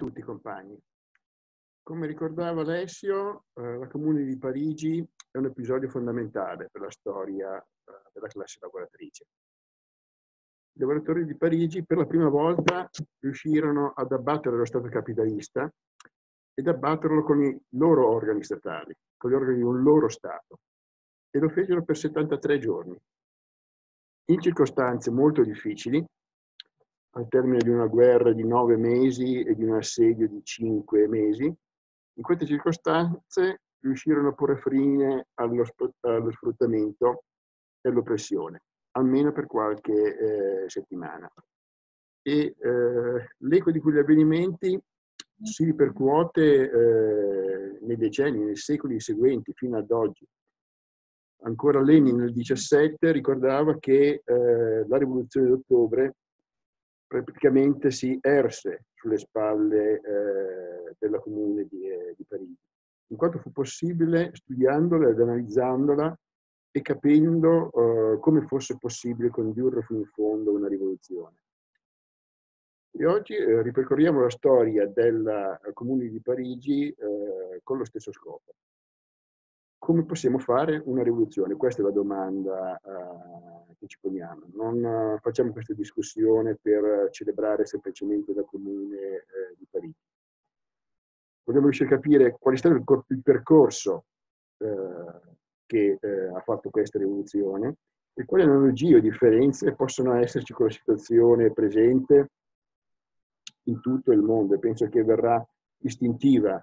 tutti compagni. Come ricordava Alessio, la Comune di Parigi è un episodio fondamentale per la storia della classe lavoratrice. I lavoratori di Parigi per la prima volta riuscirono ad abbattere lo Stato capitalista ed abbatterlo con i loro organi statali, con gli organi di un loro Stato, e lo fecero per 73 giorni. In circostanze molto difficili, al termine di una guerra di 9 mesi e di un assedio di 5 mesi, in queste circostanze riuscirono a porre fine allo sfruttamento e all'oppressione, almeno per qualche settimana. E l'eco di quegli avvenimenti si ripercuote nei decenni, nei secoli seguenti, fino ad oggi. Ancora Lenin nel 17 ricordava che la rivoluzione d'ottobre praticamente si erse sulle spalle della Comune di Parigi, in quanto fu possibile studiandola ed analizzandola e capendo come fosse possibile condurre fino in fondo una rivoluzione. E oggi ripercorriamo la storia della Comune di Parigi con lo stesso scopo. Come possiamo fare una rivoluzione? Questa è la domanda che ci poniamo. Non facciamo questa discussione per celebrare semplicemente la Comune di Parigi. Vogliamo riuscire a capire qual è stato il percorso che ha fatto questa rivoluzione e quali analogie o differenze possono esserci con la situazione presente in tutto il mondo. E penso che verrà istintivo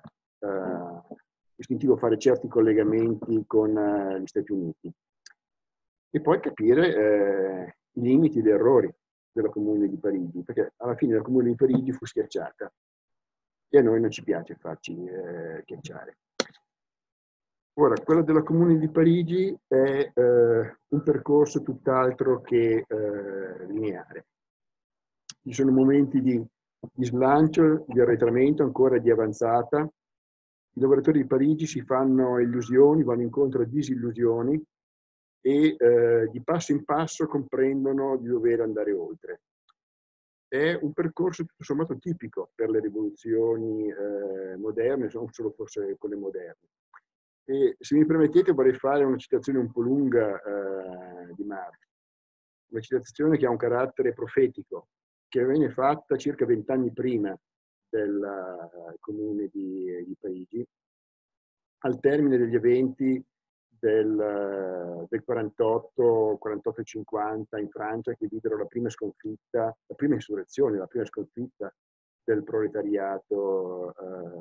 fare certi collegamenti con gli Stati Uniti e poi capire i limiti e gli errori della Comune di Parigi, perché alla fine la Comune di Parigi fu schiacciata e a noi non ci piace farci schiacciare. Ora, quello della Comune di Parigi è un percorso tutt'altro che lineare. Ci sono momenti di slancio, di arretramento, ancora di avanzata. I lavoratori di Parigi si fanno illusioni, vanno incontro a disillusioni e di passo in passo comprendono di dover andare oltre. È un percorso tutto sommato tipico per le rivoluzioni moderne, non solo forse quelle moderne. E se mi permettete vorrei fare una citazione un po' lunga di Marx, una citazione che ha un carattere profetico, che venne fatta circa 20 anni prima del Comune di Parigi, al termine degli eventi del 48-50 in Francia, che videro la prima sconfitta, la prima insurrezione, la prima sconfitta del proletariato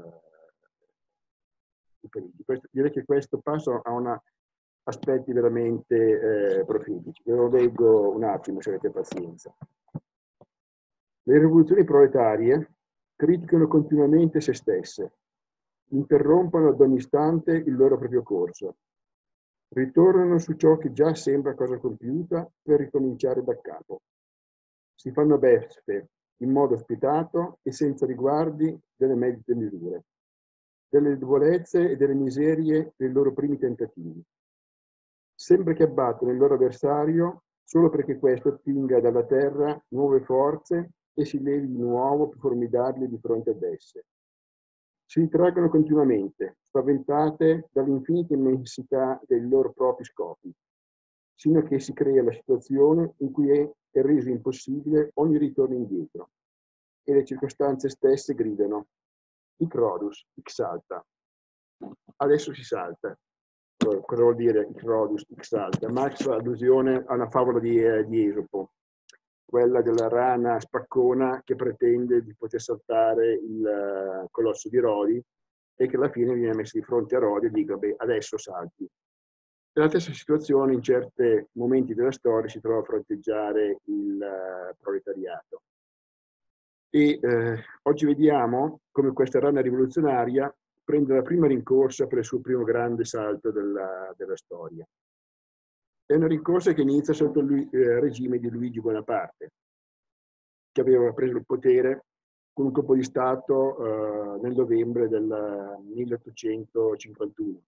di Parigi. Direi che questo passo ha aspetti veramente profetici. Ve lo leggo un attimo, se avete pazienza. Le rivoluzioni proletarie criticano continuamente se stesse, interrompono ad ogni istante il loro proprio corso, ritornano su ciò che già sembra cosa compiuta per ricominciare da capo. Si fanno beffe in modo spietato e senza riguardi delle medie misure, delle debolezze e delle miserie dei loro primi tentativi. Sembra che abbattono il loro avversario solo perché questo ottenga dalla terra nuove forze e si levi di nuovo più formidabili di fronte ad esse. Si ritraggono continuamente, spaventate dall'infinita immensità dei loro propri scopi, sino a che si crea la situazione in cui è reso impossibile ogni ritorno indietro, e le circostanze stesse gridano: hic rodus, hic salta. Adesso si salta. Cosa vuol dire hic rodus, hic salta? Marx fa allusione a una favola di Esopo, quella della rana spaccona che pretende di poter saltare il colosso di Rodi e che alla fine viene messo di fronte a Rodi e dice: beh, adesso salti. Nella stessa situazione, in certi momenti della storia, si trova a fronteggiare il proletariato. E oggi vediamo come questa rana rivoluzionaria prende la prima rincorsa per il suo primo grande salto della storia. È una rincorsa che inizia sotto il regime di Luigi Bonaparte, che aveva preso il potere con un colpo di Stato nel novembre del 1851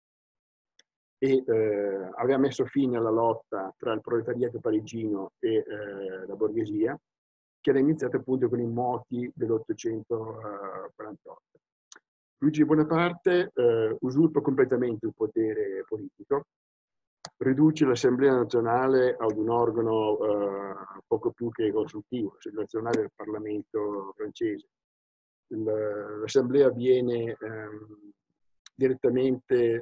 e aveva messo fine alla lotta tra il proletariato parigino e la borghesia, che che era iniziata appunto con i moti dell'848. Luigi Bonaparte usurpa completamente il potere politico, riduce l'Assemblea nazionale ad un organo poco più che consultivo, l'Assemblea nazionale del Parlamento francese. L'Assemblea viene direttamente,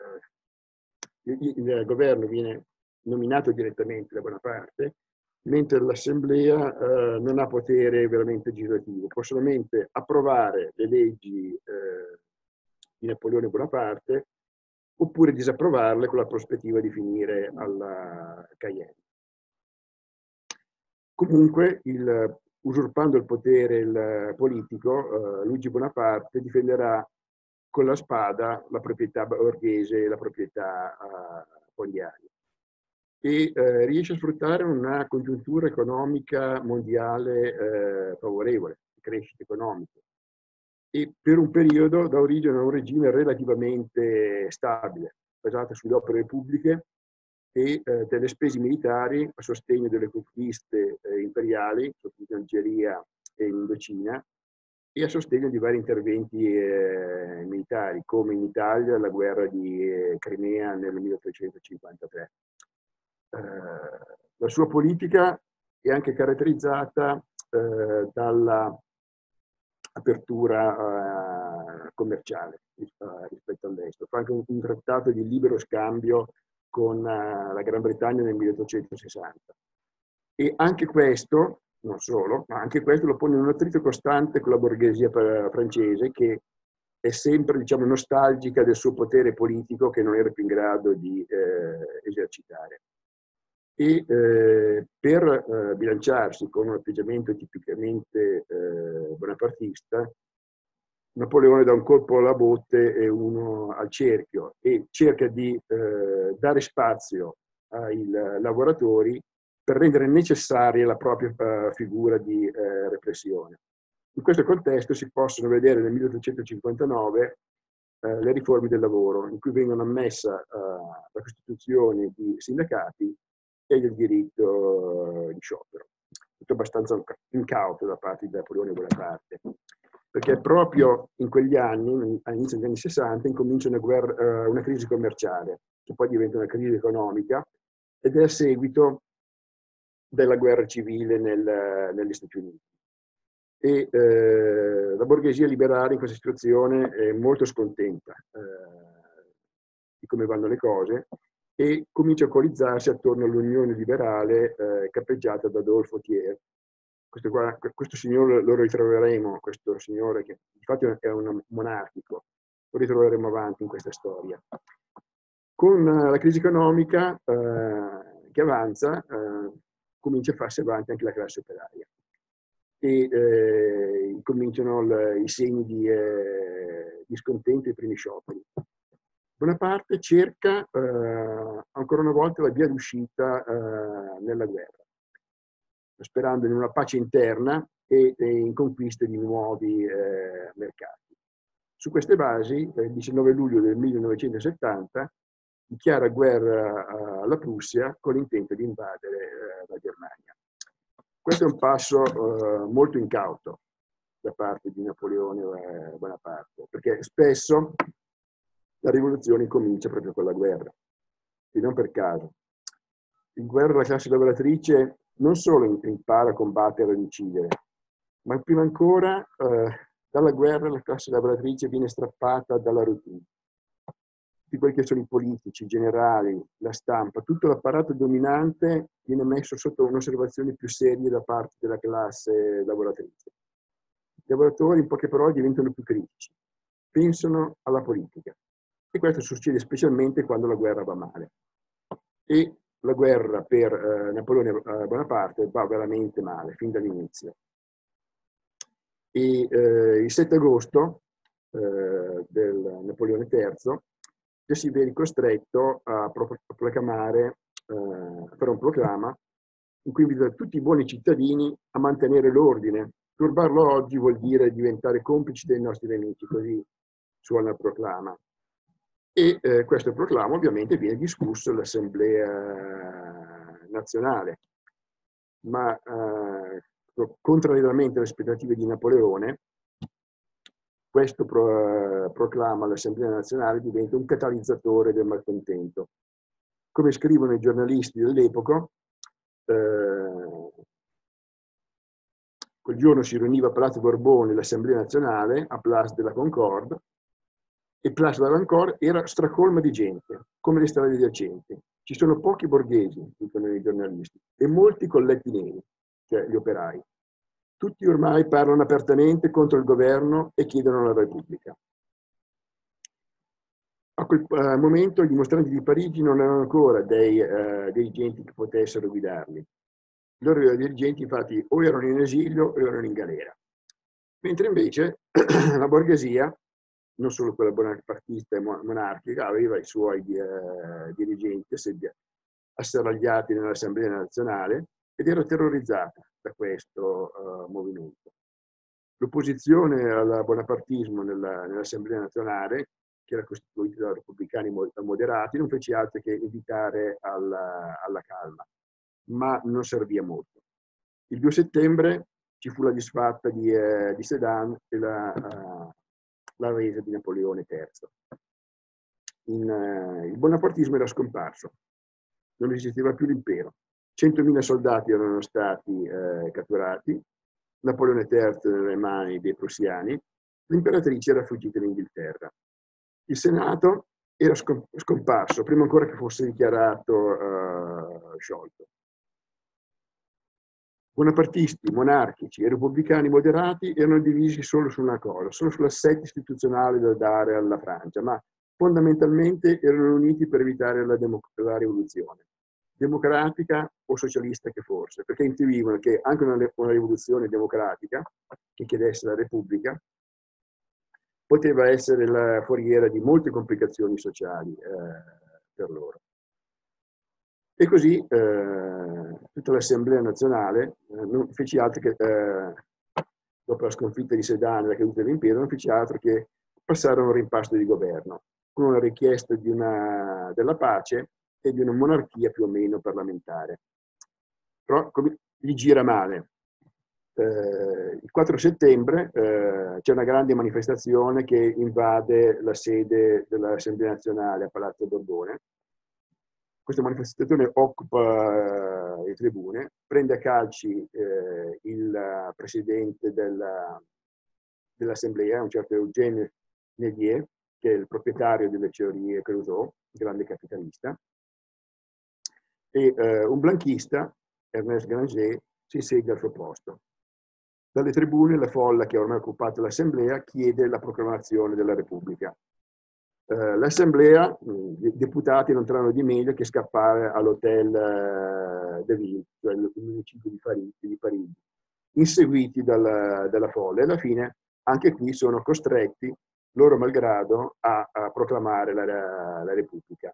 il governo viene nominato direttamente da Bonaparte, mentre l'Assemblea non ha potere veramente legislativo, può solamente approvare le leggi di Napoleone Bonaparte oppure disapprovarle con la prospettiva di finire alla Cayenne. Comunque, usurpando il potere politico, Luigi Bonaparte difenderà con la spada la proprietà borghese e la proprietà fondiaria e riesce a sfruttare una congiuntura economica mondiale favorevole, crescita economica, e per un periodo dà origine a un regime relativamente stabile, basato sulle opere pubbliche e delle spese militari a sostegno delle conquiste imperiali, soprattutto in Algeria e in Indocina, e a sostegno di vari interventi militari, come in Italia la guerra di Crimea nel 1353. La sua politica è anche caratterizzata dalla apertura commerciale rispetto all'estero. Fa anche un trattato di libero scambio con la Gran Bretagna nel 1860. E anche questo, non solo, ma anche questo lo pone in un attrito costante con la borghesia francese, che è sempre, diciamo, nostalgica del suo potere politico che non era più in grado di esercitare. E per bilanciarsi con un atteggiamento tipicamente bonapartista, Napoleone dà un colpo alla botte e uno al cerchio e cerca di dare spazio ai lavoratori per rendere necessaria la propria figura di repressione. In questo contesto si possono vedere nel 1859 le riforme del lavoro, in cui vengono ammessa la costituzione di sindacati e del diritto di sciopero. Tutto abbastanza incauto da parte di Napoleone Bonaparte, perché proprio in quegli anni, all'inizio degli anni 60, incomincia una crisi commerciale, che poi diventa una crisi economica, ed è a seguito della guerra civile negli Stati Uniti. E la borghesia liberale in questa situazione è molto scontenta di come vanno le cose e comincia a coalizzarsi attorno all'Unione Liberale capeggiata da Adolphe Thiers. Questo signore lo ritroveremo, questo signore che infatti è un monarchico, lo ritroveremo avanti in questa storia. Con la crisi economica che avanza, comincia a farsi avanti anche la classe operaia e cominciano i segni di scontento e i primi scioperi. Bonaparte cerca ancora una volta la via d'uscita nella guerra, sperando in una pace interna e in conquiste di nuovi mercati. Su queste basi, il 19 luglio del 1970, dichiara guerra alla Prussia con l'intento di invadere la Germania. Questo è un passo molto incauto da parte di Napoleone Bonaparte, perché spesso la rivoluzione comincia proprio con la guerra, e non per caso. In guerra la classe lavoratrice non solo impara a combattere e ad uccidere, ma prima ancora dalla guerra la classe lavoratrice viene strappata dalla routine. Tutti quelli che sono i politici, i generali, la stampa, tutto l'apparato dominante viene messo sotto un'osservazione più seria da parte della classe lavoratrice. I lavoratori, in poche parole, diventano più critici, pensano alla politica. E questo succede specialmente quando la guerra va male. E la guerra per Napoleone Bonaparte va veramente male, fin dall'inizio. E il 7 agosto del Napoleone III si vede costretto a proclamare, a fare un proclama in cui invita tutti i buoni cittadini a mantenere l'ordine. Turbarlo oggi vuol dire diventare complici dei nostri nemici, così suona il proclama. E questo proclama ovviamente viene discusso all'Assemblea nazionale, ma contrariamente alle aspettative di Napoleone, questo proclama l'Assemblea Nazionale diventa un catalizzatore del malcontento. Come scrivono i giornalisti dell'epoca, quel giorno si riuniva a Palazzo Borbone l'Assemblea Nazionale a Place de la Concorde, e Place de la Concorde era stracolma di gente, come le strade adiacenti. Ci sono pochi borghesi, dicono i giornalisti, e molti colletti neri, cioè gli operai. Tutti ormai parlano apertamente contro il governo e chiedono la Repubblica. A quel momento i dimostranti di Parigi non erano ancora dei dirigenti che potessero guidarli. I loro dirigenti infatti o erano in esilio o erano in galera. Mentre invece la borghesia, non solo quella bonapartista e monarchica, aveva i suoi dirigenti asserragliati nell'Assemblea Nazionale ed era terrorizzata da questo movimento. L'opposizione al bonapartismo nell'Assemblea Nazionale, che era costituita da repubblicani moderati, non fece altro che invitare alla calma, ma non servì a molto. Il 2 settembre ci fu la disfatta di Sedan e la resa di Napoleone III. Il bonapartismo era scomparso, non esisteva più l'impero. 100.000 soldati erano stati catturati, Napoleone III nelle mani dei prussiani, l'imperatrice era fuggita in Inghilterra. Il Senato era scomparso, prima ancora che fosse dichiarato sciolto. Bonapartisti, monarchici e repubblicani moderati erano divisi solo su una cosa, solo sull'assetto istituzionale da dare alla Francia, ma fondamentalmente erano uniti per evitare la rivoluzione, democratica o socialista che fosse, perché intuivano che anche una rivoluzione democratica che chiedesse la Repubblica poteva essere la foriera di molte complicazioni sociali per loro. E così tutta l'Assemblea Nazionale non fece altro che, dopo la sconfitta di Sedan e la caduta dell'impero, non fece altro che passare a un rimpasto di governo, con una richiesta della pace e di una monarchia più o meno parlamentare. Però gli gira male. Il 4 settembre c'è una grande manifestazione che invade la sede dell'Assemblea Nazionale a Palazzo Borbone. Questa manifestazione occupa le tribune, prende a calci il presidente dell'Assemblea, un certo Eugène Nellier, che è il proprietario delle Teorie Creusot, grande capitalista, e un blanchista, Ernest Granger, si siede al suo posto. Dalle tribune la folla che ha ormai occupato l'Assemblea chiede la proclamazione della Repubblica. L'Assemblea, i deputati non trovano di meglio che scappare all'Hôtel de Ville, cioè il municipio di Parigi, inseguiti dalla folla, e alla fine anche qui sono costretti, loro malgrado, a proclamare la Repubblica,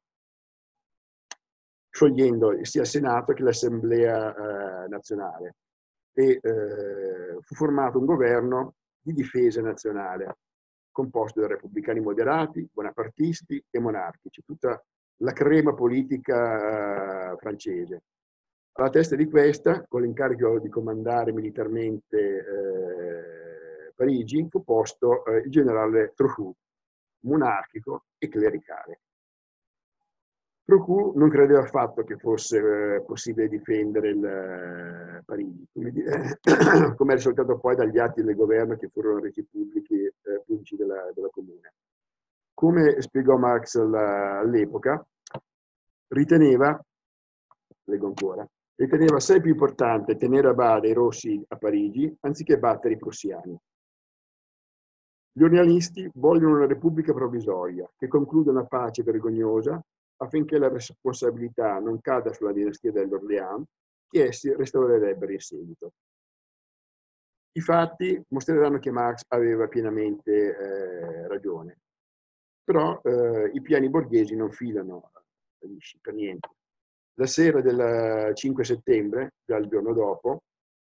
sciogliendo sia il Senato che l'Assemblea nazionale. E fu formato un governo di difesa nazionale, composto da repubblicani moderati, bonapartisti e monarchici, tutta la crema politica francese. Alla testa di questa, con l'incarico di comandare militarmente Parigi, fu posto il generale Trochu, monarchico e clericale. Trochu non credeva affatto che fosse possibile difendere Parigi, come è risultato poi dagli atti del governo che furono resi pubblici della Comune. Come spiegò Marx all'epoca, riteneva, leggo ancora, riteneva assai più importante tenere a bada i rossi a Parigi anziché battere i prussiani. Gli orleanisti vogliono una repubblica provvisoria che concluda una pace vergognosa affinché la responsabilità non cada sulla dinastia dell'Orléans, che essi restaurerebbero in seguito. I fatti mostreranno che Marx aveva pienamente ragione, però i piani borghesi non filano lisci per niente. La sera del 5 settembre, già il giorno dopo,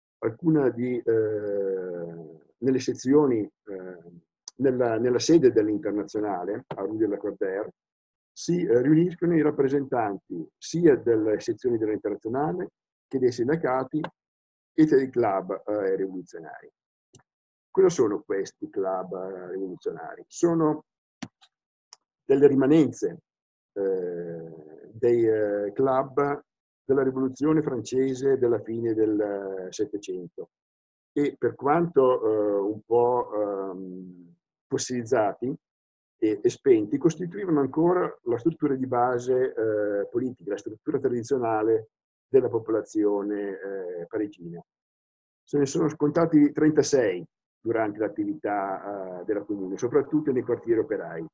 nelle sezioni, nella sede dell'Internazionale, a Rue de la Cordaire, si riuniscono i rappresentanti sia delle sezioni dell'Internazionale che dei sindacati e dei club rivoluzionari. Cosa sono questi club rivoluzionari? Sono delle rimanenze dei club della rivoluzione francese della fine del Settecento e per quanto un po' fossilizzati e spenti, costituivano ancora la struttura di base politica, la struttura tradizionale della popolazione parigina. Se ne sono scontati 36 durante l'attività della comune, soprattutto nei quartieri operai.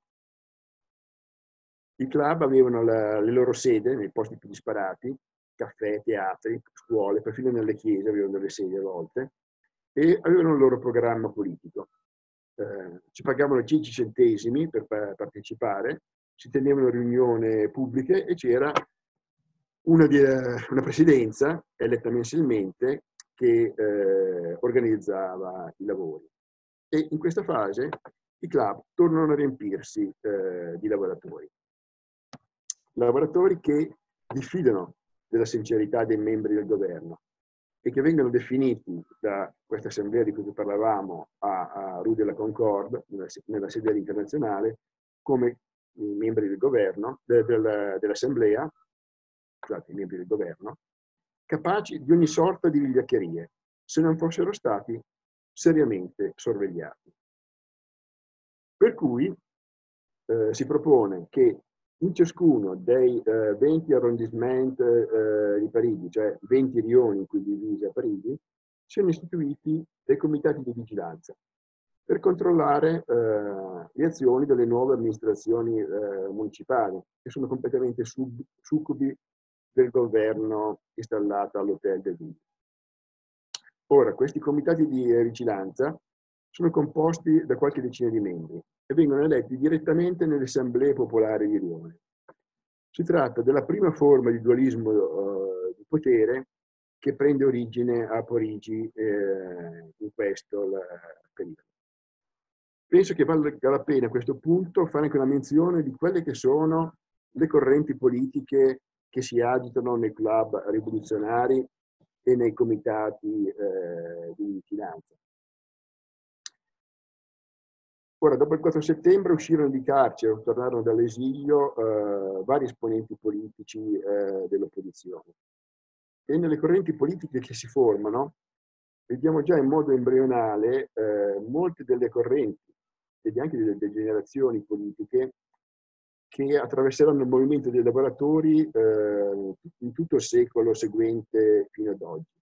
I club avevano le loro sede nei posti più disparati, caffè, teatri, scuole, perfino nelle chiese avevano delle sedi a volte, e avevano il loro programma politico. Ci pagavano 10 centesimi per partecipare, si tenevano riunioni pubbliche e c'era una presidenza eletta mensilmente che organizzava i lavori. E in questa fase i club tornano a riempirsi di lavoratori che diffidano della sincerità dei membri del governo e che vengono definiti da questa assemblea di cui parlavamo a Rue de la Concorde, nella sede internazionale, come i membri del governo, dell'assemblea, scusate, i membri del governo, capaci di ogni sorta di vigliaccherie, se non fossero stati seriamente sorvegliati. Per cui si propone che in ciascuno dei 20 arrondissement di Parigi, cioè 20 rioni in cui divisi a Parigi, siano istituiti dei comitati di vigilanza per controllare le azioni delle nuove amministrazioni municipali, che sono completamente succubi del governo installato all'Hôtel de Ville. Ora, questi comitati di vigilanza sono composti da qualche decina di membri e vengono eletti direttamente nelle assemblee popolari di rione. Si tratta della prima forma di dualismo di potere che prende origine a Parigi in questo periodo. Penso che valga la pena a questo punto fare anche una menzione di quelle che sono le correnti politiche che si agitano nei club rivoluzionari e nei comitati di vigilanza. Ora, dopo il 4 settembre uscirono di carcere o tornarono dall'esilio vari esponenti politici dell'opposizione. E nelle correnti politiche che si formano vediamo già in modo embrionale molte delle correnti ed anche delle generazioni politiche che attraverseranno il movimento dei lavoratori in tutto il secolo seguente fino ad oggi.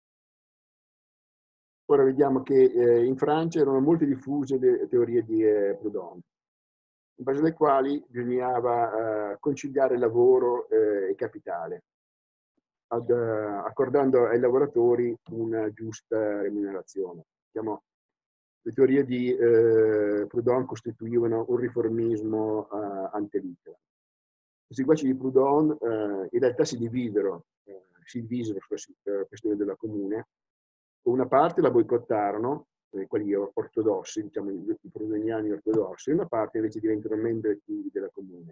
Ora vediamo che in Francia erano molto diffuse le teorie di Proudhon, in base alle quali bisognava conciliare lavoro e capitale, accordando ai lavoratori una giusta remunerazione. Diciamo, le teorie di Proudhon costituivano un riformismo ante litteram. I seguaci di Proudhon in realtà si divisero sulla questione della comune. Una parte la boicottarono, quelli ortodossi, diciamo i proudhoniani ortodossi, e una parte invece diventano membri attivi della comune.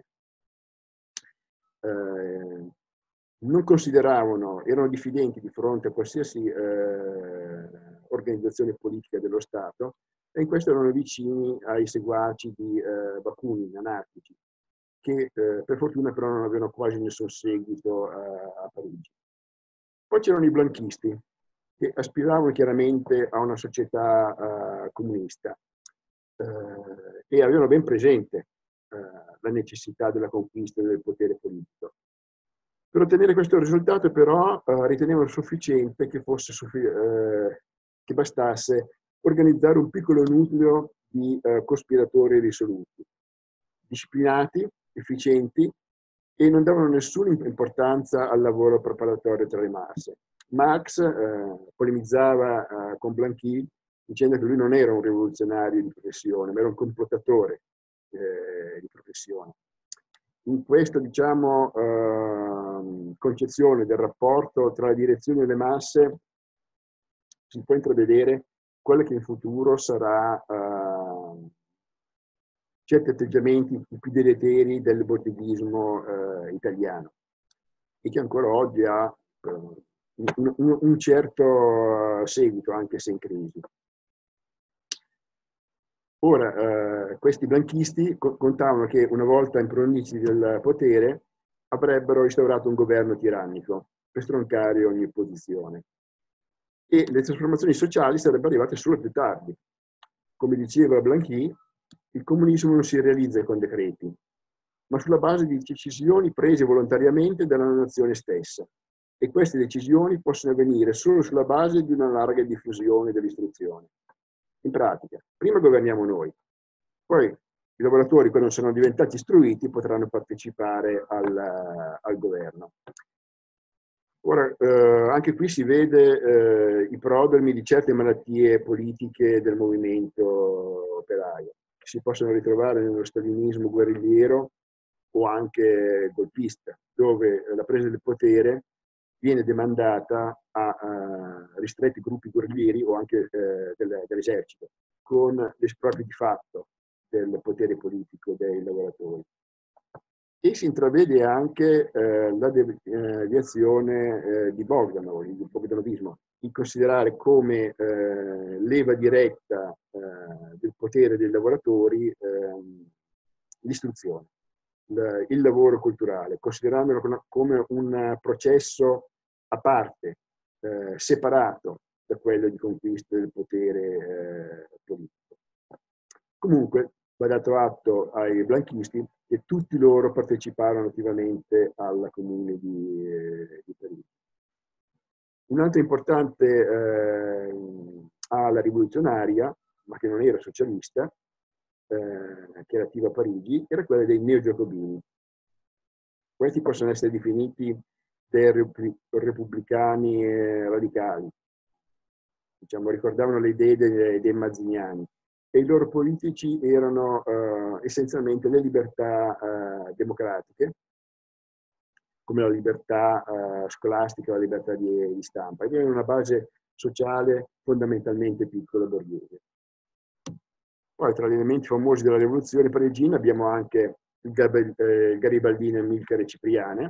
Non consideravano, erano diffidenti di fronte a qualsiasi organizzazione politica dello Stato e in questo erano vicini ai seguaci di Bakunin, anarchici, che per fortuna però non avevano quasi nessun seguito a Parigi. Poi c'erano i blanchisti, che aspiravano chiaramente a una società comunista e avevano ben presente la necessità della conquista del potere politico. Per ottenere questo risultato però ritenevano sufficiente che che bastasse organizzare un piccolo nucleo di cospiratori risoluti, disciplinati, efficienti e non davano nessuna importanza al lavoro preparatorio tra le masse. Marx polemizzava con Blanqui dicendo che lui non era un rivoluzionario di professione, ma era un complottatore di professione. In questa, diciamo, concezione del rapporto tra la direzione e le masse si può intravedere quello che in futuro sarà certi atteggiamenti più deleteri del botteghismo italiano e che ancora oggi ha un certo seguito, anche se in crisi. Ora, questi blanchisti contavano che una volta impronuniti del potere avrebbero instaurato un governo tirannico per stroncare ogni opposizione. E le trasformazioni sociali sarebbero arrivate solo più tardi. Come diceva Blanqui, il comunismo non si realizza con decreti, ma sulla base di decisioni prese volontariamente dalla nazione stessa. E queste decisioni possono avvenire solo sulla base di una larga diffusione dell'istruzione. In pratica, prima governiamo noi, poi i lavoratori, quando sono diventati istruiti, potranno partecipare al governo. Ora, anche qui si vede i prodromi di certe malattie politiche del movimento operaio, che si possono ritrovare nello stalinismo guerrigliero o anche golpista, dove la presa del potere viene demandata a ristretti gruppi guerriglieri o anche dell'esercito, con l'esproprio di fatto del potere politico dei lavoratori. E si intravede anche la deviazione di Bogdanov, il bogdanovismo, di considerare come leva diretta del potere dei lavoratori l'istruzione, il lavoro culturale, considerandolo come un processo a parte, separato da quello di conquista del potere politico. Comunque, va dato atto ai blanchisti che tutti loro parteciparono attivamente alla Comune di Parigi. Un'altra importante ala rivoluzionaria, ma che non era socialista, che era attiva a Parigi, era quella dei neogiacobini. Questi possono essere definiti dei repubblicani radicali, diciamo, ricordavano le idee dei mazziniani, e i loro politici erano essenzialmente le libertà democratiche, come la libertà scolastica, la libertà di stampa, e avevano una base sociale fondamentalmente piccola borghese. Poi tra gli elementi famosi della rivoluzione parigina abbiamo anche il garibaldino Amilcare Cipriani,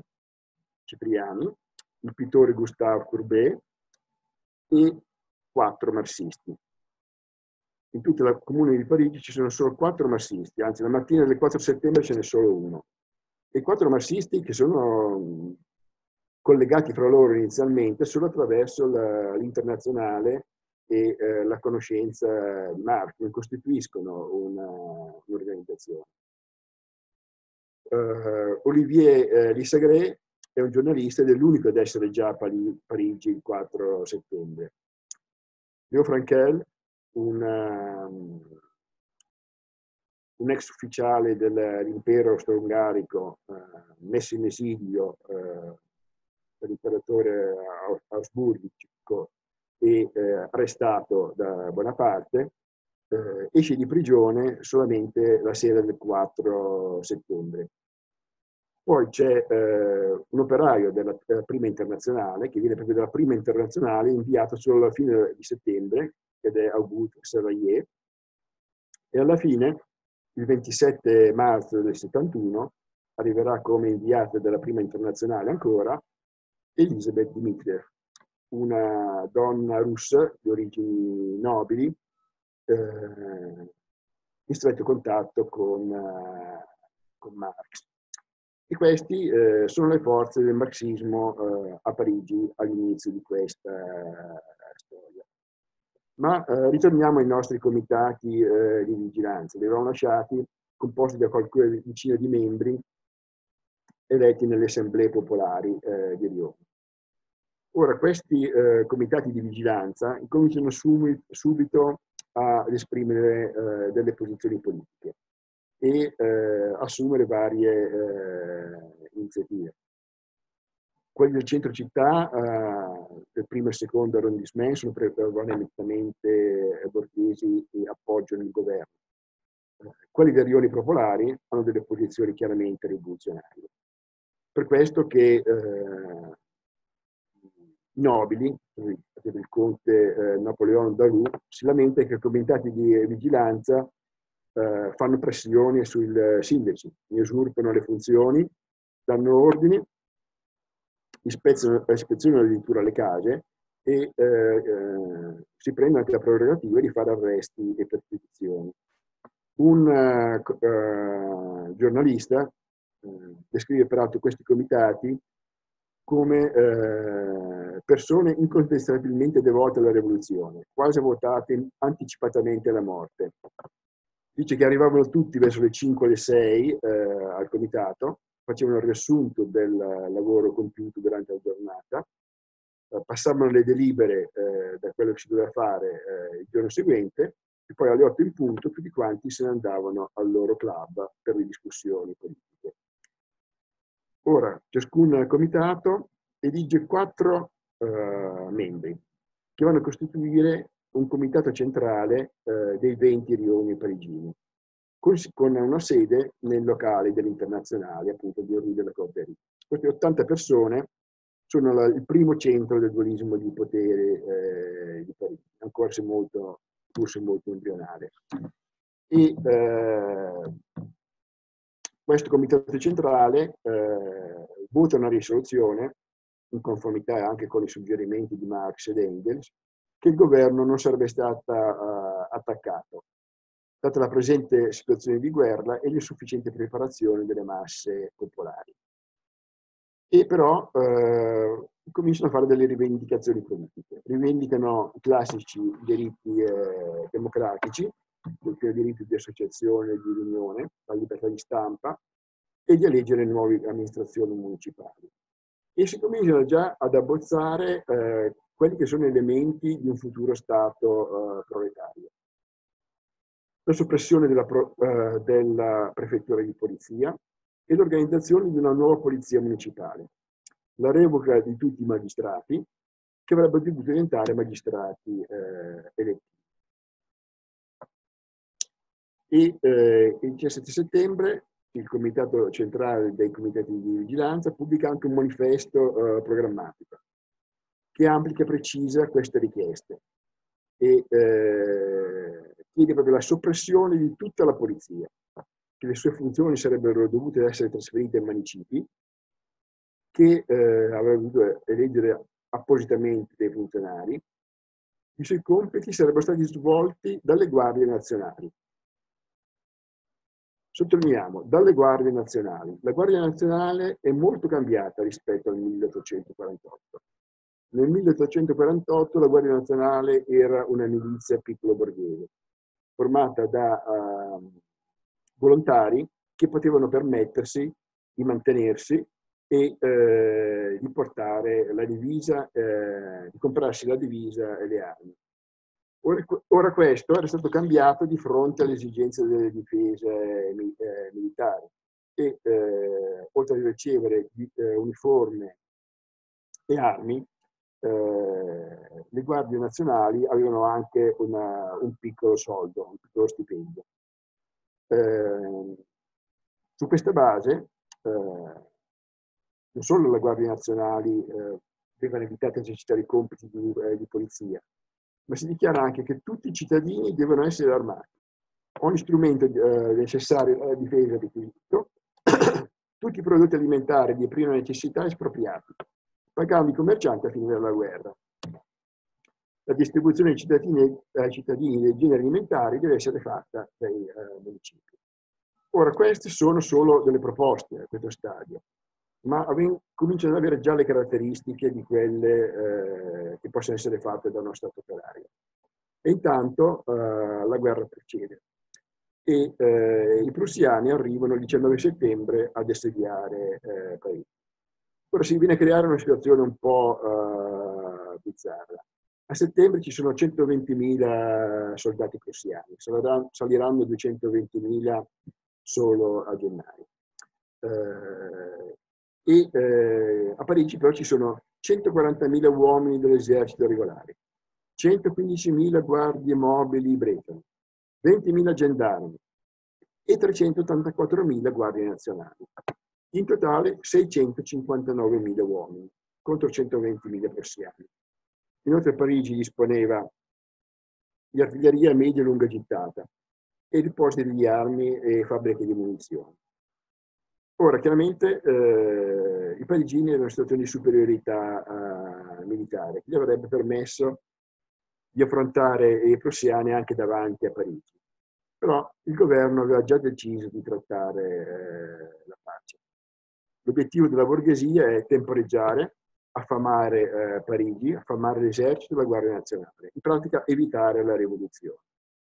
il pittore Gustave Courbet e 4 marxisti. In tutta la comune di Parigi ci sono solo 4 marxisti, anzi la mattina del 4 settembre ce n'è solo uno. E 4 marxisti che sono collegati fra loro inizialmente solo attraverso l'internazionale e la conoscenza di Marx, non costituiscono un'organizzazione. Olivier Lissagre è un giornalista ed è l'unico ad essere già a Parigi il 4 settembre. Leo Frankel, un ex ufficiale dell'impero austro-ungarico messo in esilio dall'imperatore ausburgico e arrestato da Bonaparte, esce di prigione solamente la sera del 4 settembre. Poi c'è un operaio della prima internazionale, che viene proprio dalla prima internazionale, inviato solo alla fine di settembre, ed è Auguste Serraier, e alla fine, il 27 marzo del 71, arriverà come inviata della prima internazionale ancora Elisabeth Dmitriev, una donna russa di origini nobili, in stretto contatto con Marx. E questi sono le forze del marxismo a Parigi all'inizio di questa storia. Ma ritorniamo ai nostri comitati di vigilanza. Li avevamo lasciati composti da qualche decina di membri eletti nelle assemblee popolari di Lione. Ora, questi comitati di vigilanza incominciano subito ad esprimere delle posizioni politiche e assumere varie iniziative. Quelli del centro città, del primo e secondo arrondissement, sono prevalentemente borghesi e appoggiano il governo. Quelli dei rioni popolari hanno delle posizioni chiaramente rivoluzionarie. Per questo che i nobili, il conte Napoleon Daru, si lamenta che i comitati di vigilanza fanno pressioni sui sindaci, ne usurpano le funzioni, danno ordini ispezionano addirittura le case e si prende anche la prerogativa di fare arresti e perquisizioni. Un giornalista descrive peraltro questi comitati come persone incontestabilmente devote alla rivoluzione, quasi votate anticipatamente alla morte. Dice che arrivavano tutti verso le 5 o le 6 al comitato, facevano il riassunto del lavoro compiuto durante la giornata, passavano le delibere da quello che si doveva fare il giorno seguente e poi alle 8 in punto tutti quanti se ne andavano al loro club per le discussioni politiche. Ora, ciascun comitato elige 4 membri che vanno a costituire un comitato centrale dei 20 rioni parigini, con una sede nel locale dell'Internazionale, appunto di Rue de la Corderie. Queste 80 persone sono il primo centro del dualismo di potere di Parigi, ancora forse molto embrionale. E questo comitato centrale vota una risoluzione, in conformità anche con i suggerimenti di Marx ed Engels, che il governo non sarebbe stato attaccato, data la presente situazione di guerra e l'insufficiente preparazione delle masse popolari. E però cominciano a fare delle rivendicazioni politiche. Rivendicano i classici diritti democratici, il diritto di associazione e di riunione, la libertà di stampa e di eleggere nuove amministrazioni municipali. E si cominciano già ad abbozzare quelli che sono elementi di un futuro Stato proletario. La soppressione della prefettura di polizia e l'organizzazione di una nuova polizia municipale, la revoca di tutti i magistrati che avrebbero dovuto diventare magistrati eletti. E il 17 settembre il Comitato Centrale dei Comitati di Vigilanza pubblica anche un manifesto programmatico che amplica e precisa queste richieste e chiede proprio la soppressione di tutta la polizia, che le sue funzioni sarebbero dovute essere trasferite ai municipi, che avrebbero dovuto eleggere appositamente dei funzionari. I suoi compiti sarebbero stati svolti dalle guardie nazionali. Sottolineiamo, dalle guardie nazionali. La Guardia Nazionale è molto cambiata rispetto al 1848. Nel 1848 la Guardia Nazionale era una milizia piccolo borghese, formata da volontari che potevano permettersi di mantenersi e di portare la divisa, di comprarsi la divisa e le armi. Ora questo era stato cambiato di fronte alle esigenze delle difese militari e oltre a ricevere uniforme e armi, le guardie nazionali avevano anche un piccolo soldo, un piccolo stipendio. Su questa base non solo le guardie nazionali vengono evitate di esercitare i compiti di polizia, ma si dichiara anche che tutti i cittadini devono essere armati. Ogni strumento necessario alla difesa requisito, tutti i prodotti alimentari di prima necessità espropriati, pagando i commercianti a finire la guerra. La distribuzione ai cittadini dei generi alimentari deve essere fatta dai municipi. Ora, queste sono solo delle proposte a questo stadio, ma cominciano ad avere già le caratteristiche di quelle che possono essere fatte da uno Stato operario. E intanto la guerra procede e i prussiani arrivano il 19 settembre ad assediare Parigi. Ora si viene a creare una situazione un po' bizzarra. A settembre ci sono 120.000 soldati prussiani, saliranno 220.000 solo a gennaio. A Parigi però ci sono 140.000 uomini dell'esercito regolare, 115.000 guardie mobili bretoni, 20.000 gendarmi e 384.000 guardie nazionali. In totale 659.000 uomini contro 120.000 prussiani. Inoltre Parigi disponeva di artiglieria a media e lunga gittata e di posti di armi e fabbriche di munizioni. Ora, chiaramente i parigini erano in situazione di superiorità militare, che gli avrebbe permesso di affrontare i prussiani anche davanti a Parigi. Però il governo aveva già deciso di trattare la pace. L'obiettivo della borghesia è temporeggiare, affamare Parigi, affamare l'esercito e la Guardia Nazionale, in pratica evitare la rivoluzione.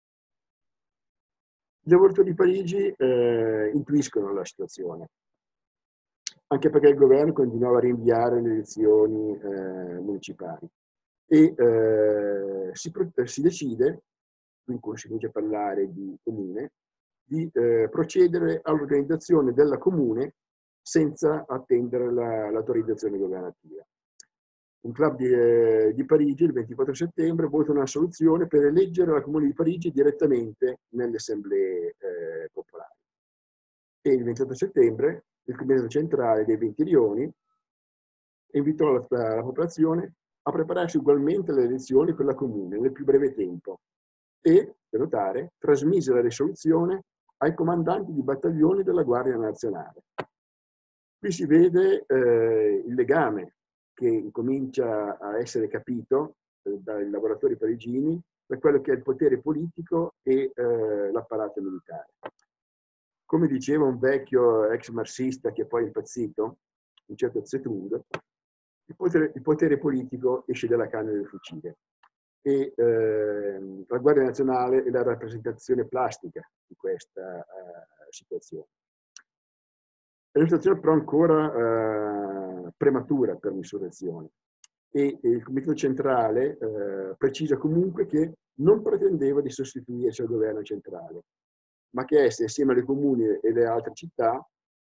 I lavoratori di Parigi intuiscono la situazione, anche perché il governo continuava a rinviare le elezioni municipali e si decide, quindi si comincia a parlare di comune, di procedere all'organizzazione della comune senza attendere l'autorizzazione governativa. Un club di Parigi il 24 settembre vota una soluzione per eleggere la Comune di Parigi direttamente nelle assemblee popolari. E il 28 settembre il Comitato Centrale dei 20 rioni invitò la popolazione a prepararsi ugualmente alle elezioni per la Comune nel più breve tempo e, per notare, trasmise la risoluzione ai comandanti di battaglioni della Guardia Nazionale. Qui si vede il legame che comincia a essere capito dai lavoratori parigini per quello che è il potere politico e l'apparato militare. Come diceva un vecchio ex marxista che poi è impazzito, un certo Zetung, il potere politico esce dalla canna del fucile e la Guardia Nazionale è la rappresentazione plastica di questa situazione. È una situazione però ancora prematura per l'insurrezione e il Comitato Centrale precisa comunque che non pretendeva di sostituirsi al governo centrale, ma che esse, insieme alle comuni e alle altre città,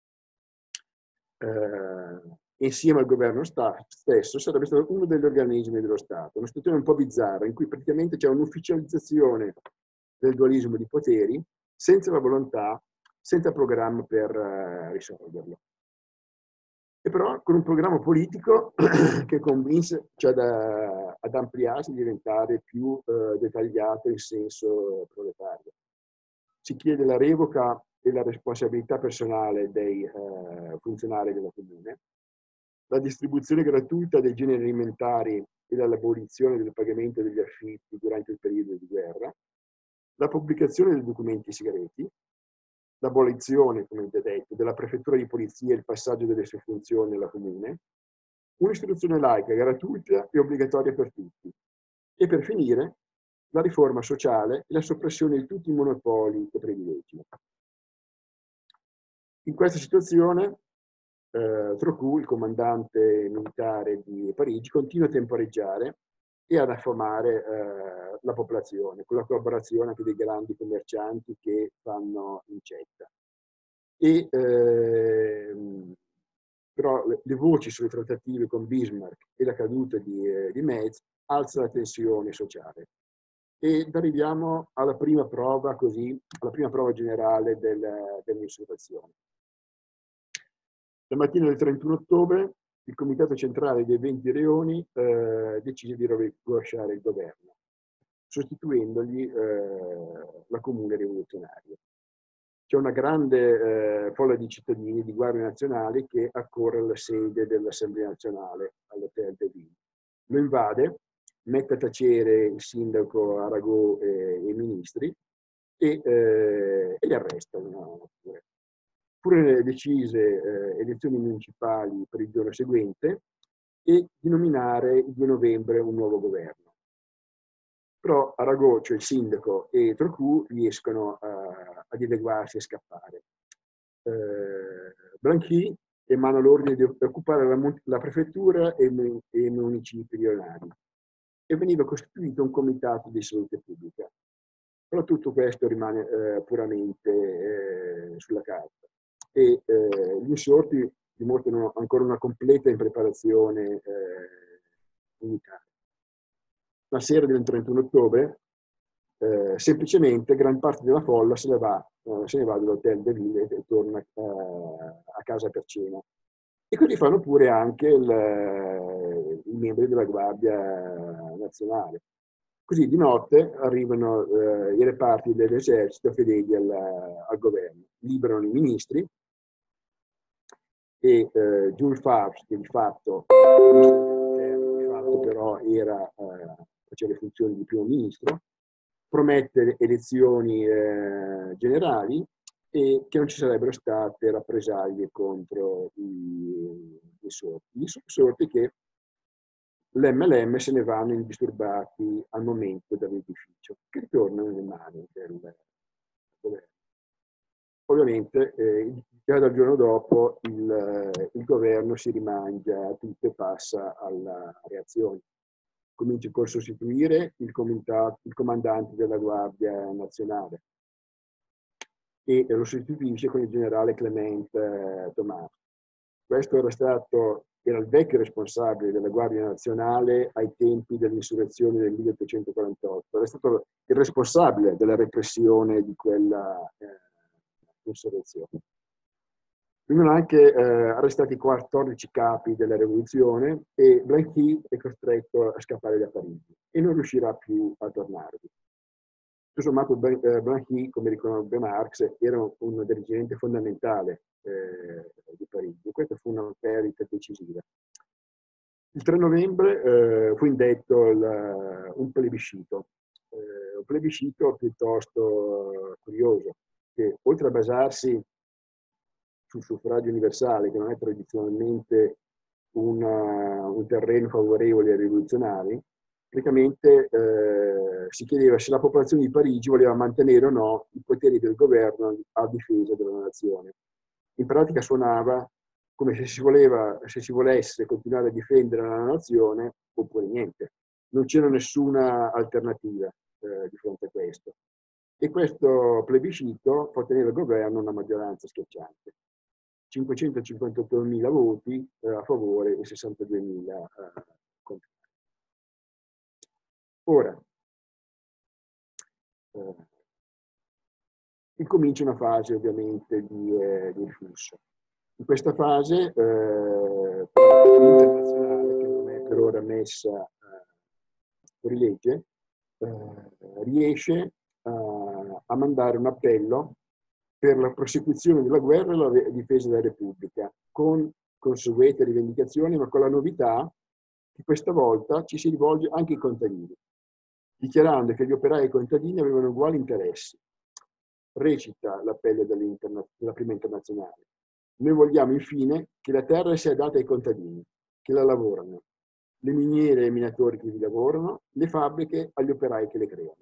insieme al governo stesso, sarebbe stato uno degli organismi dello Stato. Una situazione un po' bizzarra, in cui praticamente c'è un'ufficializzazione del dualismo di poteri, senza la volontà, senza programma per risolverlo. E però con un programma politico che convinse cioè ad ampliarsi, diventare più dettagliato in senso proletario. Si chiede la revoca e la responsabilità personale dei funzionari della comune, la distribuzione gratuita dei generi alimentari e l'abolizione del pagamento degli affitti durante il periodo di guerra, la pubblicazione dei documenti segreti, l'abolizione, come già detto, della prefettura di polizia e il passaggio delle sue funzioni alla comune, un'istruzione laica, gratuita e obbligatoria per tutti. E per finire, la riforma sociale e la soppressione di tutti i monopoli e privilegi. In questa situazione, Trochu, il comandante militare di Parigi, continua a temporeggiare e ad affamare la popolazione, con la collaborazione anche dei grandi commercianti che fanno incetta. E, però le voci sulle trattative con Bismarck e la caduta di Metz alzano la tensione sociale. Ed arriviamo alla prima prova, alla prima prova generale dell'insurrezione. La mattina del 31 ottobre il Comitato Centrale dei 20 rioni decise di rovesciare il governo, sostituendogli la Comune rivoluzionaria. C'è una grande folla di cittadini di Guardia Nazionale che accorre alla sede dell'Assemblea Nazionale, all'Hotel de Ville. Lo invade, mette a tacere il sindaco Arago e i ministri e li arrestano. Furono decise elezioni municipali per il giorno seguente e di nominare il 2 novembre un nuovo governo. Però Arago, cioè il sindaco, e Trochu riescono a dileguarsi e scappare. Blanqui emana l'ordine di occupare la prefettura e i municipi rionali e veniva costituito un comitato di salute pubblica. Però tutto questo rimane puramente sulla carta e gli insorti dimostrano ancora una completa impreparazione militare. La sera del 31 ottobre semplicemente gran parte della folla se ne va dall'Hotel de Ville e torna a casa per cena. E così fanno pure anche i membri della Guardia Nazionale. Così di notte arrivano i reparti dell'esercito fedeli al governo, liberano i ministri e Jules Favre, che di fatto però faceva le funzioni di primo ministro, promette elezioni generali e che non ci sarebbero state rappresaglie contro i sorti. I sorti che l'MLM se ne vanno indisturbati al momento dall'edificio, che ritornano nelle mani del governo. Ovviamente già dal giorno dopo il governo si rimangia tutto e passa alla reazione. Comincia col sostituire il comandante della Guardia Nazionale e lo sostituisce con il generale Clement Thomas. Questo era il vecchio responsabile della Guardia Nazionale ai tempi dell'insurrezione del 1848, era stato il responsabile della repressione di quella insurrezione. Vengono anche arrestati 14 capi della rivoluzione e Blanqui è costretto a scappare da Parigi e non riuscirà più a tornarvi. Tutto sommato Blanqui, come riconosce Marx, era un dirigente fondamentale di Parigi e questa fu una perdita decisiva. Il 3 novembre fu indetto un plebiscito piuttosto curioso, che oltre a basarsi sul suffragio universale, che non è tradizionalmente un terreno favorevole ai rivoluzionari, praticamente si chiedeva se la popolazione di Parigi voleva mantenere o no i poteri del governo a difesa della nazione. In pratica suonava come se si volesse continuare a difendere la nazione oppure niente. Non c'era nessuna alternativa di fronte a questo. E questo plebiscito fa ottenere al governo una maggioranza schiacciante. 558.000 voti a favore e 62.000 contrari. Ora, incomincia una fase ovviamente di riflusso. In questa fase l'internazionale, che non è per ora messa fuori legge, riesce a mandare un appello per la prosecuzione della guerra e la difesa della Repubblica, con conseguenti rivendicazioni, ma con la novità che questa volta ci si rivolge anche ai contadini, dichiarando che gli operai e i contadini avevano uguali interessi. Recita l'appello della prima internazionale. Noi vogliamo infine che la terra sia data ai contadini, che la lavorano, le miniere ai minatori che vi lavorano, le fabbriche agli operai che le creano.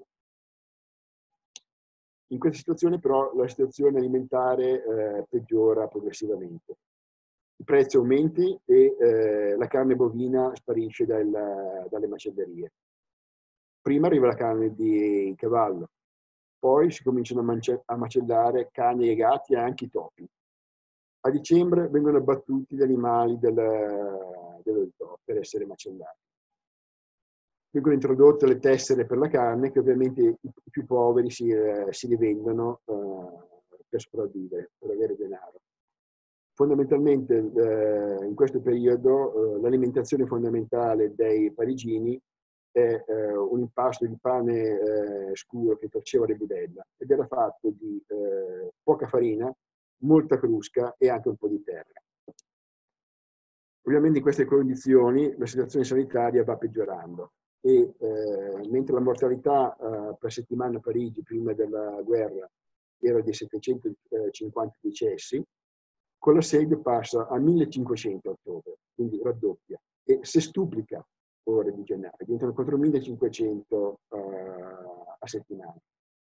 In questa situazione però la situazione alimentare peggiora progressivamente. I prezzi aumentano e la carne bovina sparisce dalle macellerie. Prima arriva la carne di cavallo, poi si cominciano a macellare cani e gatti e anche i topi. A dicembre vengono abbattuti gli animali dello zoo per essere macellati. Vengono introdotte le tessere per la carne che ovviamente i più poveri si rivendono per sopravvivere, per avere denaro. Fondamentalmente in questo periodo l'alimentazione fondamentale dei parigini è un impasto di pane scuro che faceva le budella ed era fatto di poca farina, molta crusca e anche un po' di terra. Ovviamente in queste condizioni la situazione sanitaria va peggiorando e mentre la mortalità per settimana a Parigi prima della guerra era di 750 decessi, con l'assedio passa a 1500 a ottobre, quindi raddoppia, e sestuplia ore di gennaio, diventano 4500 a settimana.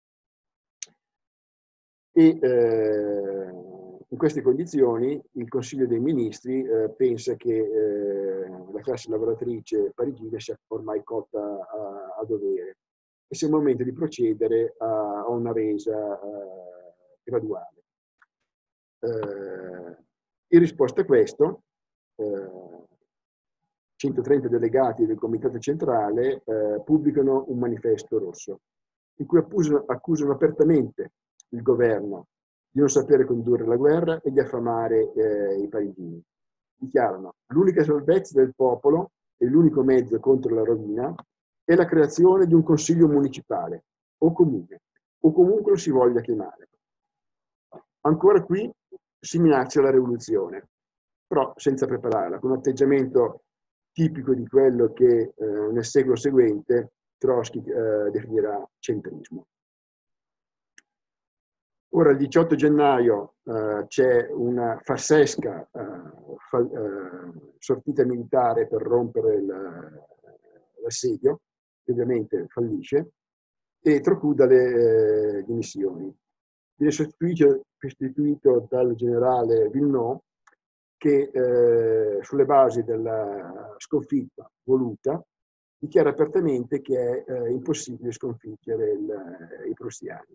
E in queste condizioni il Consiglio dei Ministri pensa che la classe lavoratrice parigina sia ormai cotta a dovere e sia il momento di procedere a una resa graduale. In risposta a questo, 130 delegati del Comitato Centrale pubblicano un manifesto rosso in cui accusano apertamente il governo di non sapere condurre la guerra e di affamare i parigini. Dichiarano: l'unica salvezza del popolo e l'unico mezzo contro la rovina è la creazione di un consiglio municipale o comune, o comunque lo si voglia chiamare. Ancora qui si minaccia la rivoluzione. però senza prepararla, con un atteggiamento tipico di quello che nel secolo seguente Trotsky definirà centrismo. Ora, il 18 gennaio c'è una farsesca sortita militare per rompere l'assedio, che ovviamente fallisce, e Trochu dà le dimissioni. Viene sostituito dal generale Villeneuve, che sulle basi della sconfitta voluta dichiara apertamente che è impossibile sconfiggere i prussiani.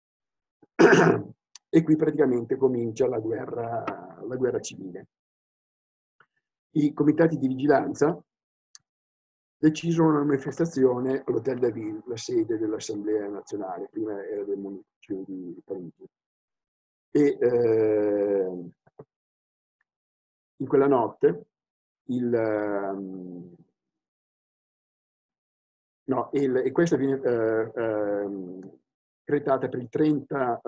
E qui praticamente comincia la guerra civile. I comitati di vigilanza decisero una manifestazione all'Hotel de Ville, la sede dell'Assemblea nazionale, prima era del Municipio di Parigi. E in quella notte e questa viene decretata per il 30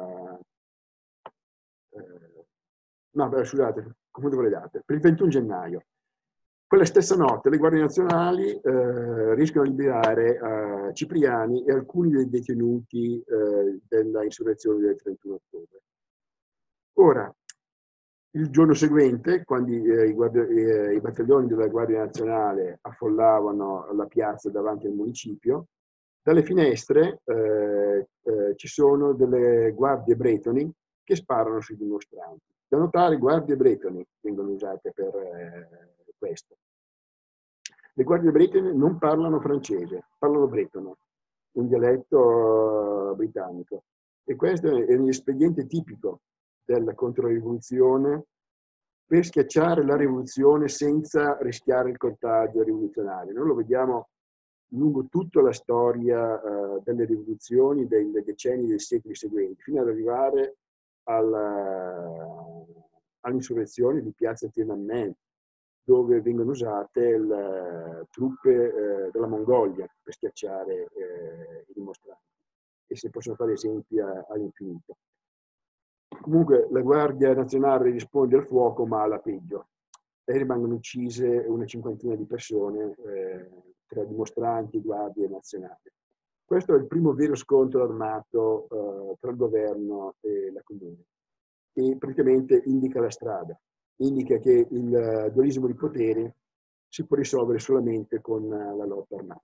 scusate, confondo le date, per il 21 gennaio. Quella stessa notte le guardie nazionali riescono a liberare Cipriani e alcuni dei detenuti della insurrezione del 31 ottobre. Ora, il giorno seguente, quando i battaglioni della Guardia Nazionale affollavano la piazza davanti al municipio, dalle finestre ci sono delle guardie bretoni che sparano sui dimostranti. Da notare, guardie bretoni vengono usate per questo. Le guardie bretone non parlano francese, parlano bretono, un dialetto britannico. E questo è un espediente tipico della controrivoluzione per schiacciare la rivoluzione senza rischiare il contagio rivoluzionario. Noi lo vediamo lungo tutta la storia delle rivoluzioni dei decenni e dei secoli seguenti, fino ad arrivare all'insurrezione di piazza Tiananmen, dove vengono usate le truppe della Mongolia per schiacciare i dimostranti. E si possono fare esempi all'infinito. Comunque la Guardia Nazionale risponde al fuoco, ma alla peggio. E rimangono uccise una cinquantina di persone tra dimostranti, guardie nazionali. Questo è il primo vero scontro armato tra il governo e la comune. E praticamente indica la strada, indica che il dualismo di potere si può risolvere solamente con la lotta armata.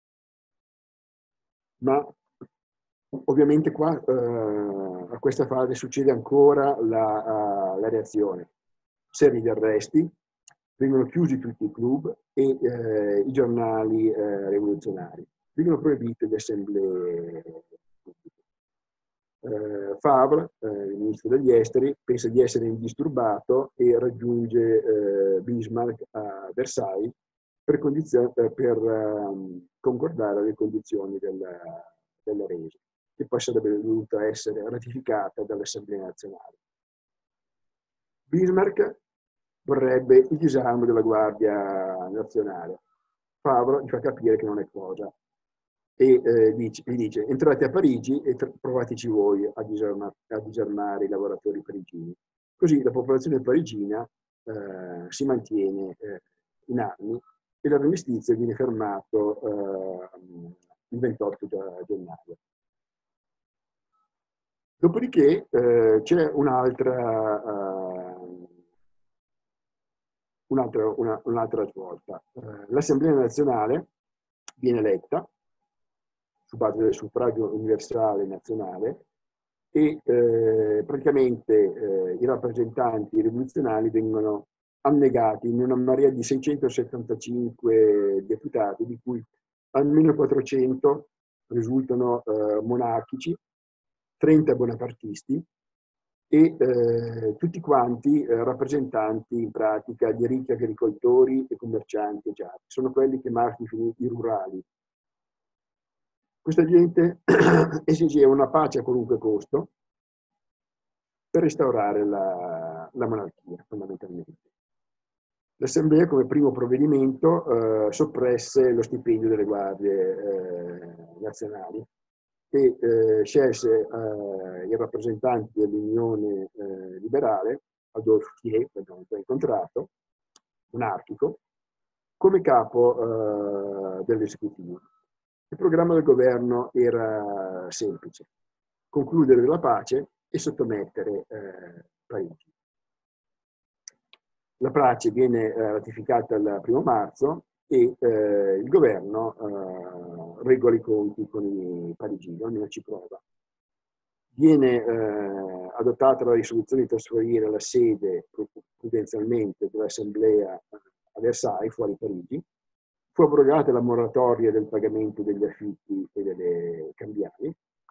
Ma ovviamente qua a questa fase succede ancora la reazione. Serie di arresti, vengono chiusi tutti i club e i giornali rivoluzionari. Vengono proibite le assemblee pubbliche. Favre, il ministro degli esteri, pensa di essere indisturbato e raggiunge Bismarck a Versailles per concordare le condizioni della resa, che poi sarebbe dovuta essere ratificata dall'Assemblea nazionale. Bismarck vorrebbe il disarmo della Guardia Nazionale. Favre gli fa capire che non è cosa e gli dice: entrate a Parigi e provateci voi a disarmare i lavoratori parigini. Così la popolazione parigina si mantiene in armi e l'armistizio viene fermato il 28 gennaio. Dopodiché c'è un'altra svolta. L'Assemblea nazionale viene eletta su base del suffragio universale nazionale e praticamente i rappresentanti rivoluzionari vengono annegati in una marea di 675 deputati, di cui almeno 400 risultano monarchici, 30 bonapartisti e tutti quanti rappresentanti in pratica di ricchi agricoltori e commercianti agiati. Sono quelli che Marx definì i rurali. Questa gente esigeva una pace a qualunque costo per restaurare la monarchia, fondamentalmente. L'Assemblea, come primo provvedimento, soppresse lo stipendio delle guardie nazionali e scelse i rappresentanti dell'Unione Liberale Adolphe Thiers, che abbiamo già incontrato, monarchico, come capo dell'esecutivo. Il programma del governo era semplice: concludere la pace e sottomettere Parigi. La pace viene ratificata il 1° marzo e il governo regola i conti con i parigini, ognuno ci prova. Viene adottata la risoluzione di trasferire la sede prudenzialmente dell'assemblea a Versailles, fuori Parigi. Fu abrogata la moratoria del pagamento degli affitti e delle cambiali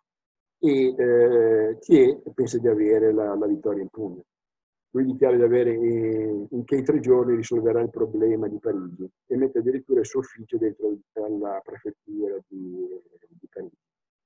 e Thiers pensa di avere la vittoria in pugno. Lui dichiara di avere che in 3 giorni risolverà il problema di Parigi e mette addirittura il suo ufficio dentro alla prefettura di Parigi.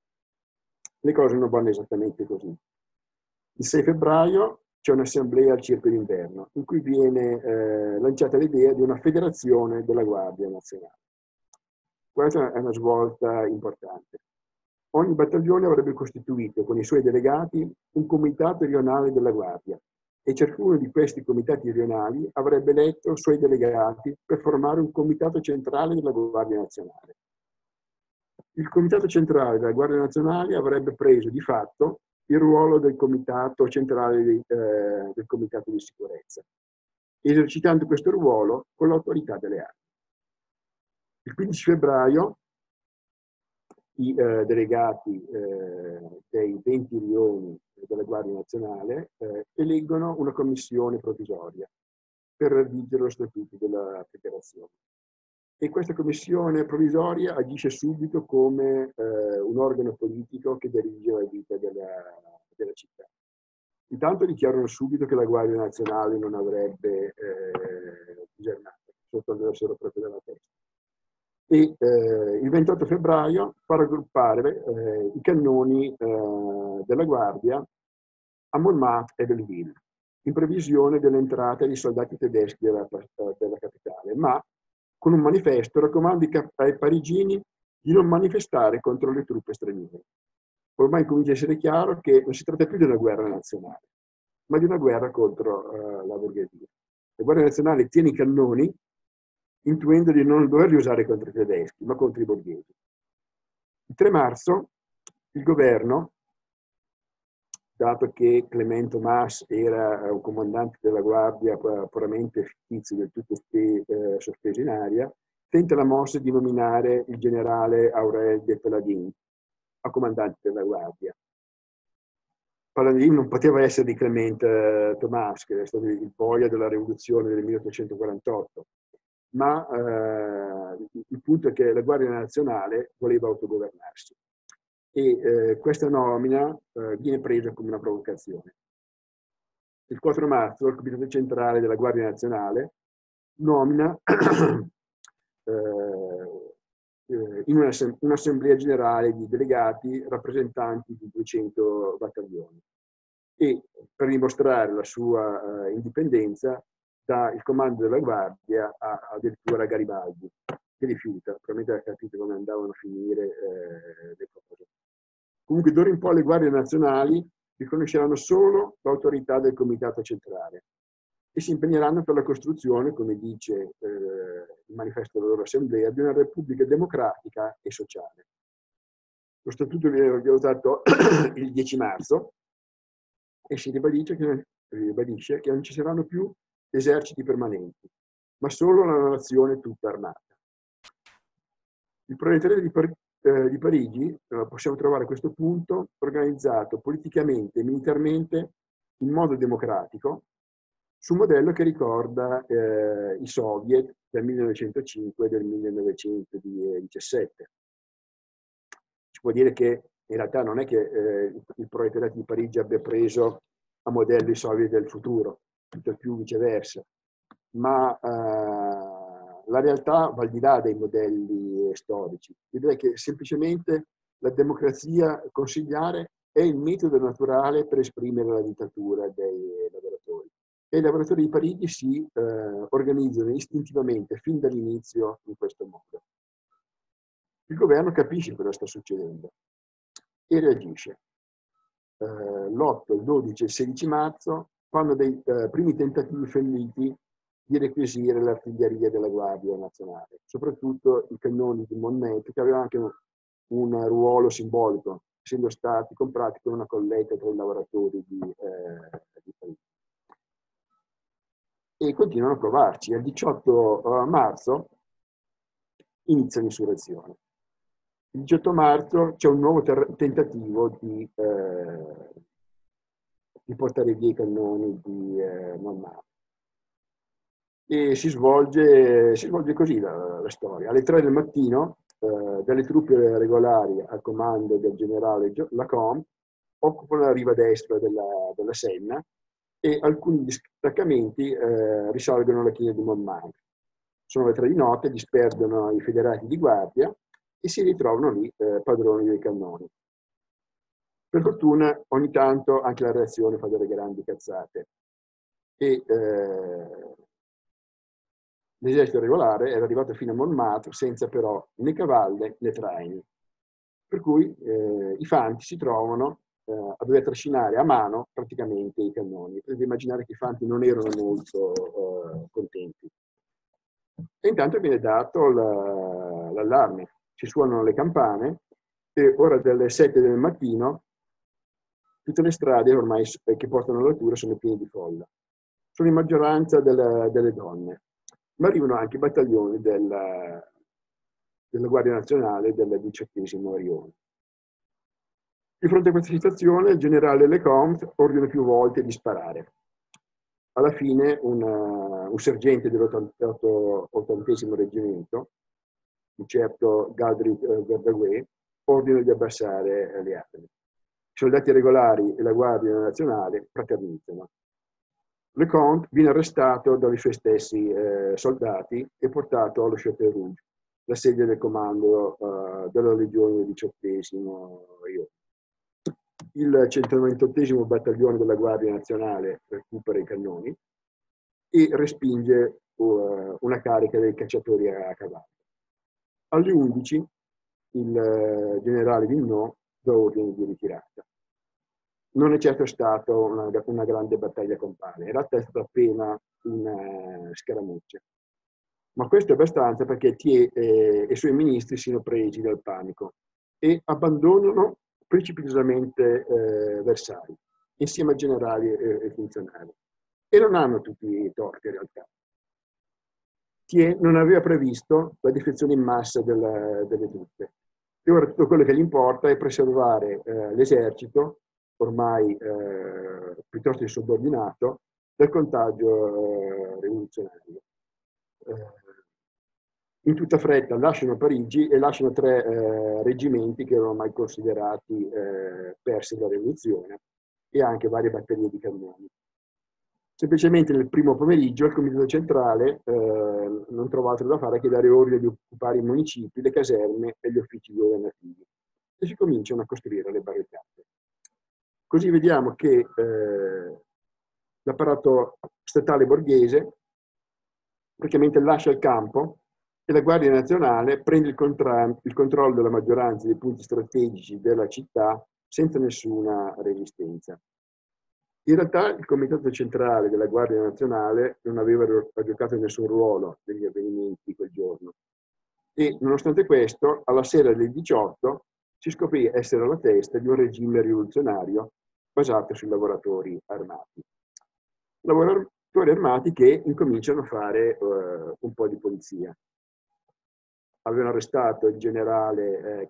Le cose non vanno esattamente così. Il 6 febbraio c'è un'assemblea al Circo d'Inverno in cui viene lanciata l'idea di una federazione della Guardia Nazionale. Questa è una svolta importante. Ogni battaglione avrebbe costituito con i suoi delegati un comitato rionale della Guardia e ciascuno di questi comitati rionali avrebbe eletto suoi delegati per formare un comitato centrale della Guardia Nazionale. Il comitato centrale della Guardia Nazionale avrebbe preso di fatto il ruolo del comitato centrale del comitato di sicurezza, esercitando questo ruolo con l'autorità delle armi. Il 15 febbraio i delegati dei 20 rioni della Guardia Nazionale eleggono una commissione provvisoria per redigere lo statuto della federazione. E questa commissione provvisoria agisce subito come un organo politico che dirige la vita della città. Intanto dichiarano subito che la Guardia Nazionale non avrebbe giornata, sotto il proprio della testa. E il 28 febbraio fa raggruppare i cannoni della Guardia a Montmartre e Belleville, in previsione dell'entrata di soldati tedeschi della capitale, ma con un manifesto raccomanda ai parigini di non manifestare contro le truppe straniere. Ormai comincia a essere chiaro che non si tratta più di una guerra nazionale, ma di una guerra contro la borghesia. La Guardia Nazionale tiene i cannoni intuendo di non doverli usare contro i tedeschi, ma contro i borghesi. Il 3 marzo il governo, dato che Clément Thomas era un comandante della guardia puramente fittizio, del tutto sospeso in aria, tenta la mossa di nominare il generale Aurel de Paladin a comandante della guardia. Paladin non poteva essere di Clément Thomas, che è stato il boia della rivoluzione del 1848, ma il punto è che la Guardia Nazionale voleva autogovernarsi. E questa nomina viene presa come una provocazione. Il 4 marzo il Comitato Centrale della Guardia Nazionale nomina in un'assemblea generale di delegati rappresentanti di 200 battaglioni e per dimostrare la sua indipendenza dà il comando della Guardia addirittura a Garibaldi, che rifiuta, probabilmente ha capito come andavano a finire le cose. Comunque d'ora in poi le guardie nazionali riconosceranno solo l'autorità del comitato centrale e si impegneranno per la costruzione, come dice il manifesto della loro assemblea, di una repubblica democratica e sociale. Lo statuto viene adottato il 10 marzo e si ribadisce che non ci saranno più eserciti permanenti, ma solo una nazione tutta armata. Il proletariato di Parigi possiamo trovare a questo punto organizzato politicamente e militarmente in modo democratico su un modello che ricorda i soviet del 1905 e del 1917. Si può dire che in realtà non è che il proletariato di Parigi abbia preso a modello i soviet del futuro, tutto più viceversa, ma la realtà va al di là dei modelli storici. Direi che semplicemente la democrazia consigliare è il metodo naturale per esprimere la dittatura dei lavoratori. E i lavoratori di Parigi si organizzano istintivamente fin dall'inizio in questo modo. Il governo capisce cosa sta succedendo e reagisce. L'8, il 12 e il 16 marzo fanno dei primi tentativi falliti di requisire l'artiglieria della Guardia Nazionale, soprattutto i cannoni di Monmouth, che avevano anche un ruolo simbolico, essendo stati comprati con una colletta tra i lavoratori di Parigi. E continuano a provarci. Il 18 marzo inizia l'insurrezione. Il 18 marzo c'è un nuovo tentativo di portare via i cannoni di Monmouth. E si svolge così la storia. Alle 3 del mattino, delle truppe regolari al comando del generale Lacombe occupano la riva destra della Senna e alcuni distaccamenti risalgono la china di Monmouth. Sono le 3 di notte, disperdono i federati di guardia e si ritrovano lì padroni dei cannoni. Per fortuna, ogni tanto anche la reazione fa delle grandi cazzate. E l'esercito regolare era arrivato fino a Monmouth senza però né cavalli né traini. Per cui i fanti si trovano a dover trascinare a mano praticamente i cannoni. Potete immaginare che i fanti non erano molto contenti. E intanto viene dato l'allarme. Si suonano le campane e ora delle 7 del mattino tutte le strade ormai che portano all'altura sono piene di folla. Sono in maggioranza delle donne, ma arrivano anche i battaglioni della Guardia Nazionale del 18° Arione. Di fronte a questa situazione, il generale Lecomte ordina più volte di sparare. Alla fine un sergente dell'80° reggimento, un certo Gadrick Verdaguet, ordina di abbassare le armi. I soldati regolari e la Guardia Nazionale fraternizzano. Lecomte viene arrestato dai suoi stessi soldati e portato allo Château Rouge, la sede del comando della Legione del 18° Arione. Il 198° battaglione della Guardia Nazionale recupera i cannoni e respinge una carica dei cacciatori a cavallo. Alle 11 il generale Vignot dà ordine di ritirata. Non è certo stata una grande battaglia campale, in realtà è stata appena una scaramuccia. Ma questo è abbastanza perché Thiers e i suoi ministri siano presi dal panico e abbandonano precipitosamente Versailles, insieme a generali e funzionari. E non hanno tutti i torti in realtà. Thiers non aveva previsto la defezione in massa delle truppe. E ora tutto quello che gli importa è preservare l'esercito, ormai piuttosto insubordinato, dal contagio rivoluzionario. In tutta fretta lasciano Parigi e lasciano 3 reggimenti che erano ormai considerati persi dalla rivoluzione e anche varie batterie di cannoni. Semplicemente nel primo pomeriggio il Comitato Centrale non trova altro da fare che dare ordine di occupare i municipi, le caserme e gli uffici governativi e si cominciano a costruire le barricate. Così vediamo che l'apparato statale borghese praticamente lascia il campo e la Guardia Nazionale prende il controllo della maggioranza dei punti strategici della città senza nessuna resistenza. In realtà il Comitato Centrale della Guardia Nazionale non aveva giocato nessun ruolo negli avvenimenti quel giorno e nonostante questo alla sera del 18 si scoprì essere alla testa di un regime rivoluzionario basato sui lavoratori armati. Lavoratori armati che incominciano a fare un po' di polizia. Avevano arrestato il generale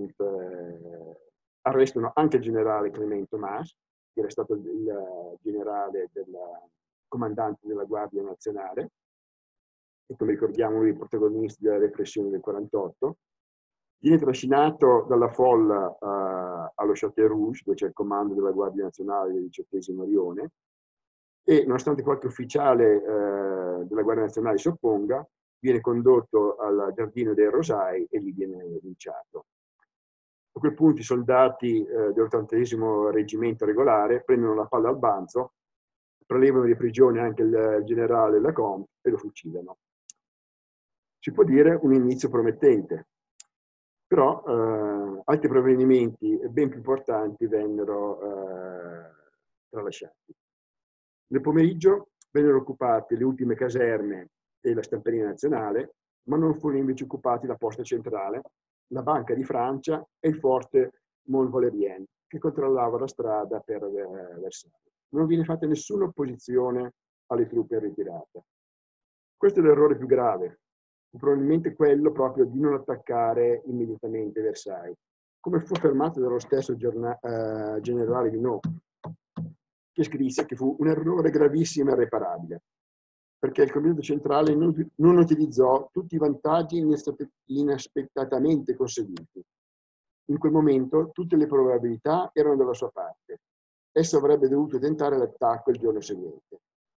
arrestano anche il generale Clément Thomas, che era stato il generale comandante della Guardia Nazionale, e come ricordiamo lui, i protagonisti della repressione del 48. Viene trascinato dalla folla allo Château Rouge, dove c'è il comando della Guardia Nazionale del 18° Arione, e nonostante qualche ufficiale della Guardia Nazionale si opponga, viene condotto al Giardino dei Rosai e lì viene linciato. A quel punto i soldati dell'80° reggimento regolare prendono la palla al balzo, prelevano di prigione anche il generale Lacombe e lo fucilano. Si può dire un inizio promettente, però altri provvedimenti ben più importanti vennero tralasciati. Nel pomeriggio vennero occupate le ultime caserme e la stamperia nazionale, ma non furono invece occupati la posta centrale, la Banca di Francia e il forte Mont-Valérien, che controllava la strada per Versailles. Non viene fatta nessuna opposizione alle truppe in ritirata. Questo è l'errore più grave, probabilmente quello proprio di non attaccare immediatamente Versailles, come fu affermato dallo stesso generale Vinaud, che scrisse che fu un errore gravissimo e irreparabile, perché il Comitato Centrale non utilizzò tutti i vantaggi inaspettatamente conseguiti. In quel momento tutte le probabilità erano dalla sua parte. Esso avrebbe dovuto tentare l'attacco il giorno seguente.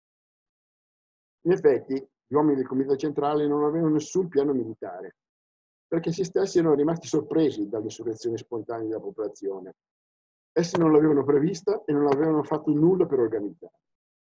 In effetti, gli uomini del Comitato Centrale non avevano nessun piano militare, perché essi stessi erano rimasti sorpresi dall'insurrezione spontanea della popolazione. Essi non l'avevano prevista e non avevano fatto nulla per organizzarla.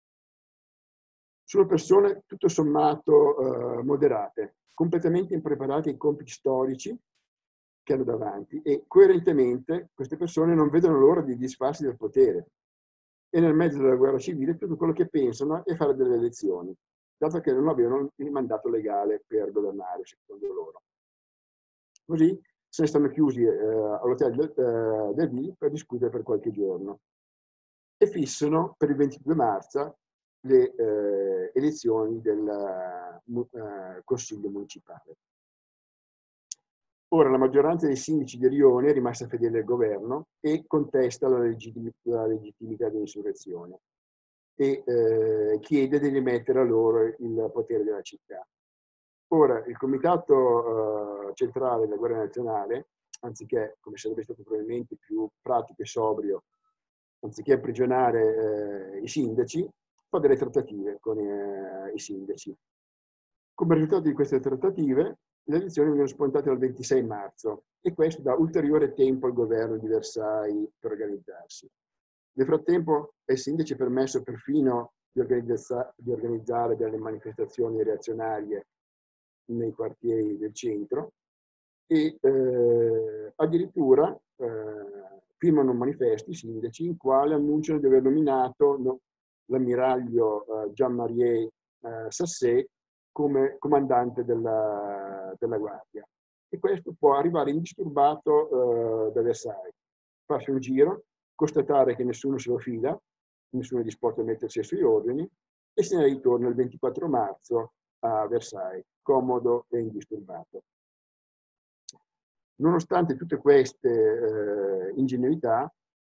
Sono persone tutto sommato moderate, completamente impreparate ai compiti storici che hanno davanti e coerentemente queste persone non vedono l'ora di disfarsi del potere e nel mezzo della guerra civile tutto quello che pensano è fare delle elezioni, dato che non avevano il mandato legale per governare, secondo loro. Così se ne stanno chiusi all'hotel del Ville per discutere per qualche giorno e fissano per il 22 marzo le elezioni del Consiglio municipale. Ora la maggioranza dei sindaci di Rione è rimasta fedele al governo e contesta la legittimità dell'insurrezione e chiede di rimettere a loro il potere della città. Ora il Comitato Centrale della Guardia Nazionale, anziché, come sarebbe stato probabilmente più pratico e sobrio, anziché imprigionare i sindaci, fa delle trattative con i sindaci. Come risultato di queste trattative, le elezioni vengono spuntate al 26 marzo e questo dà ulteriore tempo al governo di Versailles per organizzarsi. Nel frattempo ai sindaci è permesso perfino di organizzare delle manifestazioni reazionarie nei quartieri del centro e addirittura firmano manifesti i sindaci in quale annunciano di aver nominato l'ammiraglio Jean-Marie Sassé come comandante della guardia. E questo può arrivare indisturbato da Versailles, farsi un giro, constatare che nessuno se lo fida, nessuno è disposto a mettersi ai suoi ordini e se ne ritorna il 24 marzo a Versailles, comodo e indisturbato. Nonostante tutte queste ingenuità,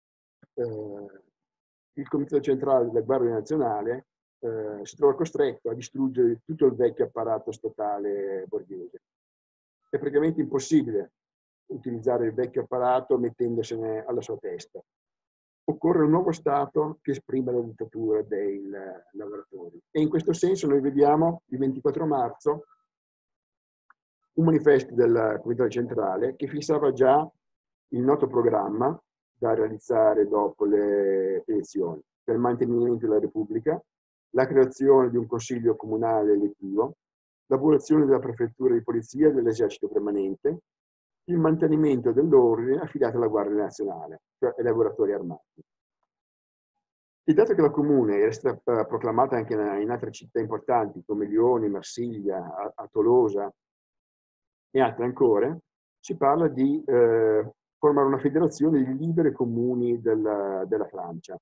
il Comitato Centrale della Guardia Nazionale si trova costretto a distruggere tutto il vecchio apparato statale borghese. È praticamente impossibile utilizzare il vecchio apparato mettendosene alla sua testa. Occorre un nuovo Stato che esprima la dittatura dei lavoratori. E in questo senso noi vediamo il 24 marzo un manifesto del Comitato Centrale che fissava già il noto programma da realizzare dopo le elezioni per il mantenimento della Repubblica, la creazione di un Consiglio comunale elettivo, l'abolizione della prefettura di polizia e dell'esercito permanente, il mantenimento dell'ordine affidato alla Guardia Nazionale, cioè ai lavoratori armati. Il dato che la Comune era stata proclamata anche in altre città importanti come Lione, Marsiglia, a Tolosa e altre ancora, si parla di formare una federazione di libere comuni della Francia.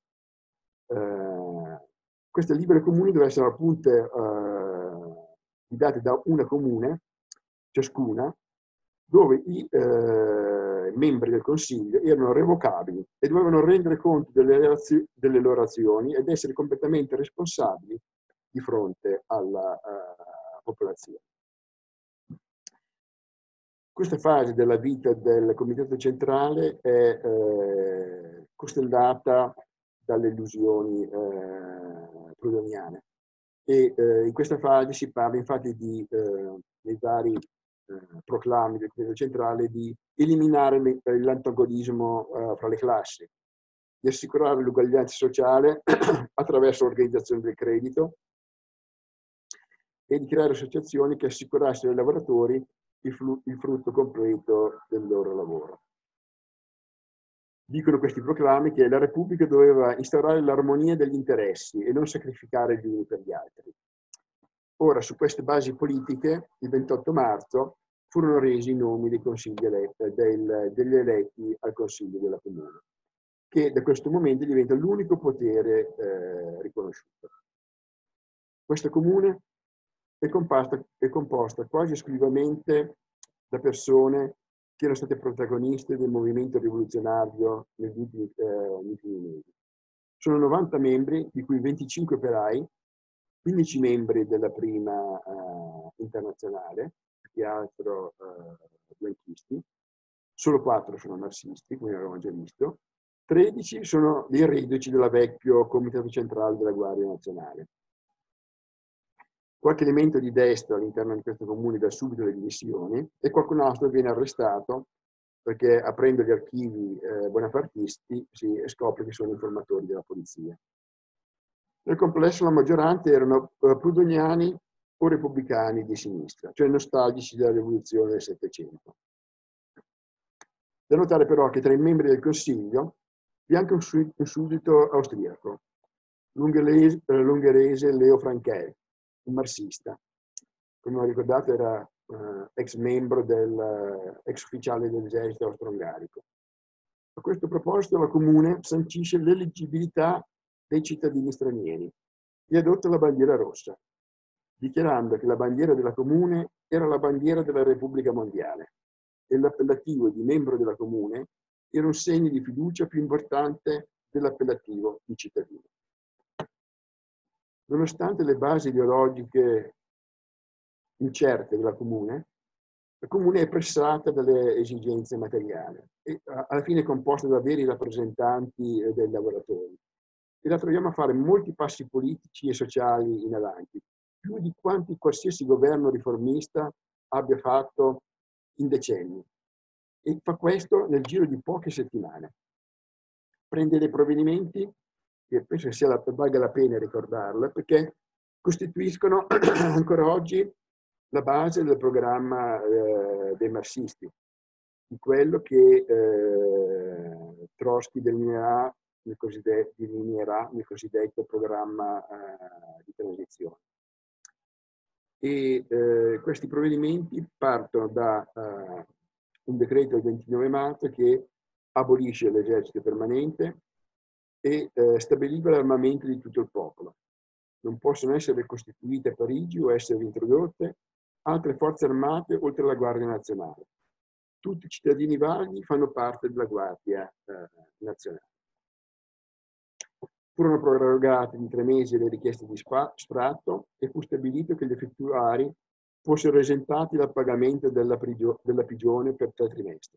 Queste libere comuni devono essere appunto guidate da una comune, ciascuna, dove i membri del Consiglio erano revocabili e dovevano rendere conto delle loro azioni ed essere completamente responsabili di fronte alla popolazione. Questa fase della vita del Comitato Centrale è costellata dalle illusioni proudhoniane e in questa fase si parla infatti dei vari proclami del Comitato Centrale di eliminare l'antagonismo fra le classi, di assicurare l'uguaglianza sociale attraverso l'organizzazione del credito e di creare associazioni che assicurassero ai lavoratori il frutto completo del loro lavoro. Dicono questi proclami che la Repubblica doveva instaurare l'armonia degli interessi e non sacrificare gli uni per gli altri. Ora, su queste basi politiche, il 28 marzo furono resi i nomi dei degli eletti al Consiglio della Comune, che da questo momento diventa l'unico potere riconosciuto. Questa Comune è composta quasi esclusivamente da persone che erano state protagoniste del movimento rivoluzionario negli ultimi mesi. Sono 90 membri, di cui 25 operai, 15 membri della prima internazionale, più che altro blanchisti, solo 4 sono marxisti, come avevamo già visto, 13 sono dei reduci della vecchio Comitato Centrale della Guardia Nazionale. Qualche elemento di destra all'interno di questo comune dà subito le dimissioni e qualcun altro viene arrestato perché aprendo gli archivi bonapartisti si scopre che sono informatori della polizia. Nel complesso la maggioranza erano prudoniani o repubblicani di sinistra, cioè nostalgici della rivoluzione del Settecento. Da notare però che tra i membri del Consiglio vi è anche un suddito austriaco, l'ungherese Leo Frankel, un marxista. Come ho ricordato era ex membro ex ufficiale dell'esercito austro-ungarico. A questo proposito la Comune sancisce l'eleggibilità dei cittadini stranieri e adotta la bandiera rossa, dichiarando che la bandiera della Comune era la bandiera della Repubblica Mondiale e l'appellativo di membro della Comune era un segno di fiducia più importante dell'appellativo di cittadino. Nonostante le basi ideologiche incerte della Comune, la Comune è pressata dalle esigenze materiali e alla fine è composta da veri rappresentanti dei lavoratori. E la troviamo a fare molti passi politici e sociali in avanti, più di quanti qualsiasi governo riformista abbia fatto in decenni. E fa questo nel giro di poche settimane. Prende dei provvedimenti che penso che valga la pena ricordarlo, perché costituiscono ancora oggi la base del programma dei marxisti, di quello che Trotsky delineerà nel cosiddetto programma di transizione. E questi provvedimenti partono da un decreto del 29 marzo che abolisce l'esercito permanente e stabiliva l'armamento di tutto il popolo. Non possono essere costituite a Parigi o essere introdotte altre forze armate oltre alla Guardia Nazionale. Tutti i cittadini validi fanno parte della Guardia Nazionale. Furono prorogate di 3 mesi le richieste di sfratto e fu stabilito che gli effettuari fossero esentati dal pagamento della pigione per 3 trimestri.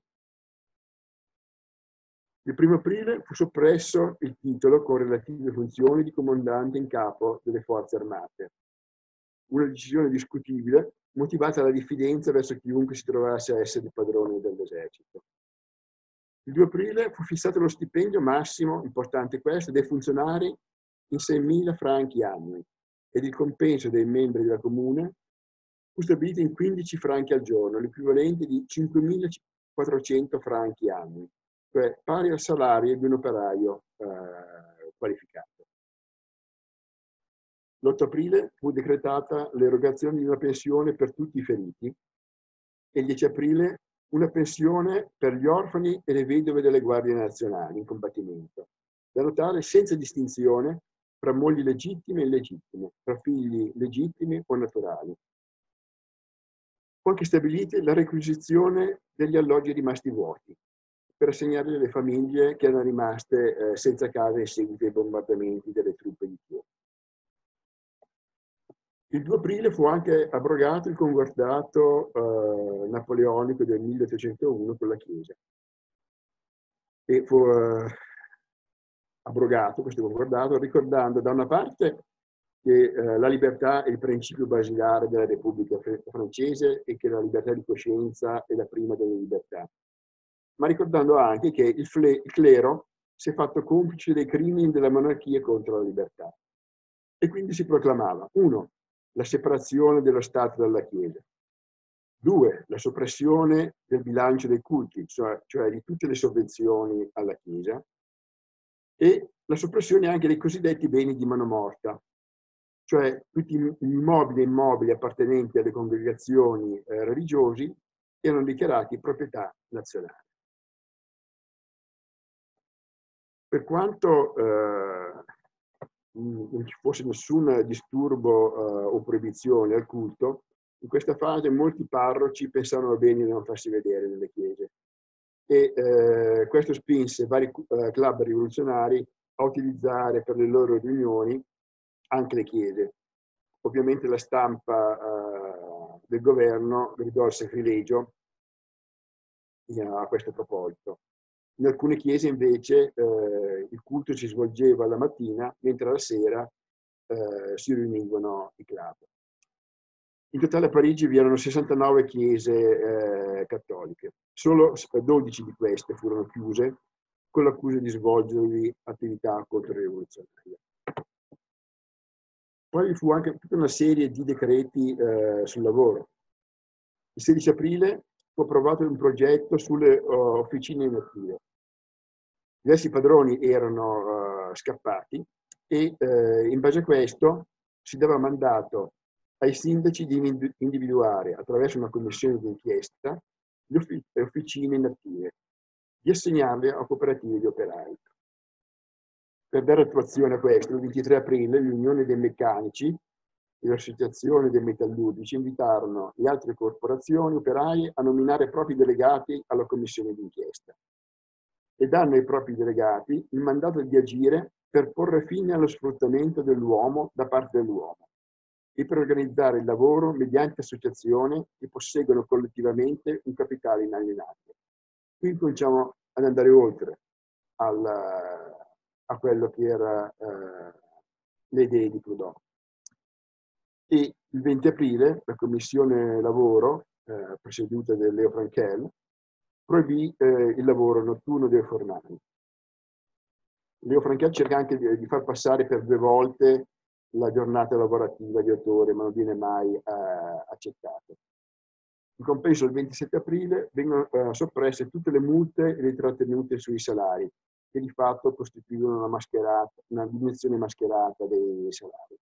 Il 1° aprile fu soppresso il titolo con relative funzioni di comandante in capo delle forze armate. Una decisione discutibile, motivata dalla diffidenza verso chiunque si trovasse a essere il padrone dell'esercito. Il 2 aprile fu fissato lo stipendio massimo, importante questo, dei funzionari in 6.000 franchi annui ed il compenso dei membri della Comune fu stabilito in 15 franchi al giorno, l'equivalente di 5.400 franchi annui, cioè pari al salario di un operaio qualificato. L'8 aprile fu decretata l'erogazione di una pensione per tutti i feriti e il 10 aprile una pensione per gli orfani e le vedove delle guardie nazionali in combattimento, da notare senza distinzione tra mogli legittime e illegittime, tra figli legittimi o naturali. Fu anche stabilita la requisizione degli alloggi rimasti vuoti per assegnarli alle famiglie che erano rimaste senza casa in seguito ai bombardamenti delle truppe di Kiev. Il 2 aprile fu anche abrogato il concordato napoleonico del 1801 con la Chiesa. E fu abrogato questo concordato ricordando da una parte che la libertà è il principio basilare della Repubblica francese e che la libertà di coscienza è la prima delle libertà, ma ricordando anche che il clero si è fatto complice dei crimini della monarchia contro la libertà. E quindi si proclamava, 1, la separazione dello Stato dalla Chiesa, 2. La soppressione del bilancio dei culti, cioè di tutte le sovvenzioni alla Chiesa, e la soppressione anche dei cosiddetti beni di mano morta, cioè tutti gli immobili e immobili appartenenti alle congregazioni religiosi erano dichiarati proprietà nazionale. Per quanto non ci fosse nessun disturbo o proibizione al culto, in questa fase molti parroci pensarono bene di non farsi vedere nelle chiese e questo spinse vari club rivoluzionari a utilizzare per le loro riunioni anche le chiese. Ovviamente la stampa del governo gridò al sacrilegio a questo proposito. In alcune chiese invece il culto si svolgeva la mattina, mentre la sera si riunivano i club. In totale a Parigi vi erano 69 chiese cattoliche. Solo 12 di queste furono chiuse con l'accusa di svolgervi attività controrivoluzionarie. Poi vi fu anche tutta una serie di decreti sul lavoro. Il 16 aprile fu approvato un progetto sulle officine inattive. Diversi padroni erano scappati e in base a questo si dava mandato ai sindaci di individuare attraverso una commissione di inchiesta le officine inattive, di assegnarle a cooperative di operai. Per dare attuazione a questo, il 23 aprile l'Unione dei Meccanici e l'Associazione dei Metallurgici invitarono le altre corporazioni operaie a nominare i propri delegati alla commissione d'inchiesta e danno ai propri delegati il mandato di agire per porre fine allo sfruttamento dell'uomo da parte dell'uomo e per organizzare il lavoro mediante associazioni che posseggono collettivamente un capitale inalienabile. Qui cominciamo ad andare oltre a quello che era le idee di Proudhon. E il 20 aprile la Commissione Lavoro, presieduta da Leo Franchel, proibì il lavoro notturno dei fornai. Leo Franchel cerca anche di far passare per 2 volte la giornata lavorativa di 8 ore, ma non viene mai accettato. In compenso, il 27 aprile vengono soppresse tutte le multe e le trattenute sui salari, che di fatto costituivano una diminuzione mascherata dei salari.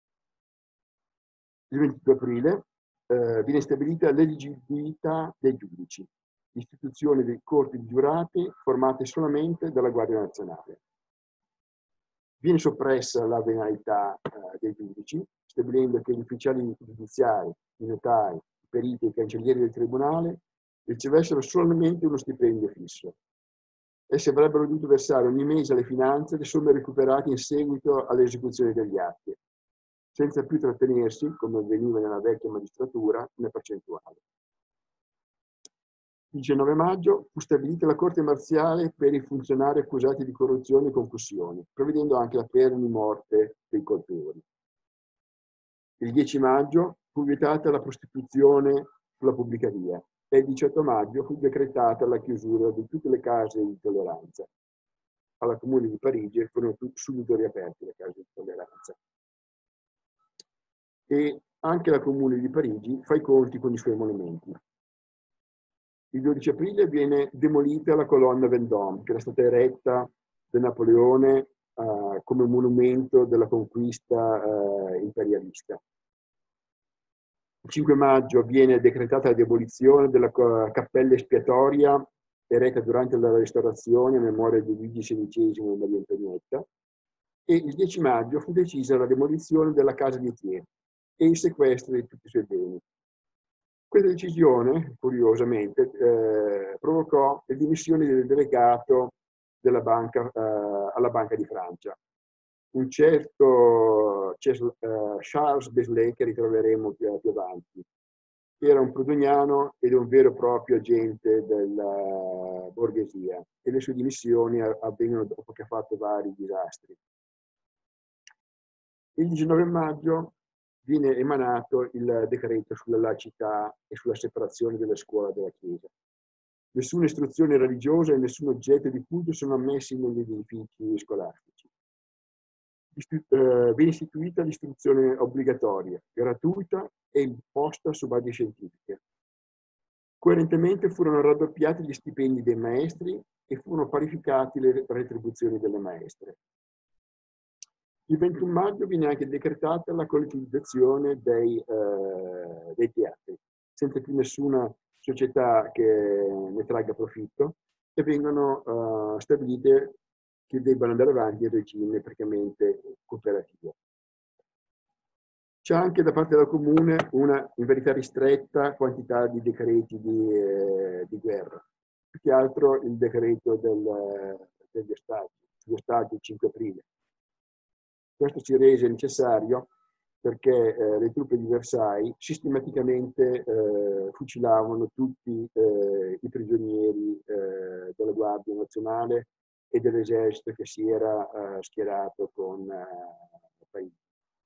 Il 22 aprile viene stabilita l'eleggibilità dei giudici, l'istituzione dei corti di giurati formate solamente dalla Guardia Nazionale. Viene soppressa la venalità dei giudici, stabilendo che gli ufficiali giudiziari, i notai, i periti e i cancellieri del tribunale ricevessero solamente uno stipendio fisso. Essi avrebbero dovuto versare ogni mese alle finanze le somme recuperate in seguito all'esecuzione degli atti, senza più trattenersi, come avveniva nella vecchia magistratura, una percentuale. Il 19 maggio fu stabilita la Corte marziale per i funzionari accusati di corruzione e concussione, prevedendo anche la pena di morte dei colpevoli. Il 10 maggio fu vietata la prostituzione sulla pubblica via e il 18 maggio fu decretata la chiusura di tutte le case di tolleranza. Alla Comune di Parigi furono subito riaperte le case di tolleranza. E anche la Comune di Parigi fa i conti con i suoi monumenti. Il 12 aprile viene demolita la colonna Vendôme, che era stata eretta da Napoleone come monumento della conquista imperialista. Il 5 maggio viene decretata la demolizione della cappella espiatoria eretta durante la restaurazione a memoria di Luigi XVI e Maria Antonietta, e il 10 maggio fu decisa la demolizione della casa di Thiers e il sequestro di tutti i suoi beni. Questa decisione, curiosamente, provocò le dimissioni del delegato della banca, alla Banca di Francia, un certo Charles Beslay, che ritroveremo più avanti. Era un proudhoniano ed un vero e proprio agente della borghesia, e le sue dimissioni avvengono dopo che ha fatto vari disastri. Il 19 maggio viene emanato il decreto sulla laicità e sulla separazione della scuola dalla Chiesa. Nessuna istruzione religiosa e nessun oggetto di culto sono ammessi negli edifici scolastici. Viene istituita l'istruzione obbligatoria, gratuita e imposta su basi scientifiche. Coerentemente furono raddoppiati gli stipendi dei maestri e furono parificati le retribuzioni delle maestre. Il 21 maggio viene anche decretata la collettivizzazione dei teatri, senza più nessuna società che ne tragga profitto, e vengono stabilite che debbano andare avanti in regime praticamente cooperativo. C'è anche da parte del comune una, in verità, ristretta quantità di decreti di guerra. Più che altro il decreto degli ostaggi il 5 aprile. Questo si rese necessario perché le truppe di Versailles sistematicamente fucilavano tutti i prigionieri della Guardia Nazionale e dell'esercito che si era schierato con Parigi.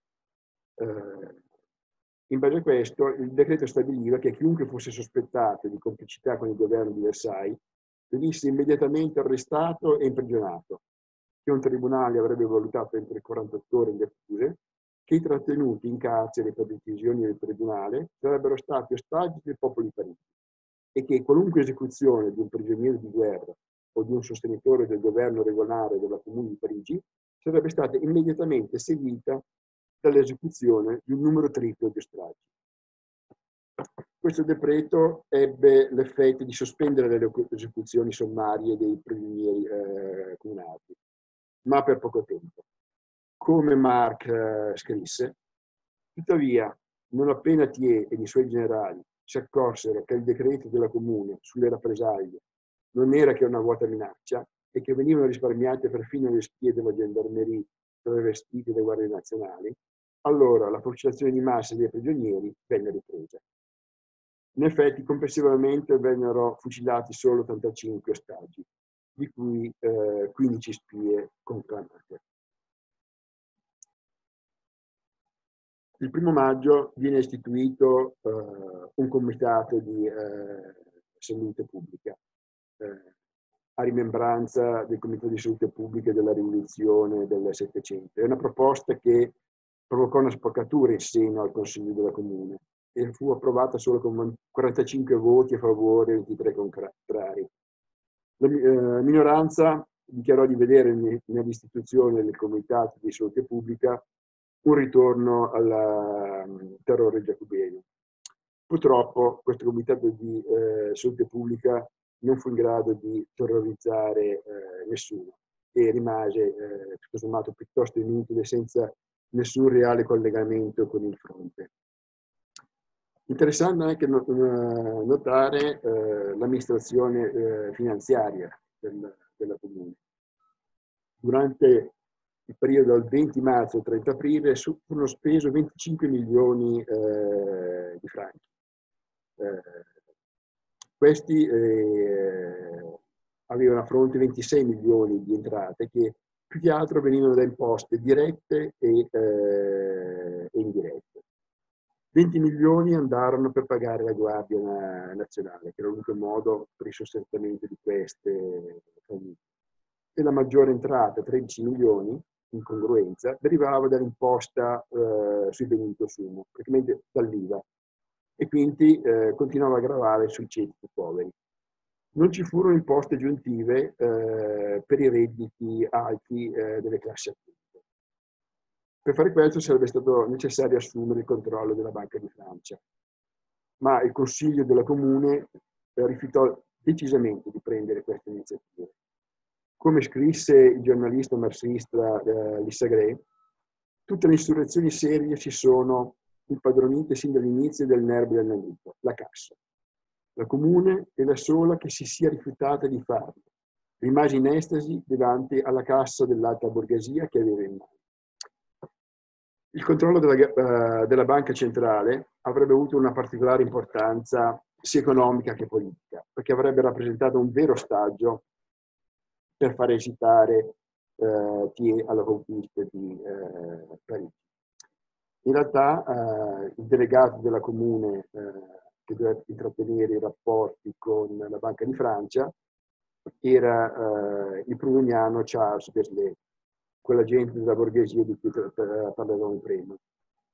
In base a questo, il decreto stabiliva che chiunque fosse sospettato di complicità con il governo di Versailles venisse immediatamente arrestato e imprigionato, che un tribunale avrebbe valutato entro 48 ore le accuse, che i trattenuti in carcere per decisioni del tribunale sarebbero stati ostaggi del popolo di Parigi e che qualunque esecuzione di un prigioniero di guerra o di un sostenitore del governo regolare della Comune di Parigi sarebbe stata immediatamente seguita dall'esecuzione di un numero triplo di ostaggi. Questo decreto ebbe l'effetto di sospendere le esecuzioni sommarie dei prigionieri comunali, ma per poco tempo. Come Marc scrisse, tuttavia, non appena Thiers e i suoi generali si accorsero che il decreto della Comune sulle rappresaglie non era che una vuota minaccia e che venivano risparmiate perfino le spie della gendarmerie travestite da guardie nazionali, allora la fucilazione di massa dei prigionieri venne ripresa. In effetti, complessivamente vennero fucilati solo 85 ostaggi, di cui 15 spie conclamate. Il 1° maggio viene istituito un comitato di salute pubblica, a rimembranza del comitato di salute pubblica della rivoluzione del Settecento. È una proposta che provocò una spaccatura in seno al Consiglio della Comune e fu approvata solo con 45 voti a favore e 23 contrari. La minoranza dichiarò di vedere nell'istituzione del comitato di salute pubblica un ritorno al terrore giacobino. Purtroppo questo comitato di salute pubblica non fu in grado di terrorizzare nessuno e rimase tutto sommato piuttosto inutile, senza nessun reale collegamento con il fronte. Interessante anche notare l'amministrazione finanziaria della Comune. Durante il periodo dal 20 marzo al 30 aprile furono spesi 25 milioni di franchi. Questi avevano a fronte 26 milioni di entrate che più che altro venivano da imposte dirette e indirette. 20 milioni andarono per pagare la Guardia Nazionale, che era l'unico modo per il sostentamento di queste famiglie. E la maggiore entrata, 13 milioni, in congruenza, derivava dall'imposta sui beni di consumo, praticamente dall'IVA, e quindi continuava a gravare sui ceti più poveri. Non ci furono imposte aggiuntive per i redditi alti delle classi attive. Per fare questo sarebbe stato necessario assumere il controllo della Banca di Francia, ma il Consiglio della Comune rifiutò decisamente di prendere queste iniziative. Come scrisse il giornalista marxista Lissagre, tutte le insurrezioni serie si sono impadronite sin dall'inizio del nervo del nemico, la cassa. La Comune è la sola che si sia rifiutata di farlo. Rimase in estasi davanti alla cassa dell'alta borghesia che aveva in mano. Il controllo della banca centrale avrebbe avuto una particolare importanza sia economica che politica, perché avrebbe rappresentato un vero ostaggio per far esitare Thiers alla conquista di Parigi. In realtà il delegato della Comune che doveva intrattenere i rapporti con la Banca di Francia era il pruiniano Charles Berlet, quell'agente della borghesia di cui parlavamo prima.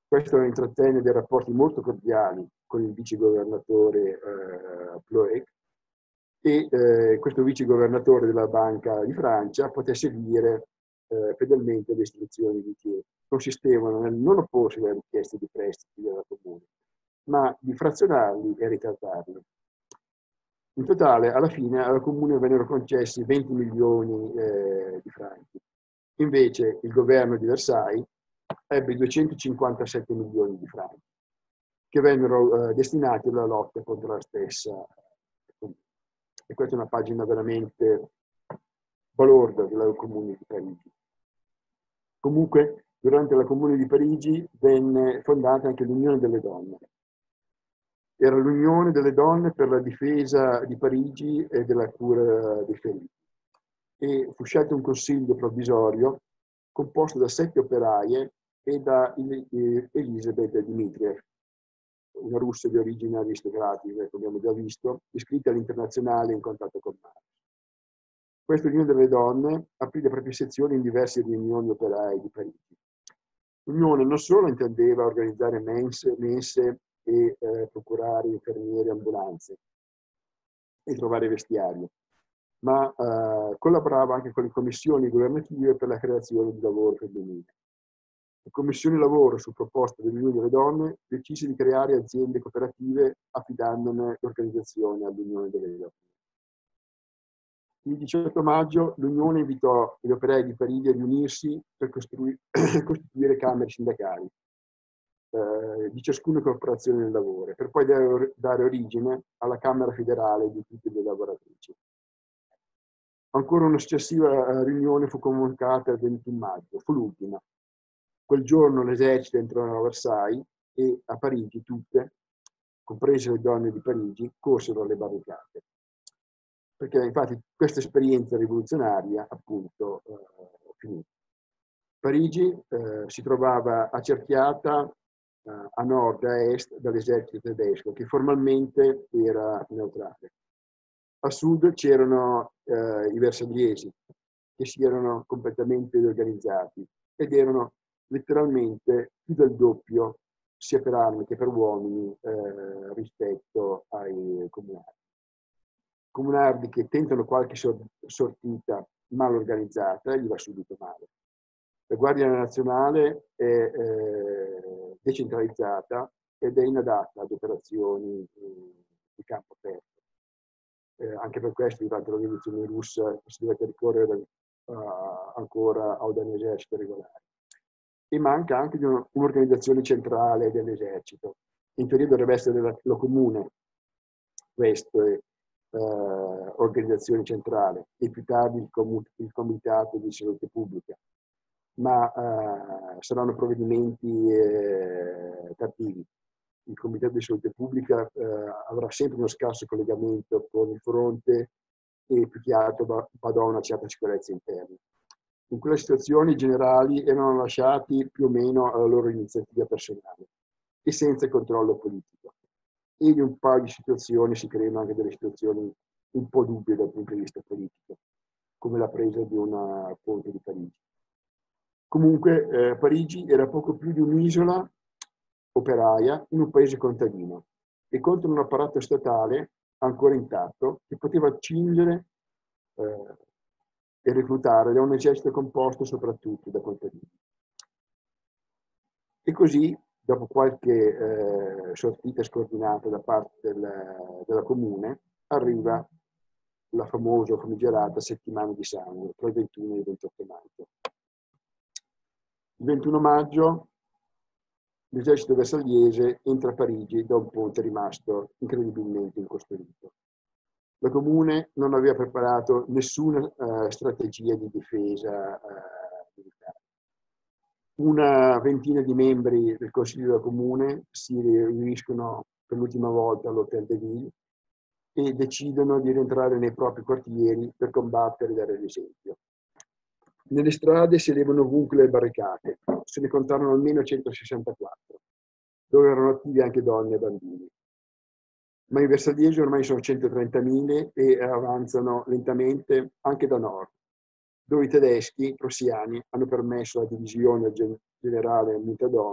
Questo intrattenne dei rapporti molto cordiali con il vicegovernatore Ploeg, e questo vicegovernatore della Banca di Francia poté seguire fedelmente le istruzioni di Thiers. Consistevano nel non opporsi alle richieste di prestiti della Comune, ma di frazionarli e ritardarli. In totale, alla fine, alla Comune vennero concessi 20 milioni di franchi. Invece, il governo di Versailles ebbe 257 milioni di franchi, che vennero destinati alla lotta contro la stessa Comune. E questa è una pagina veramente balorda della Comune di Parigi. Comunque, durante la Comune di Parigi venne fondata anche l'Unione delle Donne. Era l'Unione delle Donne per la difesa di Parigi e della cura dei feriti. E fu scelto un consiglio provvisorio composto da 7 operaie e da Elisabeth Dmitriev, una russa di origine aristocratica, come abbiamo già visto, iscritta all'Internazionale in contatto con Marx. Questa Unione delle Donne aprì le proprie sezioni in diverse riunioni operaie di Parigi. L'Unione non solo intendeva organizzare mense e procurare infermieri e ambulanze e trovare vestiario, ma collaborava anche con le commissioni governative per la creazione di lavoro femminile. La Commissione Lavoro, su proposta dell'Unione delle Donne, decise di creare aziende cooperative affidandone l'organizzazione all'Unione delle Donne. Il 18 maggio l'Unione invitò gli operai di Parigi a riunirsi per costituire camere sindacali di ciascuna corporazione del lavoro, per poi dare origine alla Camera federale di tutte le lavoratrici. Ancora una successiva riunione fu convocata il 21 maggio, fu l'ultima. Quel giorno l'esercito entrò a Versailles e a Parigi tutte, comprese le donne di Parigi, corsero alle barricate. Perché infatti questa esperienza rivoluzionaria appunto finì. Parigi si trovava accerchiata a nord e a est dall'esercito tedesco, che formalmente era neutrale. A sud c'erano i versagliesi, che si erano completamente organizzati ed erano letteralmente più del doppio, sia per armi che per uomini, rispetto ai comunardi. Comunardi che tentano qualche sortita mal organizzata gli va subito male. La Guardia Nazionale è decentralizzata ed è inadatta ad operazioni di campo aperto. Anche per questo durante la rivoluzione russa si dovette ricorrere ancora ad un esercito regolare. E manca anche di un'organizzazione centrale dell'esercito. In teoria dovrebbe essere la comune queste organizzazioni centrali e più tardi il comitato di salute pubblica, ma saranno provvedimenti tardivi. Il comitato di salute pubblica avrà sempre uno scarso collegamento con il fronte e più che altro va a una certa sicurezza interna. In quelle situazioni i generali erano lasciati più o meno alla loro iniziativa personale e senza controllo politico. E in un paio di situazioni si creano anche delle situazioni un po' dubbie dal punto di vista politico, come la presa di una ponte di Parigi. Comunque Parigi era poco più di un'isola operaia in un paese contadino e contro un apparato statale ancora intatto che poteva accingere e reclutare da un esercito composto soprattutto da contadini. E così, dopo qualche sortita scordinata da parte della Comune, arriva la famosa o famigerata settimana di sangue, tra il 21 e il 28 maggio. Il 21 maggio l'esercito versagliese entra a Parigi da un ponte rimasto incredibilmente incostruito. La Comune non aveva preparato nessuna strategia di difesa militare. Una ventina di membri del Consiglio della Comune si riuniscono per l'ultima volta all'Hôtel de Ville e decidono di rientrare nei propri quartieri per combattere e dare l'esempio. Nelle strade si elevano ovunque le barricate, se ne contarono almeno 164, dove erano attivi anche donne e bambini. Ma i versagliesi ormai sono 130.000 e avanzano lentamente anche da nord, dove i tedeschi prussiani hanno permesso la divisione del generale Montadon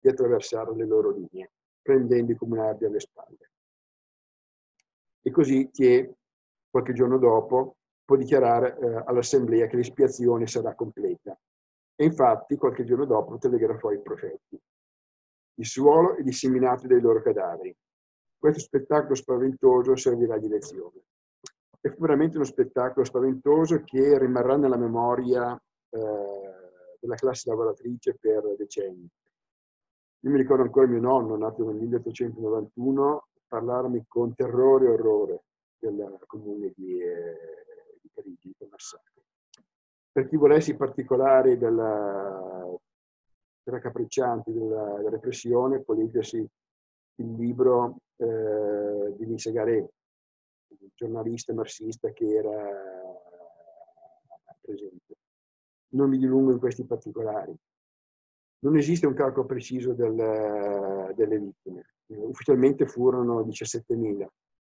di attraversare le loro linee, prendendo i comunardi alle spalle. E così Thiers, qualche giorno dopo, può dichiarare all'assemblea che l'espiazione sarà completa. E infatti, qualche giorno dopo, telegrafò i profeti. Il suolo è disseminato dai loro cadaveri. Questo spettacolo spaventoso servirà di lezione. È veramente uno spettacolo spaventoso che rimarrà nella memoria della classe lavoratrice per decenni. Io mi ricordo ancora mio nonno, nato nel 1891, parlarmi con terrore e orrore del comune di Parigi, del massacro. Per chi volesse i particolari della raccapriccianti della repressione, può leggersi il libro di Lise Garret, il giornalista marxista che era presente. Non mi dilungo in questi particolari. Non esiste un calcolo preciso delle vittime. Ufficialmente furono 17.000,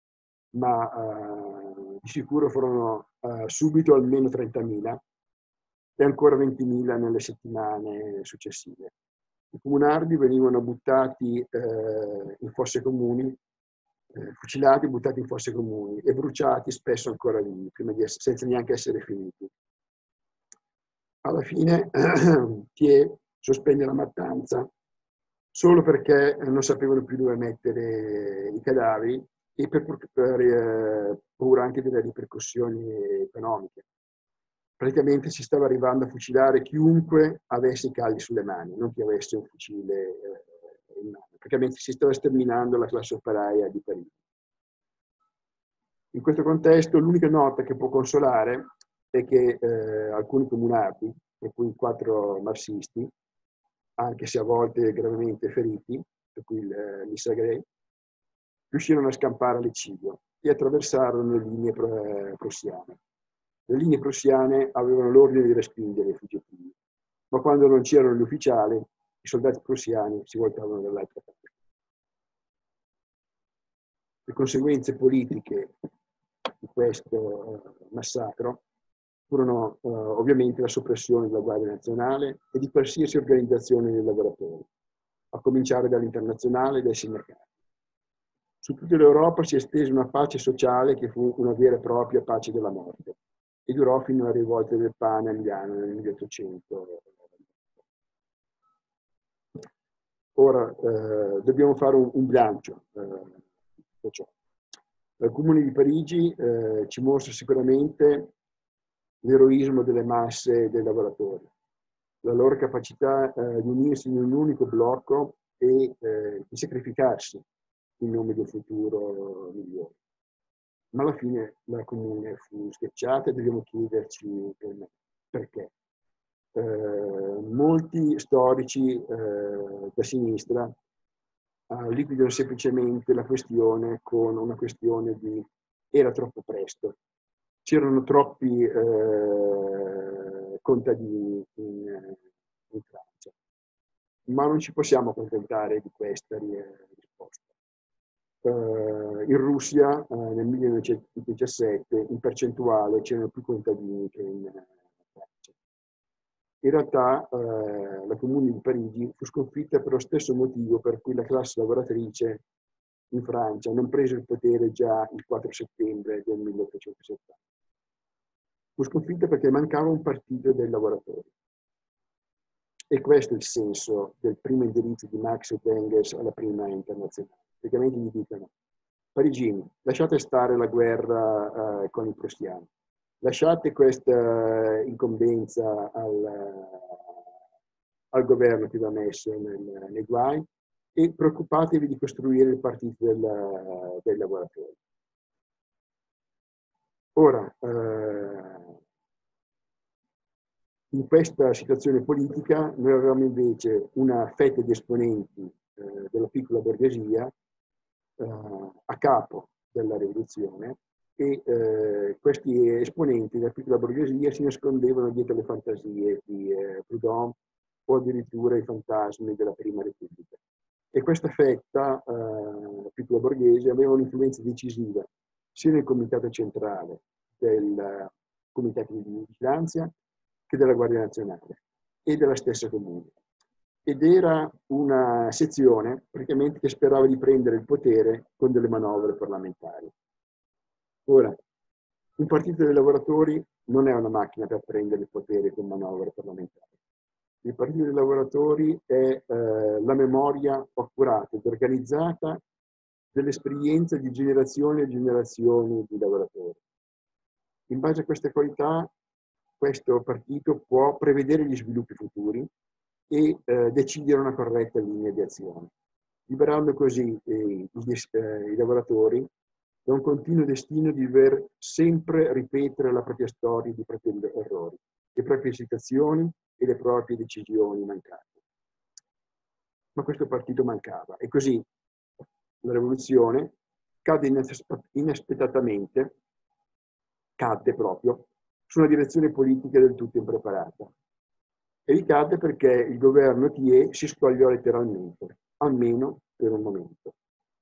ma di sicuro furono subito almeno 30.000 e ancora 20.000 nelle settimane successive. I comunardi venivano buttati in fosse comuni, fucilati, buttati in fosse comuni e bruciati spesso ancora lì, senza neanche essere finiti. Alla fine Thiers sospende la mattanza solo perché non sapevano più dove mettere i cadaveri e per paura anche delle ripercussioni economiche. Praticamente si stava arrivando a fucilare chiunque avesse i calli sulle mani, non chi avesse un fucile in mano. Praticamente si stava sterminando la classe operaia di Parigi. In questo contesto l'unica nota che può consolare è che alcuni comunardi, e cui 4 marxisti, anche se a volte gravemente feriti, per cui Lise Garret, riuscirono a scampare all'eccidio e attraversarono le linee prussiane. Le linee prussiane avevano l'ordine di respingere i fuggitivi, ma quando non c'erano gli ufficiali, i soldati prussiani si voltavano dall'altra parte. Le conseguenze politiche di questo massacro furono ovviamente la soppressione della Guardia Nazionale e di qualsiasi organizzazione dei lavoratori, a cominciare dall'internazionale e dai sindacati. Su tutta l'Europa si estese una pace sociale che fu una vera e propria pace della morte e durò fino alle rivolte del pane a Milano nel 1800. Ora dobbiamo fare un bilancio di ciò. Il Comune di Parigi ci mostra sicuramente l'eroismo delle masse dei lavoratori, la loro capacità di unirsi in un unico blocco e di sacrificarsi in nome di un futuro migliore. Ma alla fine la Comune fu schiacciata e dobbiamo chiederci perché. Molti storici da sinistra liquidano semplicemente la questione con una questione di era troppo presto. C'erano troppi contadini in Francia, ma non ci possiamo accontentare di questa risposta. In Russia nel 1917 in percentuale c'erano più contadini che in Francia. In realtà la Comune di Parigi fu sconfitta per lo stesso motivo per cui la classe lavoratrice in Francia non prese il potere già il 4 settembre del 1870. Fu sconfitta perché mancava un partito dei lavoratori. E questo è il senso del primo indirizzo di Marx e Engels alla prima internazionale. Praticamente gli dicono: parigini, lasciate stare la guerra con i prussiani, lasciate questa incombenza al governo che vi ha messo nei guai e preoccupatevi di costruire il partito dei lavoratori. Ora, in questa situazione politica noi avevamo invece una fetta di esponenti della piccola borghesia a capo della rivoluzione e questi esponenti della piccola borghesia si nascondevano dietro le fantasie di Proudhon o addirittura i fantasmi della Prima Repubblica. E questa fetta piccola borghese aveva un'influenza decisiva sia nel comitato centrale del comitato di vigilanza che della Guardia Nazionale e della stessa Comune. ed era una sezione praticamente che sperava di prendere il potere con delle manovre parlamentari. Ora, un partito dei lavoratori non è una macchina per prendere il potere con manovre parlamentari. Il partito dei lavoratori è la memoria accurata ed organizzata dell'esperienza di generazioni e generazioni di lavoratori. In base a queste qualità, questo partito può prevedere gli sviluppi futuri e decidere una corretta linea di azione, liberando così i lavoratori da un continuo destino di dover sempre ripetere la propria storia di propri errori, le proprie esitazioni e le proprie decisioni mancate. Ma questo partito mancava e così la rivoluzione cadde inaspettatamente, cadde proprio, su una direzione politica del tutto impreparata. E ricadde perché il governo Thiers si spogliò letteralmente, almeno per un momento.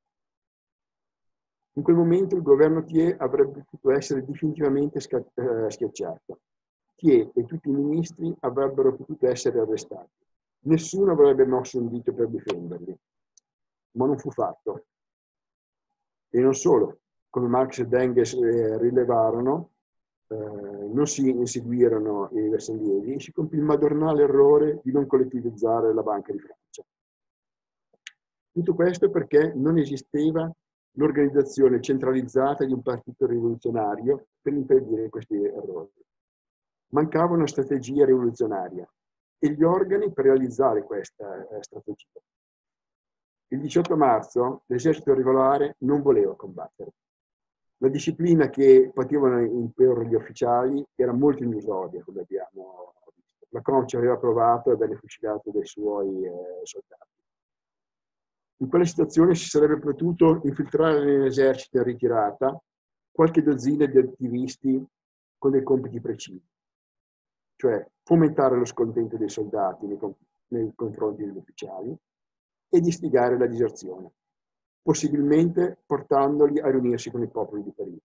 In quel momento il governo Thiers avrebbe potuto essere definitivamente schiacciato. Thiers e tutti i ministri avrebbero potuto essere arrestati. Nessuno avrebbe mosso un dito per difenderli. Ma non fu fatto. E non solo, come Marx ed Engels rilevarono, non si inseguirono i bersaglieri e si compì il madornale errore di non collettivizzare la Banca di Francia. Tutto questo perché non esisteva l'organizzazione centralizzata di un partito rivoluzionario per impedire questi errori. Mancava una strategia rivoluzionaria e gli organi per realizzare questa strategia. Il 18 marzo l'esercito regolare non voleva combattere. La disciplina che potevano imporre gli ufficiali era molto illusoria, come abbiamo visto. La Croce aveva provato e venne fucilato dai suoi soldati. In quella situazione si sarebbe potuto infiltrare nell'esercito in ritirata qualche dozzina di attivisti con dei compiti precisi, cioè fomentare lo scontento dei soldati nei confronti degli ufficiali e istigare la diserzione, possibilmente portandoli a riunirsi con i popoli di Parigi.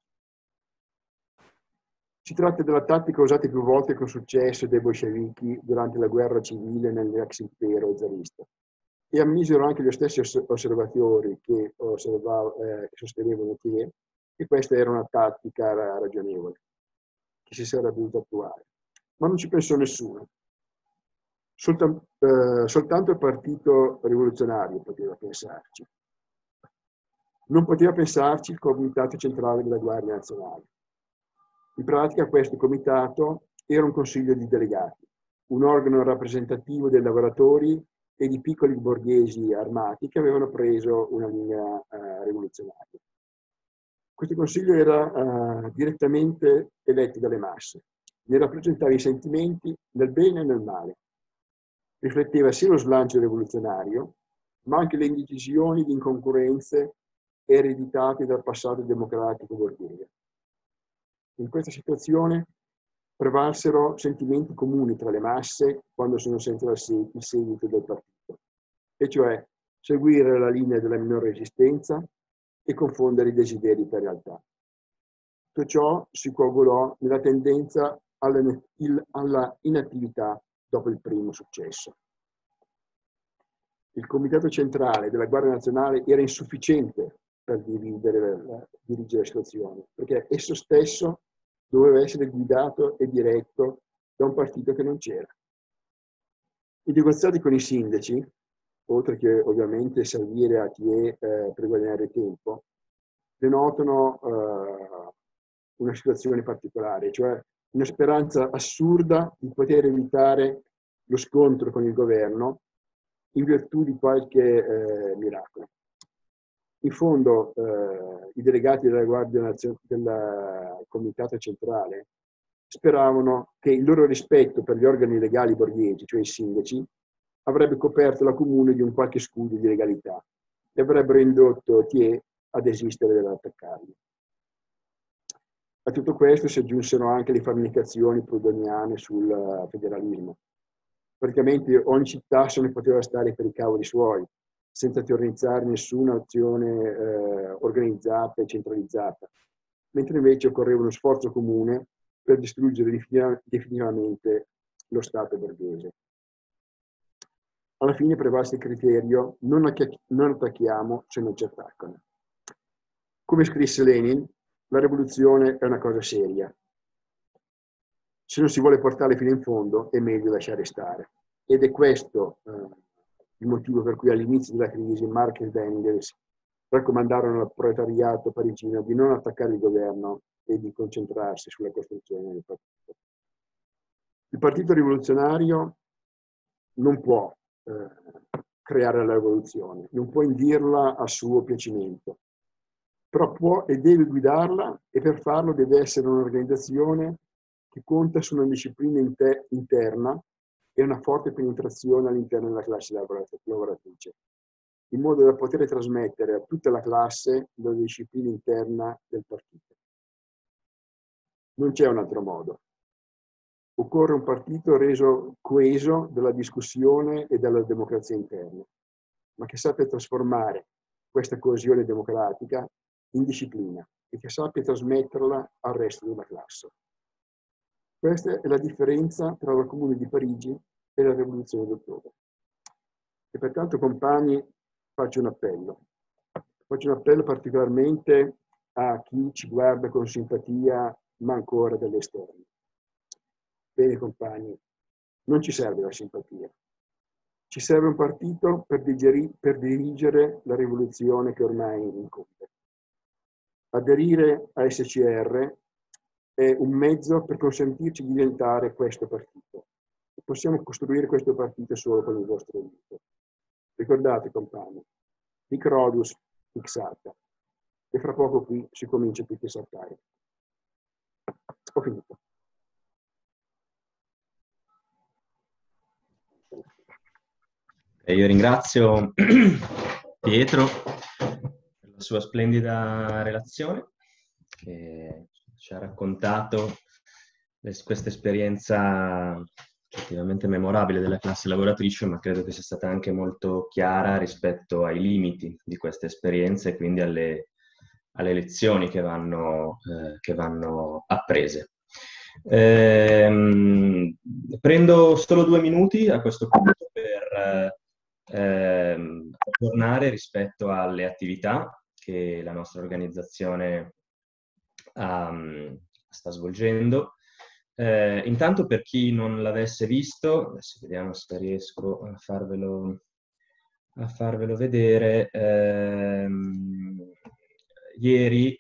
Si tratta della tattica usata più volte con successo dai bolscevichi durante la guerra civile nell'ex impero zarista. E ammisero anche gli stessi osservatori che sostenevano che questa era una tattica ragionevole, che si sarebbe dovuta attuare. Ma non ci pensò nessuno. Soltanto il Partito Rivoluzionario poteva pensarci. Non poteva pensarci il Comitato Centrale della Guardia Nazionale. In pratica questo comitato era un consiglio di delegati, un organo rappresentativo dei lavoratori e di piccoli borghesi armati che avevano preso una linea rivoluzionaria. Questo consiglio era direttamente eletto dalle masse, ne rappresentava i sentimenti nel bene e nel male. Rifletteva sia lo slancio rivoluzionario, ma anche le indecisioni di inconcurrenze ereditate dal passato democratico borghese. In questa situazione prevalsero sentimenti comuni tra le masse quando sono senza il seguito del partito, e cioè seguire la linea della minore resistenza e confondere i desideri per realtà. Tutto ciò si coagulò nella tendenza alla inattività dopo il primo successo. Il Comitato Centrale della Guardia Nazionale era insufficiente per dirigere la situazione, perché esso stesso doveva essere guidato e diretto da un partito che non c'era. I negoziati con i sindaci, oltre che ovviamente servire a Thiers per guadagnare tempo, denotano una situazione particolare, cioè una speranza assurda di poter evitare lo scontro con il governo in virtù di qualche miracolo. In fondo i delegati della Guardia Nazionale, del Comitato Centrale, speravano che il loro rispetto per gli organi legali borghesi, cioè i sindaci, avrebbe coperto la comune di un qualche scudo di legalità e avrebbero indotto Thiers a desistere dall'attaccarli. A tutto questo si aggiunsero anche le famigliazioni proudhoniane sul federalismo. Praticamente ogni città se ne poteva stare per i cavoli suoi, senza teorizzare nessuna azione organizzata e centralizzata, mentre invece occorreva uno sforzo comune per distruggere definitivamente lo Stato borghese. alla fine prevalse il criterio non attacchiamo se non ci attaccano. Come scrisse Lenin, la rivoluzione è una cosa seria. Se non si vuole portare fino in fondo è meglio lasciare stare. Ed è questo il motivo per cui all'inizio della crisi Marx ed Engels raccomandarono al proletariato parigino di non attaccare il governo e di concentrarsi sulla costruzione del partito. Il partito rivoluzionario non può creare la rivoluzione, non può indirla a suo piacimento, però può e deve guidarla, e per farlo deve essere un'organizzazione che conta su una disciplina interna e una forte penetrazione all'interno della classe lavoratrice, in modo da poter trasmettere a tutta la classe la disciplina interna del partito. Non c'è un altro modo. Occorre un partito reso coeso dalla discussione e dalla democrazia interna, ma che sappia trasformare questa coesione democratica in disciplina e che sappia trasmetterla al resto della classe. Questa è la differenza tra la Comune di Parigi e la Rivoluzione d'Ottobre. E pertanto, compagni, faccio un appello. Faccio un appello particolarmente a chi ci guarda con simpatia, ma ancora dall'esterno. Bene, compagni, non ci serve la simpatia. Ci serve un partito per dirigere la rivoluzione che ormai incombe. Aderire a SCR è un mezzo per consentirci di diventare questo partito. Possiamo costruire questo partito solo con il vostro aiuto. Ricordate, compagni, hic Rhodus, hic salta. E fra poco qui si comincia più che saltare. Ho finito. Io ringrazio Pietro per la sua splendida relazione, che ci ha raccontato questa esperienza effettivamente memorabile della classe lavoratrice, ma credo che sia stata anche molto chiara rispetto ai limiti di questa esperienza e quindi alle lezioni che vanno apprese. Prendo solo 2 minuti a questo punto per tornare rispetto alle attività che la nostra organizzazione sta svolgendo. Intanto, per chi non l'avesse visto, adesso vediamo se riesco a farvelo vedere. Ieri,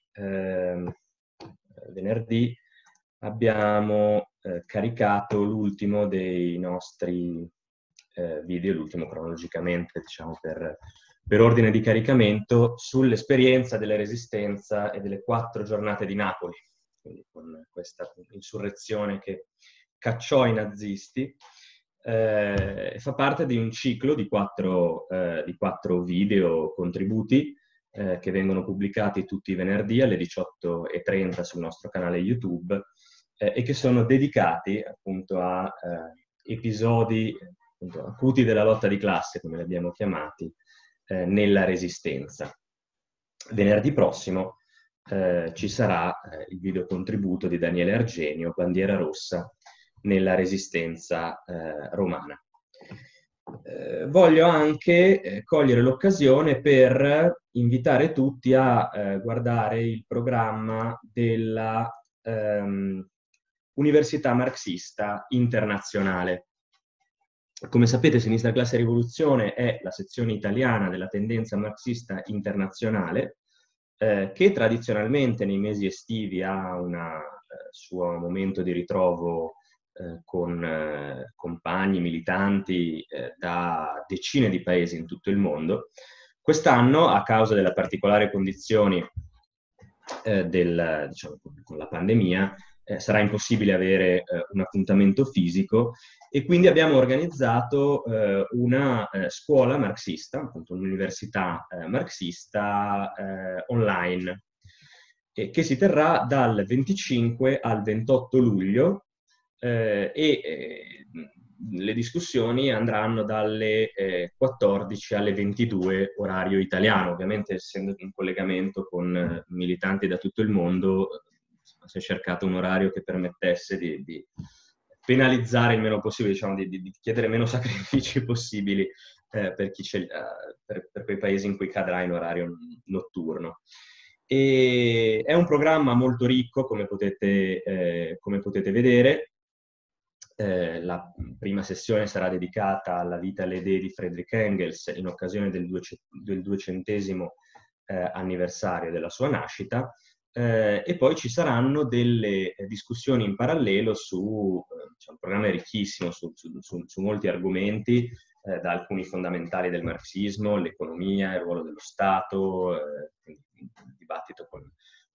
venerdì, abbiamo caricato l'ultimo dei nostri video, l'ultimo cronologicamente, diciamo per ordine di caricamento, sull'esperienza della Resistenza e delle 4 giornate di Napoli, quindi con questa insurrezione che cacciò i nazisti. Fa parte di un ciclo di 4 video contributi che vengono pubblicati tutti i venerdì alle 18:30 sul nostro canale YouTube e che sono dedicati appunto a episodi appunto acuti della lotta di classe, come li abbiamo chiamati, nella Resistenza. Venerdì prossimo ci sarà il video contributo di Daniele Argenio, Bandiera Rossa nella Resistenza romana. Voglio anche cogliere l'occasione per invitare tutti a guardare il programma della Università Marxista Internazionale. Come sapete, Sinistra, Classe e Rivoluzione è la sezione italiana della tendenza marxista internazionale, che tradizionalmente nei mesi estivi ha un suo momento di ritrovo con compagni, militanti da decine di paesi in tutto il mondo. Quest'anno, a causa delle particolari condizioni diciamo, con la pandemia, sarà impossibile avere un appuntamento fisico, e quindi abbiamo organizzato una scuola marxista, appunto un'università marxista online, che si terrà dal 25 al 28 luglio le discussioni andranno dalle 14 alle 22 orario italiano. Ovviamente, essendo in collegamento con militanti da tutto il mondo, si è cercato un orario che permettesse di penalizzare il meno possibile, diciamo, di chiedere meno sacrifici possibili per quei paesi in cui cadrà in orario notturno. E è un programma molto ricco, come potete vedere. La prima sessione sarà dedicata alla vita e alle idee di Friedrich Engels in occasione del 200° anniversario della sua nascita, e poi ci saranno delle discussioni in parallelo c'è un programma ricchissimo su molti argomenti, da alcuni fondamentali del marxismo, l'economia, il ruolo dello Stato, il dibattito con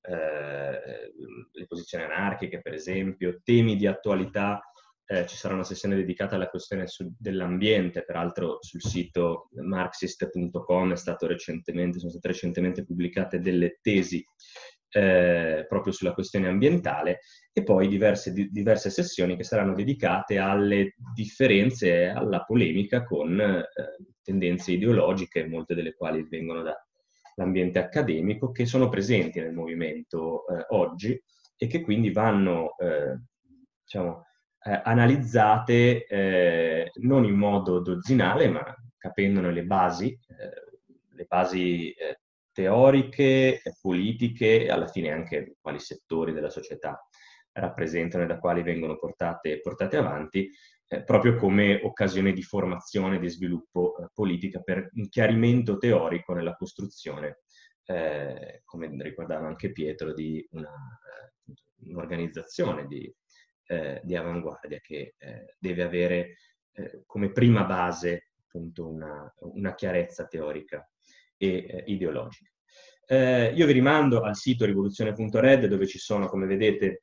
le posizioni anarchiche, per esempio, temi di attualità. Ci sarà una sessione dedicata alla questione dell'ambiente, peraltro sul sito marxist.com sono state recentemente pubblicate delle tesi proprio sulla questione ambientale, e poi diverse sessioni che saranno dedicate alle differenze e alla polemica con tendenze ideologiche, molte delle quali vengono dall'ambiente accademico, che sono presenti nel movimento oggi e che quindi vanno analizzate non in modo dozzinale, ma capendone le basi teoriche, politiche, e alla fine anche quali settori della società rappresentano e da quali vengono portate avanti, proprio come occasione di formazione, di sviluppo politica, per un chiarimento teorico nella costruzione, come ricordava anche Pietro, di un'organizzazione di avanguardia che deve avere come prima base appunto una chiarezza teorica e ideologica. Io vi rimando al sito rivoluzione.red, dove ci sono, come vedete,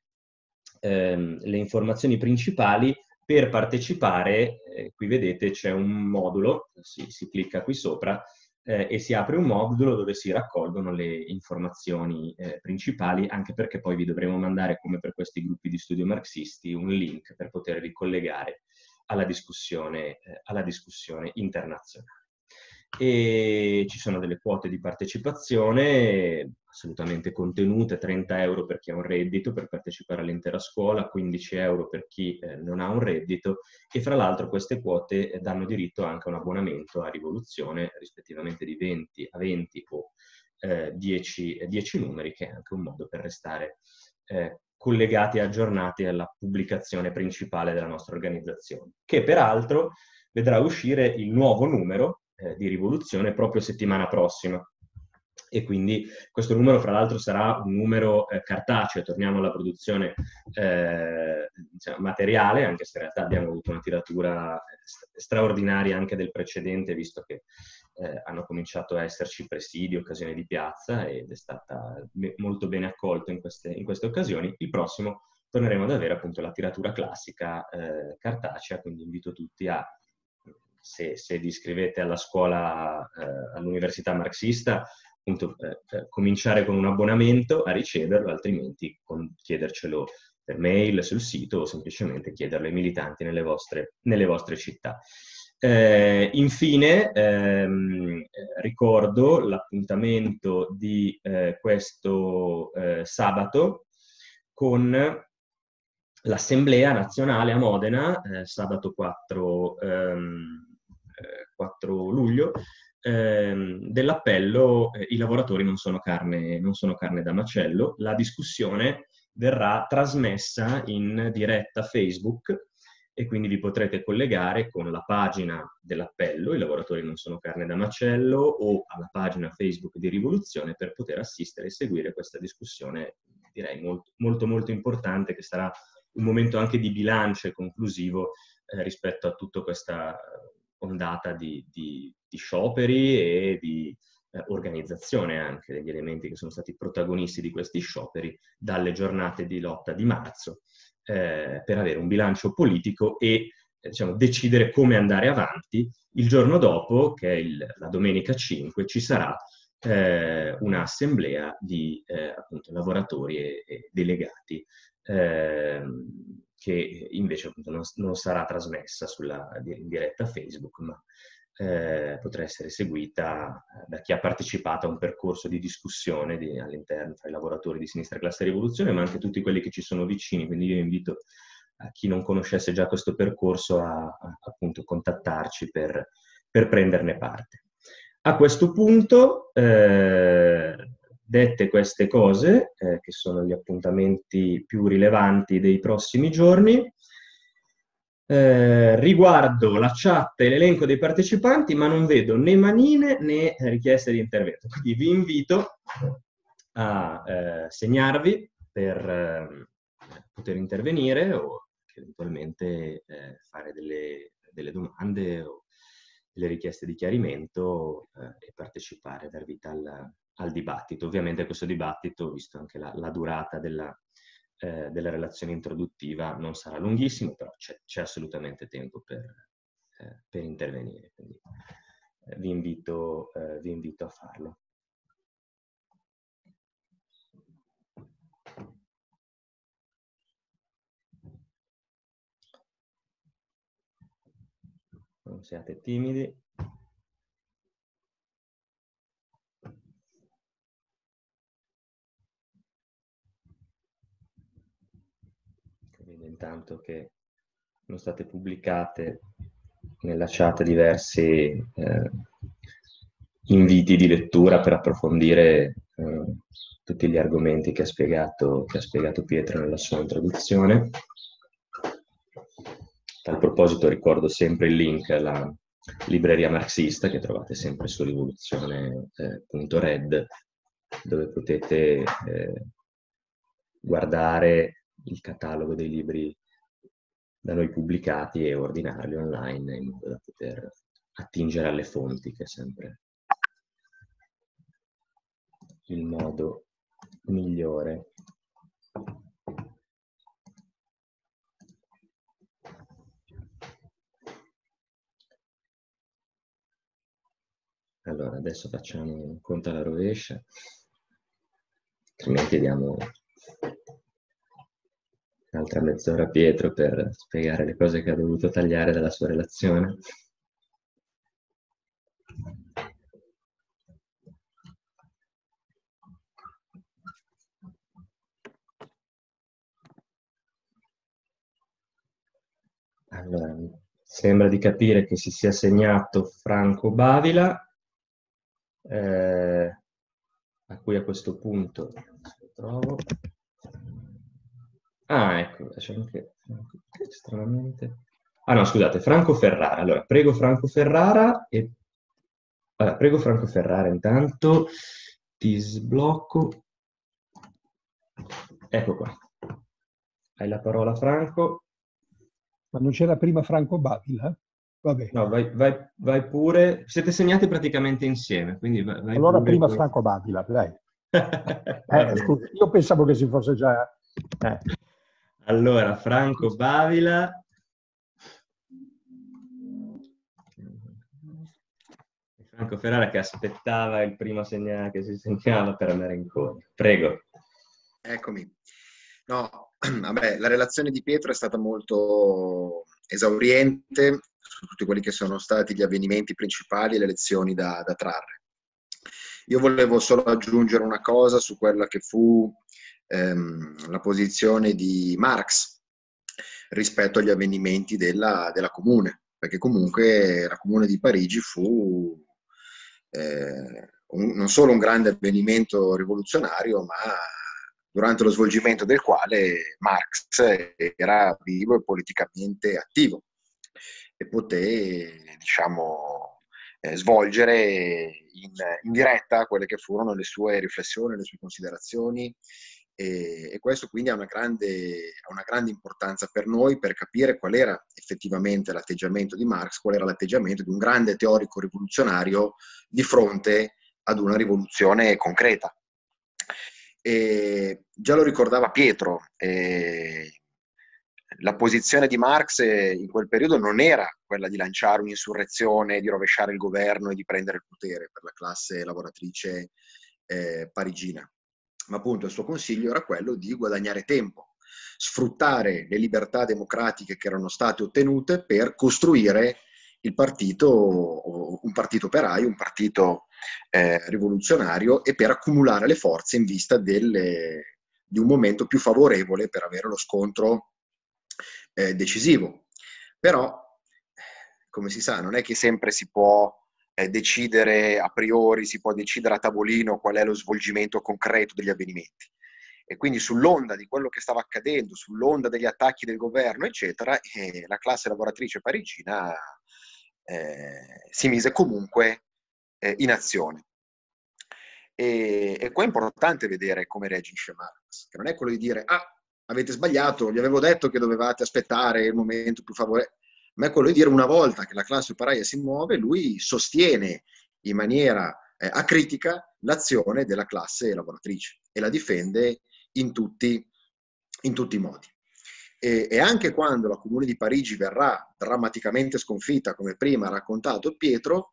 le informazioni principali. Per partecipare, qui vedete c'è un modulo, si clicca qui sopra e si apre un modulo dove si raccolgono le informazioni principali, anche perché poi vi dovremo mandare, come per questi gruppi di studio marxisti, un link per potervi collegare alla discussione internazionale. E ci sono delle quote di partecipazione assolutamente contenute: 30 euro per chi ha un reddito per partecipare all'intera scuola, 15 euro per chi non ha un reddito, e fra l'altro queste quote danno diritto anche a un abbonamento a Rivoluzione, rispettivamente di 20 a 20 o 10 numeri, che è anche un modo per restare collegati e aggiornati alla pubblicazione principale della nostra organizzazione, che peraltro vedrà uscire il nuovo numero di Rivoluzione proprio settimana prossima. E quindi questo numero, fra l'altro, sarà un numero cartaceo. Torniamo alla produzione materiale, anche se in realtà abbiamo avuto una tiratura straordinaria anche del precedente, visto che hanno cominciato a esserci presidi, occasioni di piazza, ed è stata molto bene accolto in queste occasioni. Il prossimo torneremo ad avere appunto la tiratura classica cartacea, quindi invito tutti a, se vi iscrivete alla scuola, all'università marxista, appunto, cominciare con un abbonamento a riceverlo, altrimenti chiedercelo per mail sul sito, o semplicemente chiederlo ai militanti nelle vostre città. Infine, ricordo l'appuntamento di questo sabato con l'Assemblea Nazionale a Modena, sabato 4 luglio, dell'appello "I lavoratori non sono carne da macello". La discussione verrà trasmessa in diretta Facebook, e quindi vi potrete collegare con la pagina dell'appello "I lavoratori non sono carne da macello" o alla pagina Facebook di Rivoluzione, per poter assistere e seguire questa discussione, direi molto molto importante, che sarà un momento anche di bilancio e conclusivo rispetto a tutta questa ondata di scioperi e di organizzazione anche degli elementi che sono stati protagonisti di questi scioperi dalle giornate di lotta di marzo, per avere un bilancio politico e decidere come andare avanti. Il giorno dopo, che è la domenica 5, ci sarà un'assemblea di appunto lavoratori e delegati, che invece appunto non sarà trasmessa in diretta Facebook, ma potrà essere seguita da chi ha partecipato a un percorso di discussione all'interno tra i lavoratori di Sinistra Classe Rivoluzione, ma anche tutti quelli che ci sono vicini. Quindi io invito a chi non conoscesse già questo percorso a appunto contattarci per per prenderne parte. A questo punto, dette queste cose, che sono gli appuntamenti più rilevanti dei prossimi giorni, riguardo la chat e l'elenco dei partecipanti, ma non vedo né manine né richieste di intervento. Quindi vi invito a segnarvi per poter intervenire o eventualmente fare delle domande o delle richieste di chiarimento e partecipare, dar vita al dibattito. Ovviamente questo dibattito, visto anche la durata della relazione introduttiva, non sarà lunghissimo, però c'è assolutamente tempo per intervenire. Quindi vi invito a farlo. Non siate timidi. Vedo intanto che sono state pubblicate nella chat diversi inviti di lettura per approfondire tutti gli argomenti che ha spiegato Pietro nella sua introduzione. A tal proposito ricordo sempre il link alla libreria marxista che trovate sempre su rivoluzione.red, dove potete guardare il catalogo dei libri da noi pubblicati e ordinarli online in modo da poter attingere alle fonti, che è sempre il modo migliore. Allora, adesso facciamo un conto alla rovescia, altrimenti diamo un'altra mezz'ora a Pietro per spiegare le cose che ha dovuto tagliare dalla sua relazione. Allora, mi sembra di capire che si sia segnato Franco Bavila, a cui a questo punto lo trovo. Ah, ecco, lasciamo che stranamente. Ah no, scusate, Franco Ferrara. Allora, prego Franco Ferrara e allora, prego Franco Ferrara intanto ti sblocco. Ecco qua. Hai la parola, Franco. Ma non c'era prima Franco Bavila? Vabbè. No, vai pure. Siete segnati praticamente insieme, quindi vai allora pure. Prima Franco Bavila, dai. Scusa, io pensavo che si fosse già... Allora, Franco Bavila. Franco Ferrara che aspettava il primo segnale che si segnala per andare incontro. Prego. Eccomi. No, vabbè, la relazione di Pietro è stata molto esauriente su tutti quelli che sono stati gli avvenimenti principali e le lezioni da trarre. Io volevo solo aggiungere una cosa su quella che fu la posizione di Marx rispetto agli avvenimenti della Comune, perché comunque la Comune di Parigi fu non solo un grande avvenimento rivoluzionario, ma durante lo svolgimento del quale Marx era vivo e politicamente attivo e poté, diciamo, svolgere in diretta quelle che furono le sue riflessioni, le sue considerazioni, e questo quindi ha una grande importanza per noi, per capire qual era effettivamente l'atteggiamento di Marx, qual era l'atteggiamento di un grande teorico rivoluzionario di fronte ad una rivoluzione concreta. E già lo ricordava Pietro, la posizione di Marx in quel periodo non era quella di lanciare un'insurrezione, di rovesciare il governo e di prendere il potere per la classe lavoratrice parigina, ma appunto il suo consiglio era quello di guadagnare tempo, sfruttare le libertà democratiche che erano state ottenute per costruire il partito, un partito operaio, un partito rivoluzionario, e per accumulare le forze in vista di un momento più favorevole per avere lo scontro decisivo. Però come si sa, non è che sempre si può decidere a priori, si può decidere a tavolino qual è lo svolgimento concreto degli avvenimenti. E quindi sull'onda di quello che stava accadendo, sull'onda degli attacchi del governo, eccetera, la classe lavoratrice parigina si mise comunque in azione. E qua è importante vedere come reagisce Marx, che non è quello di dire avete sbagliato, gli avevo detto che dovevate aspettare il momento più favorevole, ma è quello di dire una volta che la classe operaia si muove, lui sostiene in maniera acritica l'azione della classe lavoratrice e la difende in tutti i modi. E anche quando la Comune di Parigi verrà drammaticamente sconfitta, come prima ha raccontato Pietro,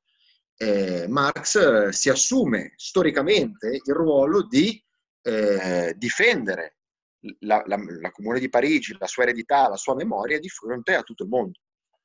Marx si assume storicamente il ruolo di difendere la Comune di Parigi, la sua eredità, la sua memoria di fronte a tutto il mondo.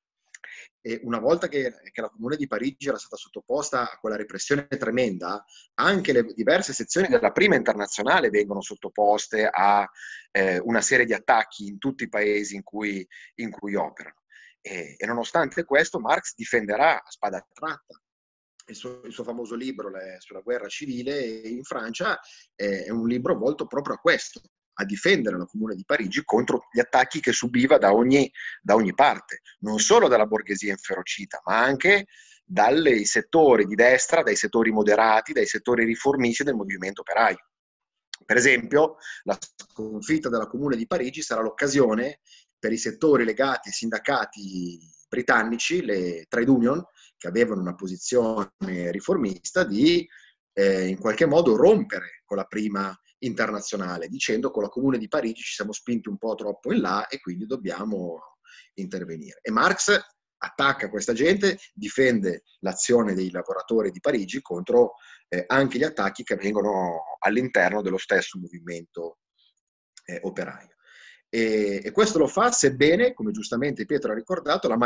E una volta che la Comune di Parigi era stata sottoposta a quella repressione tremenda, anche le diverse sezioni della Prima Internazionale vengono sottoposte a una serie di attacchi in tutti i paesi in cui operano. E nonostante questo Marx difenderà a spada tratta. Il suo famoso libro sulla guerra civile in Francia è un libro volto proprio a questo, a difendere la Comune di Parigi contro gli attacchi che subiva da ogni parte, non solo dalla borghesia inferocita, ma anche dai settori di destra, dai settori moderati, dai settori riformisti del movimento operaio. Per esempio, la sconfitta della Comune di Parigi sarà l'occasione per i settori legati ai sindacati britannici, le trade union, che avevano una posizione riformista, di in qualche modo rompere con la Prima Internazionale, dicendo con la Comune di Parigi ci siamo spinti un po' troppo in là e quindi dobbiamo intervenire. E Marx attacca questa gente, difende l'azione dei lavoratori di Parigi contro anche gli attacchi che avvengono all'interno dello stesso movimento operaio. E questo lo fa sebbene, come giustamente Pietro ha ricordato, la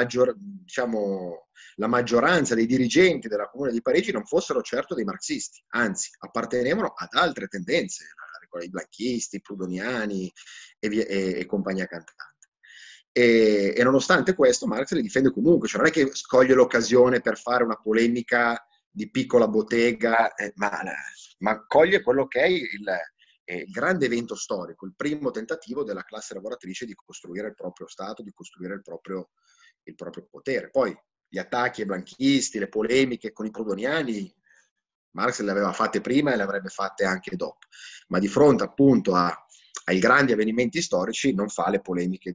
maggioranza dei dirigenti della Comune di Parigi non fossero certo dei marxisti, anzi appartenevano ad altre tendenze, i blanchisti, i proudhoniani e compagnia cantante. E nonostante questo Marx li difende comunque, cioè non è che scoglie l'occasione per fare una polemica di piccola bottega, ma coglie quello che è il grande evento storico, il primo tentativo della classe lavoratrice di costruire il proprio Stato, di costruire il proprio potere. Poi gli attacchi ai blanchisti, le polemiche con i proudhoniani, Marx le aveva fatte prima e le avrebbe fatte anche dopo, ma di fronte appunto ai grandi avvenimenti storici non fa le polemiche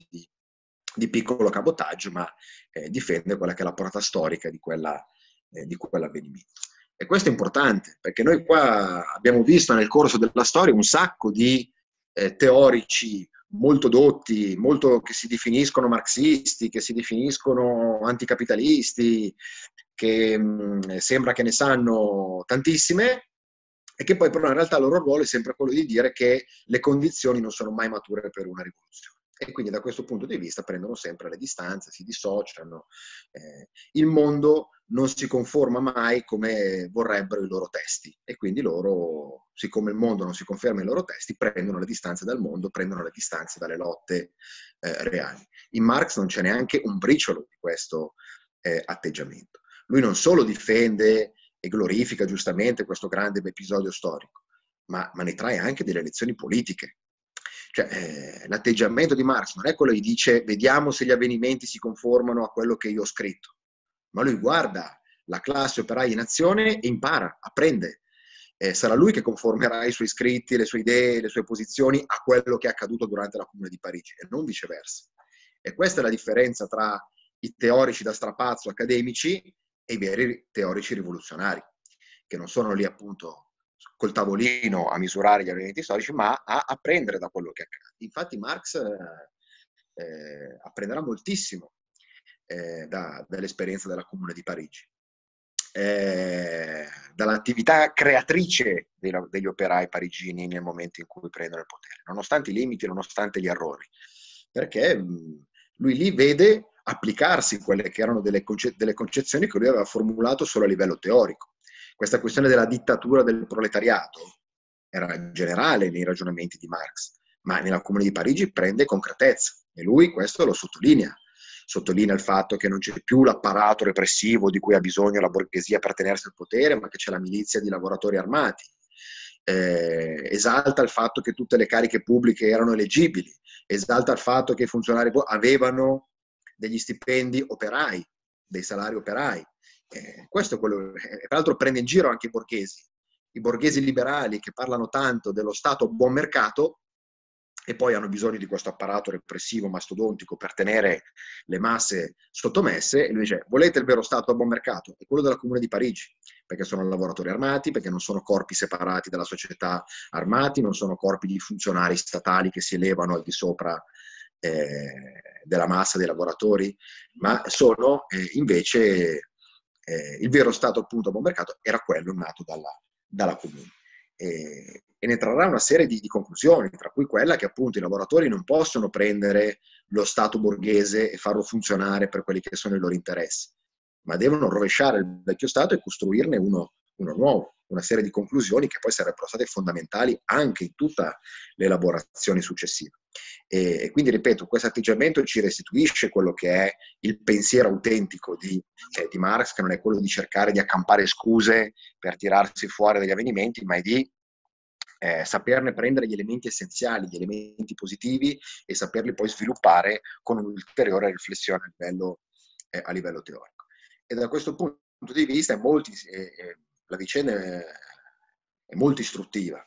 di piccolo cabotaggio, ma difende quella che è la portata storica di quell'avvenimento. E questo è importante, perché noi qua abbiamo visto nel corso della storia un sacco di teorici molto dotti, che si definiscono marxisti, che si definiscono anticapitalisti, che sembra che ne sanno tantissime, e che poi però in realtà il loro ruolo è sempre quello di dire che le condizioni non sono mai mature per una rivoluzione. E quindi da questo punto di vista prendono sempre le distanze, si dissociano. Il mondo non si conforma mai come vorrebbero i loro testi, e quindi loro, siccome il mondo non si conferma ai loro testi, prendono le distanze dal mondo, prendono le distanze dalle lotte reali. In Marx non c'è neanche un briciolo di questo atteggiamento. Lui non solo difende e glorifica giustamente questo grande episodio storico, ma ne trae anche delle lezioni politiche. Cioè, l'atteggiamento di Marx non è quello che dice vediamo se gli avvenimenti si conformano a quello che io ho scritto, ma lui guarda la classe operaia in azione e impara, apprende. Sarà lui che conformerà i suoi scritti, le sue idee, le sue posizioni a quello che è accaduto durante la Comune di Parigi, e non viceversa. E questa è la differenza tra i teorici da strapazzo accademici e i veri teorici rivoluzionari, che non sono lì appunto col tavolino a misurare gli avvenimenti storici, ma a apprendere da quello che accade. Infatti Marx apprenderà moltissimo dall'esperienza della Comune di Parigi, dall'attività creatrice degli operai parigini nel momento in cui prendono il potere, nonostante i limiti, nonostante gli errori, perché lui lì vede applicarsi quelle che erano delle concezioni che lui aveva formulato solo a livello teorico. Questa questione della dittatura del proletariato era generale nei ragionamenti di Marx, ma nella Comune di Parigi prende concretezza, e lui questo lo sottolinea. sottolinea il fatto che non c'è più l'apparato repressivo di cui ha bisogno la borghesia per tenersi al potere, ma che c'è la milizia di lavoratori armati. Esalta il fatto che tutte le cariche pubbliche erano eleggibili, esalta il fatto che i funzionari avevano degli stipendi operai, dei salari operai. Questo è quello, peraltro prende in giro anche i borghesi liberali che parlano tanto dello Stato a buon mercato e poi hanno bisogno di questo apparato repressivo mastodontico per tenere le masse sottomesse, e lui dice: volete il vero Stato a buon mercato? È quello della Comune di Parigi, perché sono lavoratori armati, perché non sono corpi separati dalla società armati, non sono corpi di funzionari statali che si elevano al di sopra della massa dei lavoratori, ma sono invece il vero Stato appunto a buon mercato era quello nato dalla Comune. E ne trarrà una serie di conclusioni, tra cui quella che appunto i lavoratori non possono prendere lo Stato borghese e farlo funzionare per quelli che sono i loro interessi, ma devono rovesciare il vecchio Stato e costruirne uno nuovo, una serie di conclusioni che poi sarebbero state fondamentali anche in tutte le elaborazioni successive. E quindi, ripeto, questo atteggiamento ci restituisce quello che è il pensiero autentico di Marx, che non è quello di cercare di accampare scuse per tirarsi fuori dagli avvenimenti, ma è di saperne prendere gli elementi essenziali, gli elementi positivi e saperli poi sviluppare con un'ulteriore riflessione a livello teorico. E da questo punto di vista la vicenda è molto istruttiva,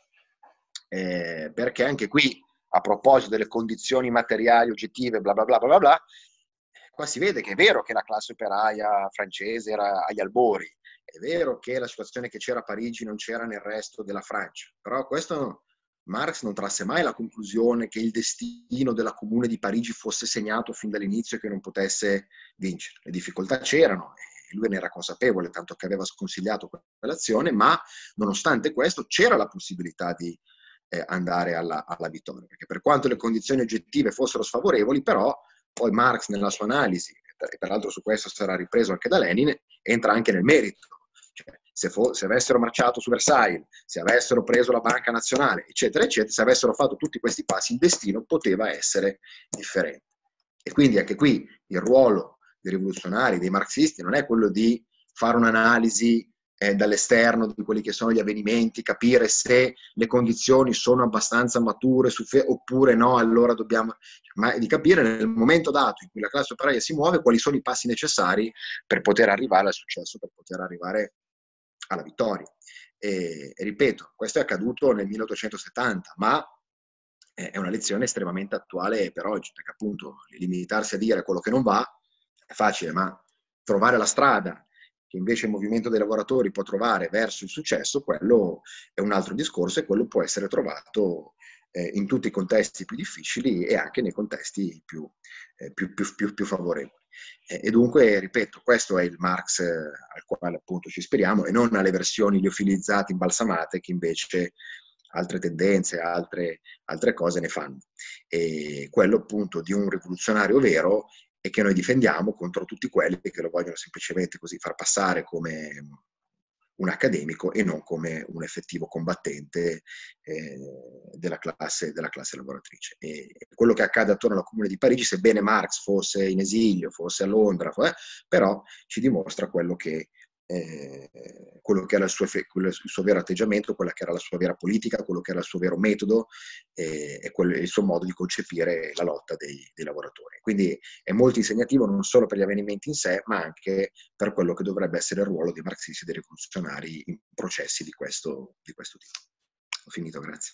perché anche qui, a proposito delle condizioni materiali oggettive, bla bla bla bla bla, qua si vede che è vero che la classe operaia francese era agli albori, è vero che la situazione che c'era a Parigi non c'era nel resto della Francia, però questo Marx non trasse mai la conclusione che il destino della Comune di Parigi fosse segnato fin dall'inizio e che non potesse vincere. Le difficoltà c'erano e lui ne era consapevole, tanto che aveva sconsigliato quell'azione, ma nonostante questo c'era la possibilità di andare alla vittoria, perché per quanto le condizioni oggettive fossero sfavorevoli, però poi Marx nella sua analisi, e peraltro su questo sarà ripreso anche da Lenin, entra anche nel merito. Cioè, se avessero marciato su Versailles, se avessero preso la Banca Nazionale, eccetera, eccetera, se avessero fatto tutti questi passi, il destino poteva essere differente. E quindi anche qui il ruolo dei rivoluzionari, dei marxisti, non è quello di fare un'analisi dall'esterno di quelli che sono gli avvenimenti, capire se le condizioni sono abbastanza mature oppure no, allora dobbiamo, ma di capire nel momento dato in cui la classe operaia si muove quali sono i passi necessari per poter arrivare al successo, per poter arrivare alla vittoria. E ripeto, questo è accaduto nel 1870, ma è una lezione estremamente attuale per oggi, perché appunto limitarsi a dire quello che non va è facile, ma trovare la strada che invece il movimento dei lavoratori può trovare verso il successo, quello è un altro discorso e quello può essere trovato in tutti i contesti più difficili e anche nei contesti più favorevoli. E dunque, ripeto, questo è il Marx al quale appunto ci ispiriamo e non alle versioni liofilizzate, imbalsamate, che invece altre tendenze, altre cose ne fanno. E quello appunto di un rivoluzionario vero e che noi difendiamo contro tutti quelli che lo vogliono semplicemente così far passare come un accademico e non come un effettivo combattente della classe lavoratrice. E quello che accade attorno alla Comune di Parigi, sebbene Marx fosse in esilio, fosse a Londra, però ci dimostra quello che era il suo vero atteggiamento, quella che era la sua vera politica, quello che era il suo vero metodo e il suo modo di concepire la lotta dei lavoratori. Quindi è molto insegnativo non solo per gli avvenimenti in sé, ma anche per quello che dovrebbe essere il ruolo dei marxisti e dei rivoluzionari in processi di questo tipo. Ho finito, grazie.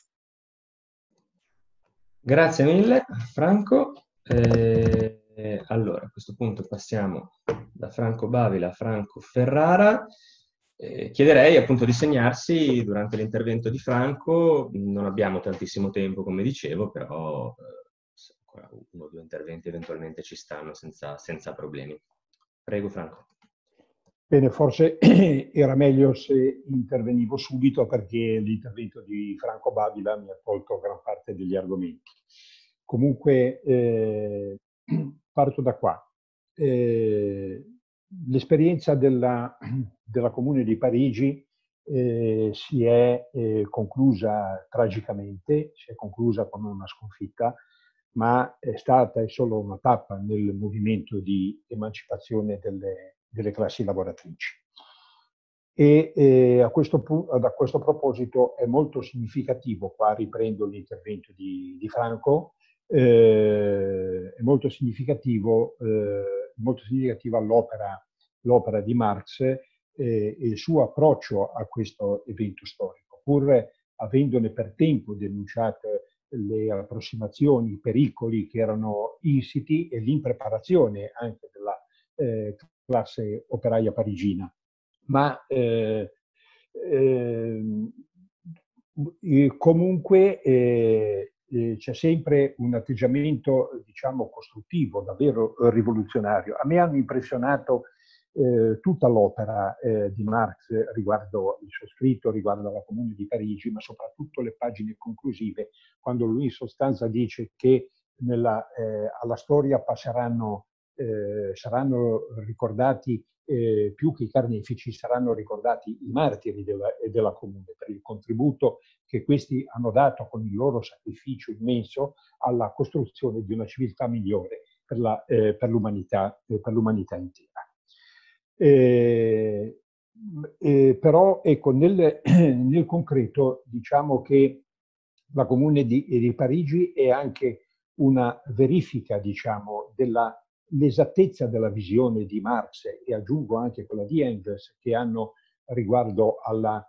Grazie mille, Franco. Allora, a questo punto passiamo da Franco Bavila a Franco Ferrara. Chiederei appunto di segnarsi durante l'intervento di Franco. Non abbiamo tantissimo tempo, come dicevo, però ancora 1 o 2 interventi eventualmente ci stanno senza problemi. Prego, Franco. Bene, forse era meglio se intervenivo subito, perché l'intervento di Franco Bavila mi ha tolto gran parte degli argomenti. Comunque, parto da qua. L'esperienza della Comune di Parigi si è conclusa tragicamente, si è conclusa con una sconfitta, ma è stata e solo una tappa nel movimento di emancipazione delle classi lavoratrici. E da questo proposito è molto significativo, qua riprendo l'intervento di Franco, è molto significativa l'opera di Marx e il suo approccio a questo evento storico, pur avendone per tempo denunciato le approssimazioni, i pericoli che erano insiti e l'impreparazione anche della classe operaia parigina. Ma comunque c'è sempre un atteggiamento, diciamo, costruttivo, davvero rivoluzionario. A me hanno impressionato tutta l'opera di Marx riguardo il suo scritto, riguardo alla Comune di Parigi, ma soprattutto le pagine conclusive, quando lui in sostanza dice che alla storia saranno ricordati più che i carnefici, saranno ricordati i martiri della Comune per il contributo che questi hanno dato con il loro sacrificio immenso alla costruzione di una civiltà migliore per l'umanità intera. Però ecco, nel concreto diciamo che la Comune di Parigi è anche una verifica, diciamo, dell'esattezza della visione di Marx e aggiungo anche quella di Engels che hanno riguardo alla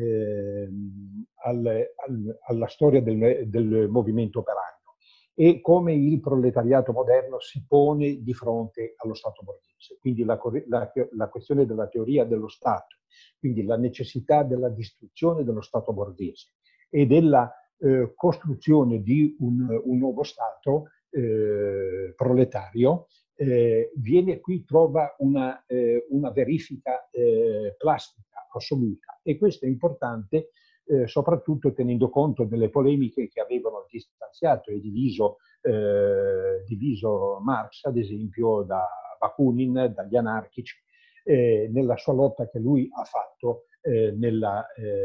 storia del movimento operaio e come il proletariato moderno si pone di fronte allo Stato borghese. Quindi la questione della teoria dello Stato, quindi la necessità della distruzione dello Stato borghese e della costruzione di un nuovo Stato proletario, trova una verifica plastica assoluta e questo è importante soprattutto tenendo conto delle polemiche che avevano distanziato e diviso Marx, ad esempio da Bakunin, dagli anarchici, nella sua lotta che lui ha fatto nella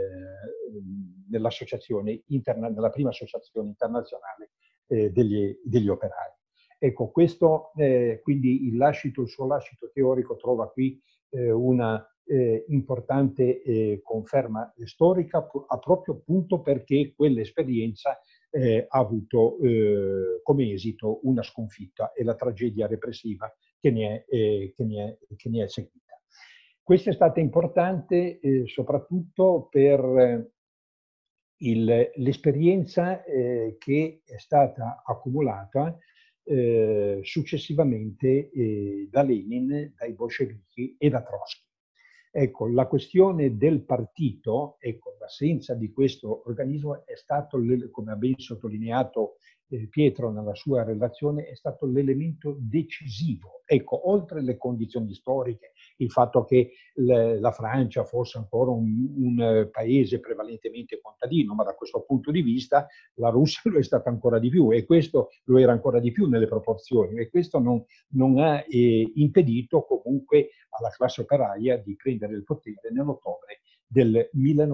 prima associazione internazionale degli operai. Ecco, questo quindi il suo lascito teorico trova qui una importante conferma storica proprio appunto perché quell'esperienza ha avuto come esito una sconfitta e la tragedia repressiva che ne è seguita. Questo è stato importante soprattutto per l'esperienza che è stata accumulata successivamente da Lenin, dai bolscevichi e da Trotsky. Ecco, la questione del partito, ecco, l'assenza di questo organismo è stato, come ha ben sottolineato Pietro nella sua relazione, è stato l'elemento decisivo. Ecco, oltre le condizioni storiche, il fatto che la Francia fosse ancora un paese prevalentemente contadino, ma da questo punto di vista la Russia lo è stata ancora di più e questo lo era ancora di più nelle proporzioni e questo non ha impedito comunque alla classe operaia di prendere il potere nell'ottobre del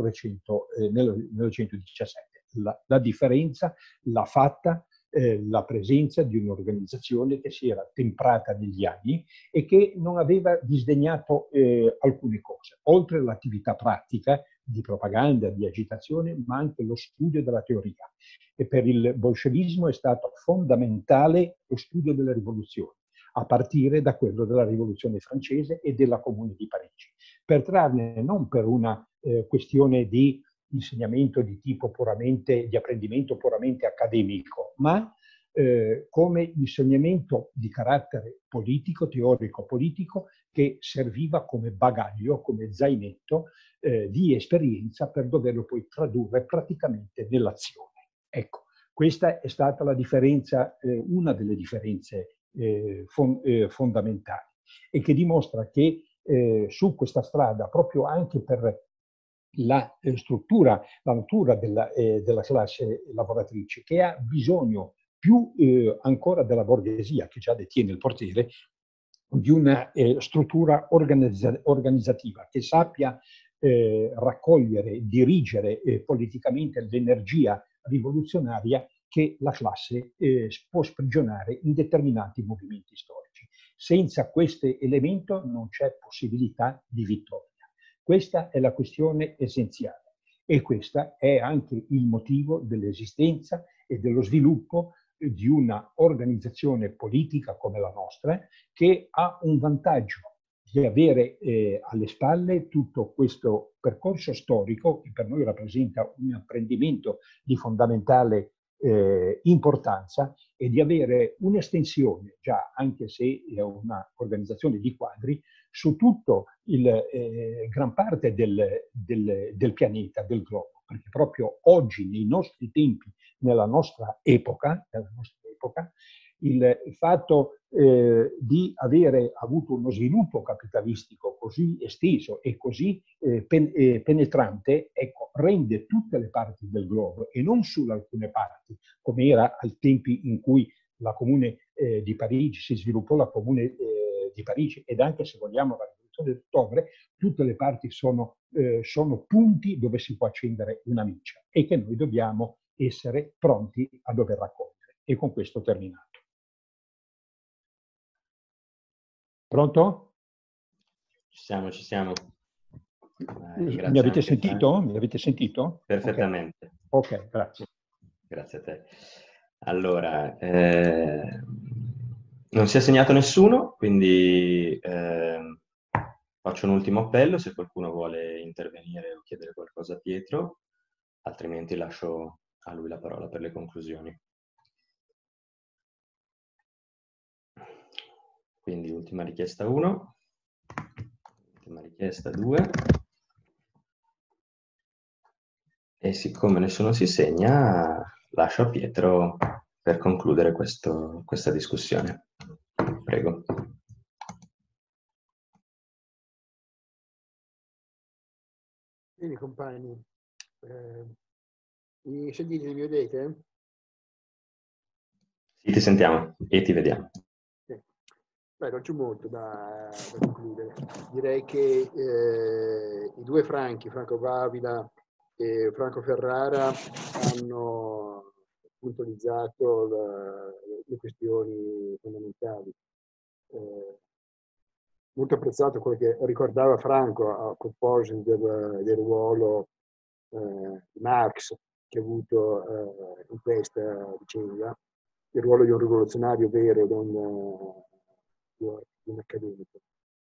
1917. La differenza l'ha fatta la presenza di un'organizzazione che si era temprata negli anni e che non aveva disdegnato alcune cose, oltre all'attività pratica di propaganda, di agitazione, ma anche lo studio della teoria. E per il bolscevismo è stato fondamentale lo studio delle rivoluzioni, a partire da quello della rivoluzione francese e della Comune di Parigi, per trarne non per una questione di insegnamento di tipo di apprendimento puramente accademico, ma come insegnamento di carattere politico, teorico-politico, che serviva come bagaglio, come zainetto di esperienza per doverlo poi tradurre praticamente nell'azione. Ecco, questa è stata la differenza, una delle differenze fondamentali e che dimostra che su questa strada, proprio anche per la natura della classe lavoratrice, che ha bisogno più ancora della borghesia, che già detiene il potere, di una struttura organizzativa che sappia raccogliere, dirigere politicamente l'energia rivoluzionaria che la classe può sprigionare in determinati movimenti storici. Senza questo elemento non c'è possibilità di vittoria. Questa è la questione essenziale e questo è anche il motivo dell'esistenza e dello sviluppo di una organizzazione politica come la nostra, che ha un vantaggio di avere alle spalle tutto questo percorso storico che per noi rappresenta un apprendimento di fondamentale importanza e di avere un'estensione, già anche se è una organizzazione di quadri, su tutto gran parte del pianeta, del globo, perché proprio oggi, nei nostri tempi, nella nostra epoca il fatto di avere avuto uno sviluppo capitalistico così esteso e così penetrante, ecco, rende tutte le parti del globo e non solo alcune parti, come era ai tempi in cui la Comune di Parigi si sviluppò, la Comune di Parigi, ed anche, se vogliamo, la Rivoluzione d'Ottobre, tutte le parti sono punti dove si può accendere una miccia e che noi dobbiamo essere pronti a dover raccogliere. E con questo ho terminato. Pronto? Ci siamo. Mi avete sentito? Mi avete sentito? Perfettamente. Ok, grazie. Grazie a te. Allora, non si è segnato nessuno, quindi faccio un ultimo appello se qualcuno vuole intervenire o chiedere qualcosa a Pietro, altrimenti lascio a lui la parola per le conclusioni. Quindi ultima richiesta 1, ultima richiesta 2, e siccome nessuno si segna, lascio a Pietro per concludere questa discussione. Prego. Bene, compagni, mi sentite, mi vedete? Sì, ti sentiamo e ti vediamo. Beh, non c'è molto da concludere. Direi che i due Franchi, Franco Bavila e Franco Ferrara, hanno puntualizzato le questioni fondamentali. Molto apprezzato quello che ricordava Franco a proposito del ruolo di Marx che ha avuto in questa vicenda, il ruolo di un rivoluzionario vero, di un accademico.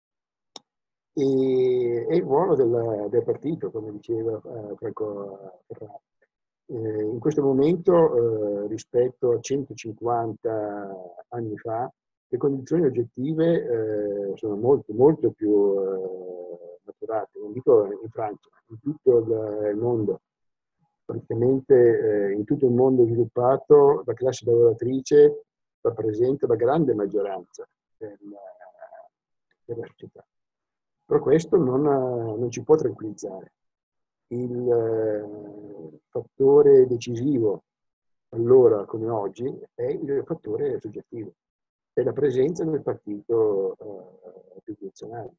E il ruolo del partito, come diceva Franco Ferrara. In questo momento, rispetto a 150 anni fa, le condizioni oggettive sono molto più maturate, non dico in Francia, in tutto il mondo. Praticamente in tutto il mondo sviluppato la classe lavoratrice rappresenta la grande maggioranza della società. Però questo non ci può tranquillizzare. Il fattore decisivo, allora come oggi, è il fattore soggettivo, è la presenza del partito rivoluzionario,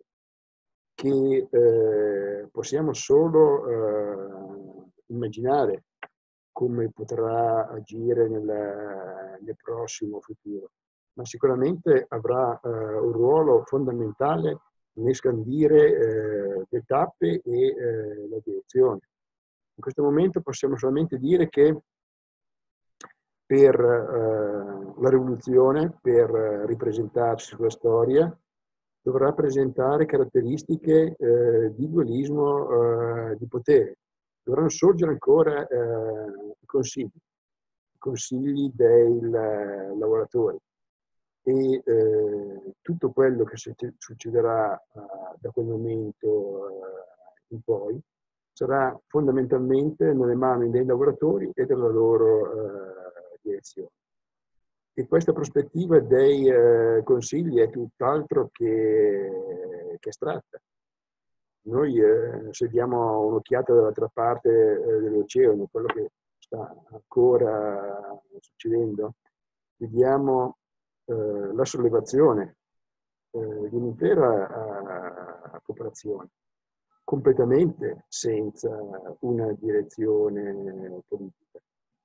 che possiamo solo immaginare come potrà agire nel prossimo futuro, ma sicuramente avrà un ruolo fondamentale nel scandire le tappe e la direzione. In questo momento possiamo solamente dire che per la rivoluzione, per ripresentarsi sulla storia, dovrà presentare caratteristiche di dualismo di potere. Dovranno sorgere ancora i consigli dei lavoratori. E tutto quello che succederà da quel momento in poi sarà fondamentalmente nelle mani dei lavoratori e della loro direzione. E questa prospettiva dei consigli è tutt'altro che astratta. Noi se diamo un'occhiata dall'altra parte dell'oceano, quello che sta ancora succedendo, vediamo la sollevazione di un'intera popolazione, completamente senza una direzione politica,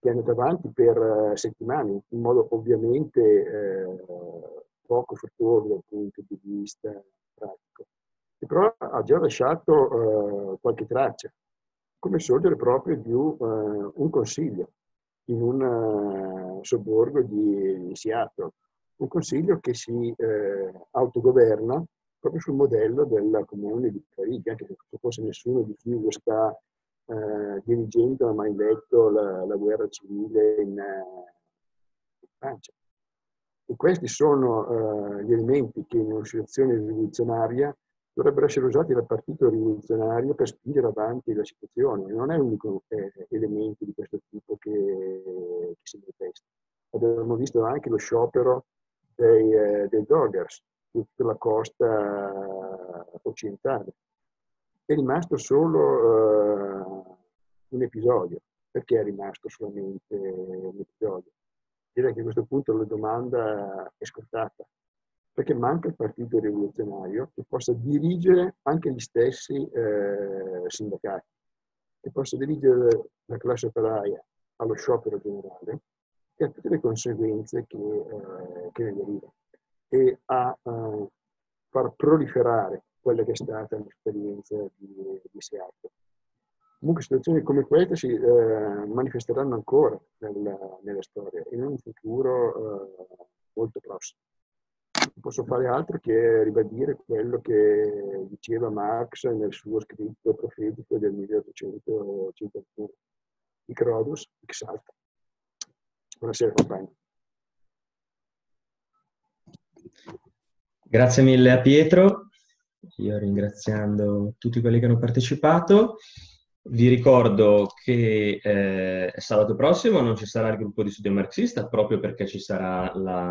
che è andata avanti per settimane, in modo ovviamente poco fruttuoso dal punto di vista pratico, che però ha già lasciato qualche traccia, come sorgere proprio di un consiglio in un sobborgo di Seattle, un consiglio che si autogoverna proprio sul modello del comune di Parigi, anche se forse nessuno di chi lo sta dirigendo ha mai letto la guerra civile in Francia. E questi sono gli elementi che in una situazione rivoluzionaria dovrebbero essere usati dal partito rivoluzionario per spingere avanti la situazione. Non è l'unico elemento di questo tipo che si manifesta. Abbiamo visto anche lo sciopero dei doggers su tutta la costa occidentale. È rimasto solo un episodio. Perché è rimasto solamente un episodio? Direi che a questo punto la domanda è scontata, perché manca il partito rivoluzionario che possa dirigere anche gli stessi sindacati, che possa dirigere la classe operaia allo sciopero generale e a tutte le conseguenze che ne derivano, e a far proliferare quella che è stata l'esperienza di Seattle. Comunque situazioni come queste si manifesteranno ancora nella storia, in un futuro molto prossimo. Non posso fare altro che ribadire quello che diceva Marx nel suo scritto profetico del 1851. Hic Rhodus, hic salta. Buonasera compagni. Grazie mille a Pietro, io ringraziando tutti quelli che hanno partecipato. Vi ricordo che sabato prossimo non ci sarà il gruppo di studio marxista, proprio perché ci sarà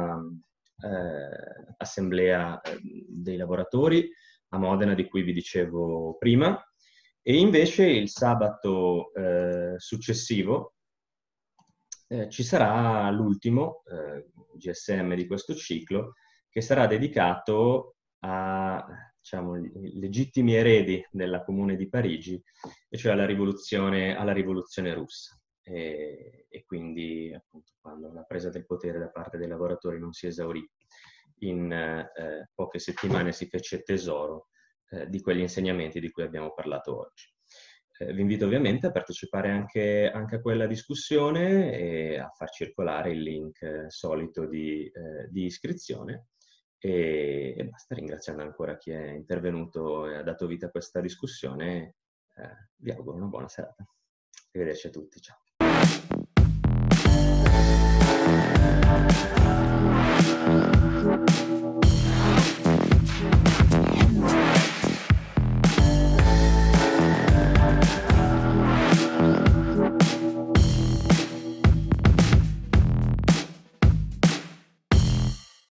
l'assemblea dei lavoratori a Modena, di cui vi dicevo prima, e invece il sabato successivo ci sarà l'ultimo GSM di questo ciclo, che sarà dedicato a, diciamo, i legittimi eredi della Comune di Parigi, e cioè alla rivoluzione russa. E quindi, appunto, quando la presa del potere da parte dei lavoratori non si esaurì, in poche settimane si fece tesoro di quegli insegnamenti di cui abbiamo parlato oggi. Vi invito ovviamente a partecipare anche a quella discussione e a far circolare il link solito di iscrizione. E basta, ringraziando ancora chi è intervenuto e ha dato vita a questa discussione. Vi auguro una buona serata. Arrivederci a tutti, ciao.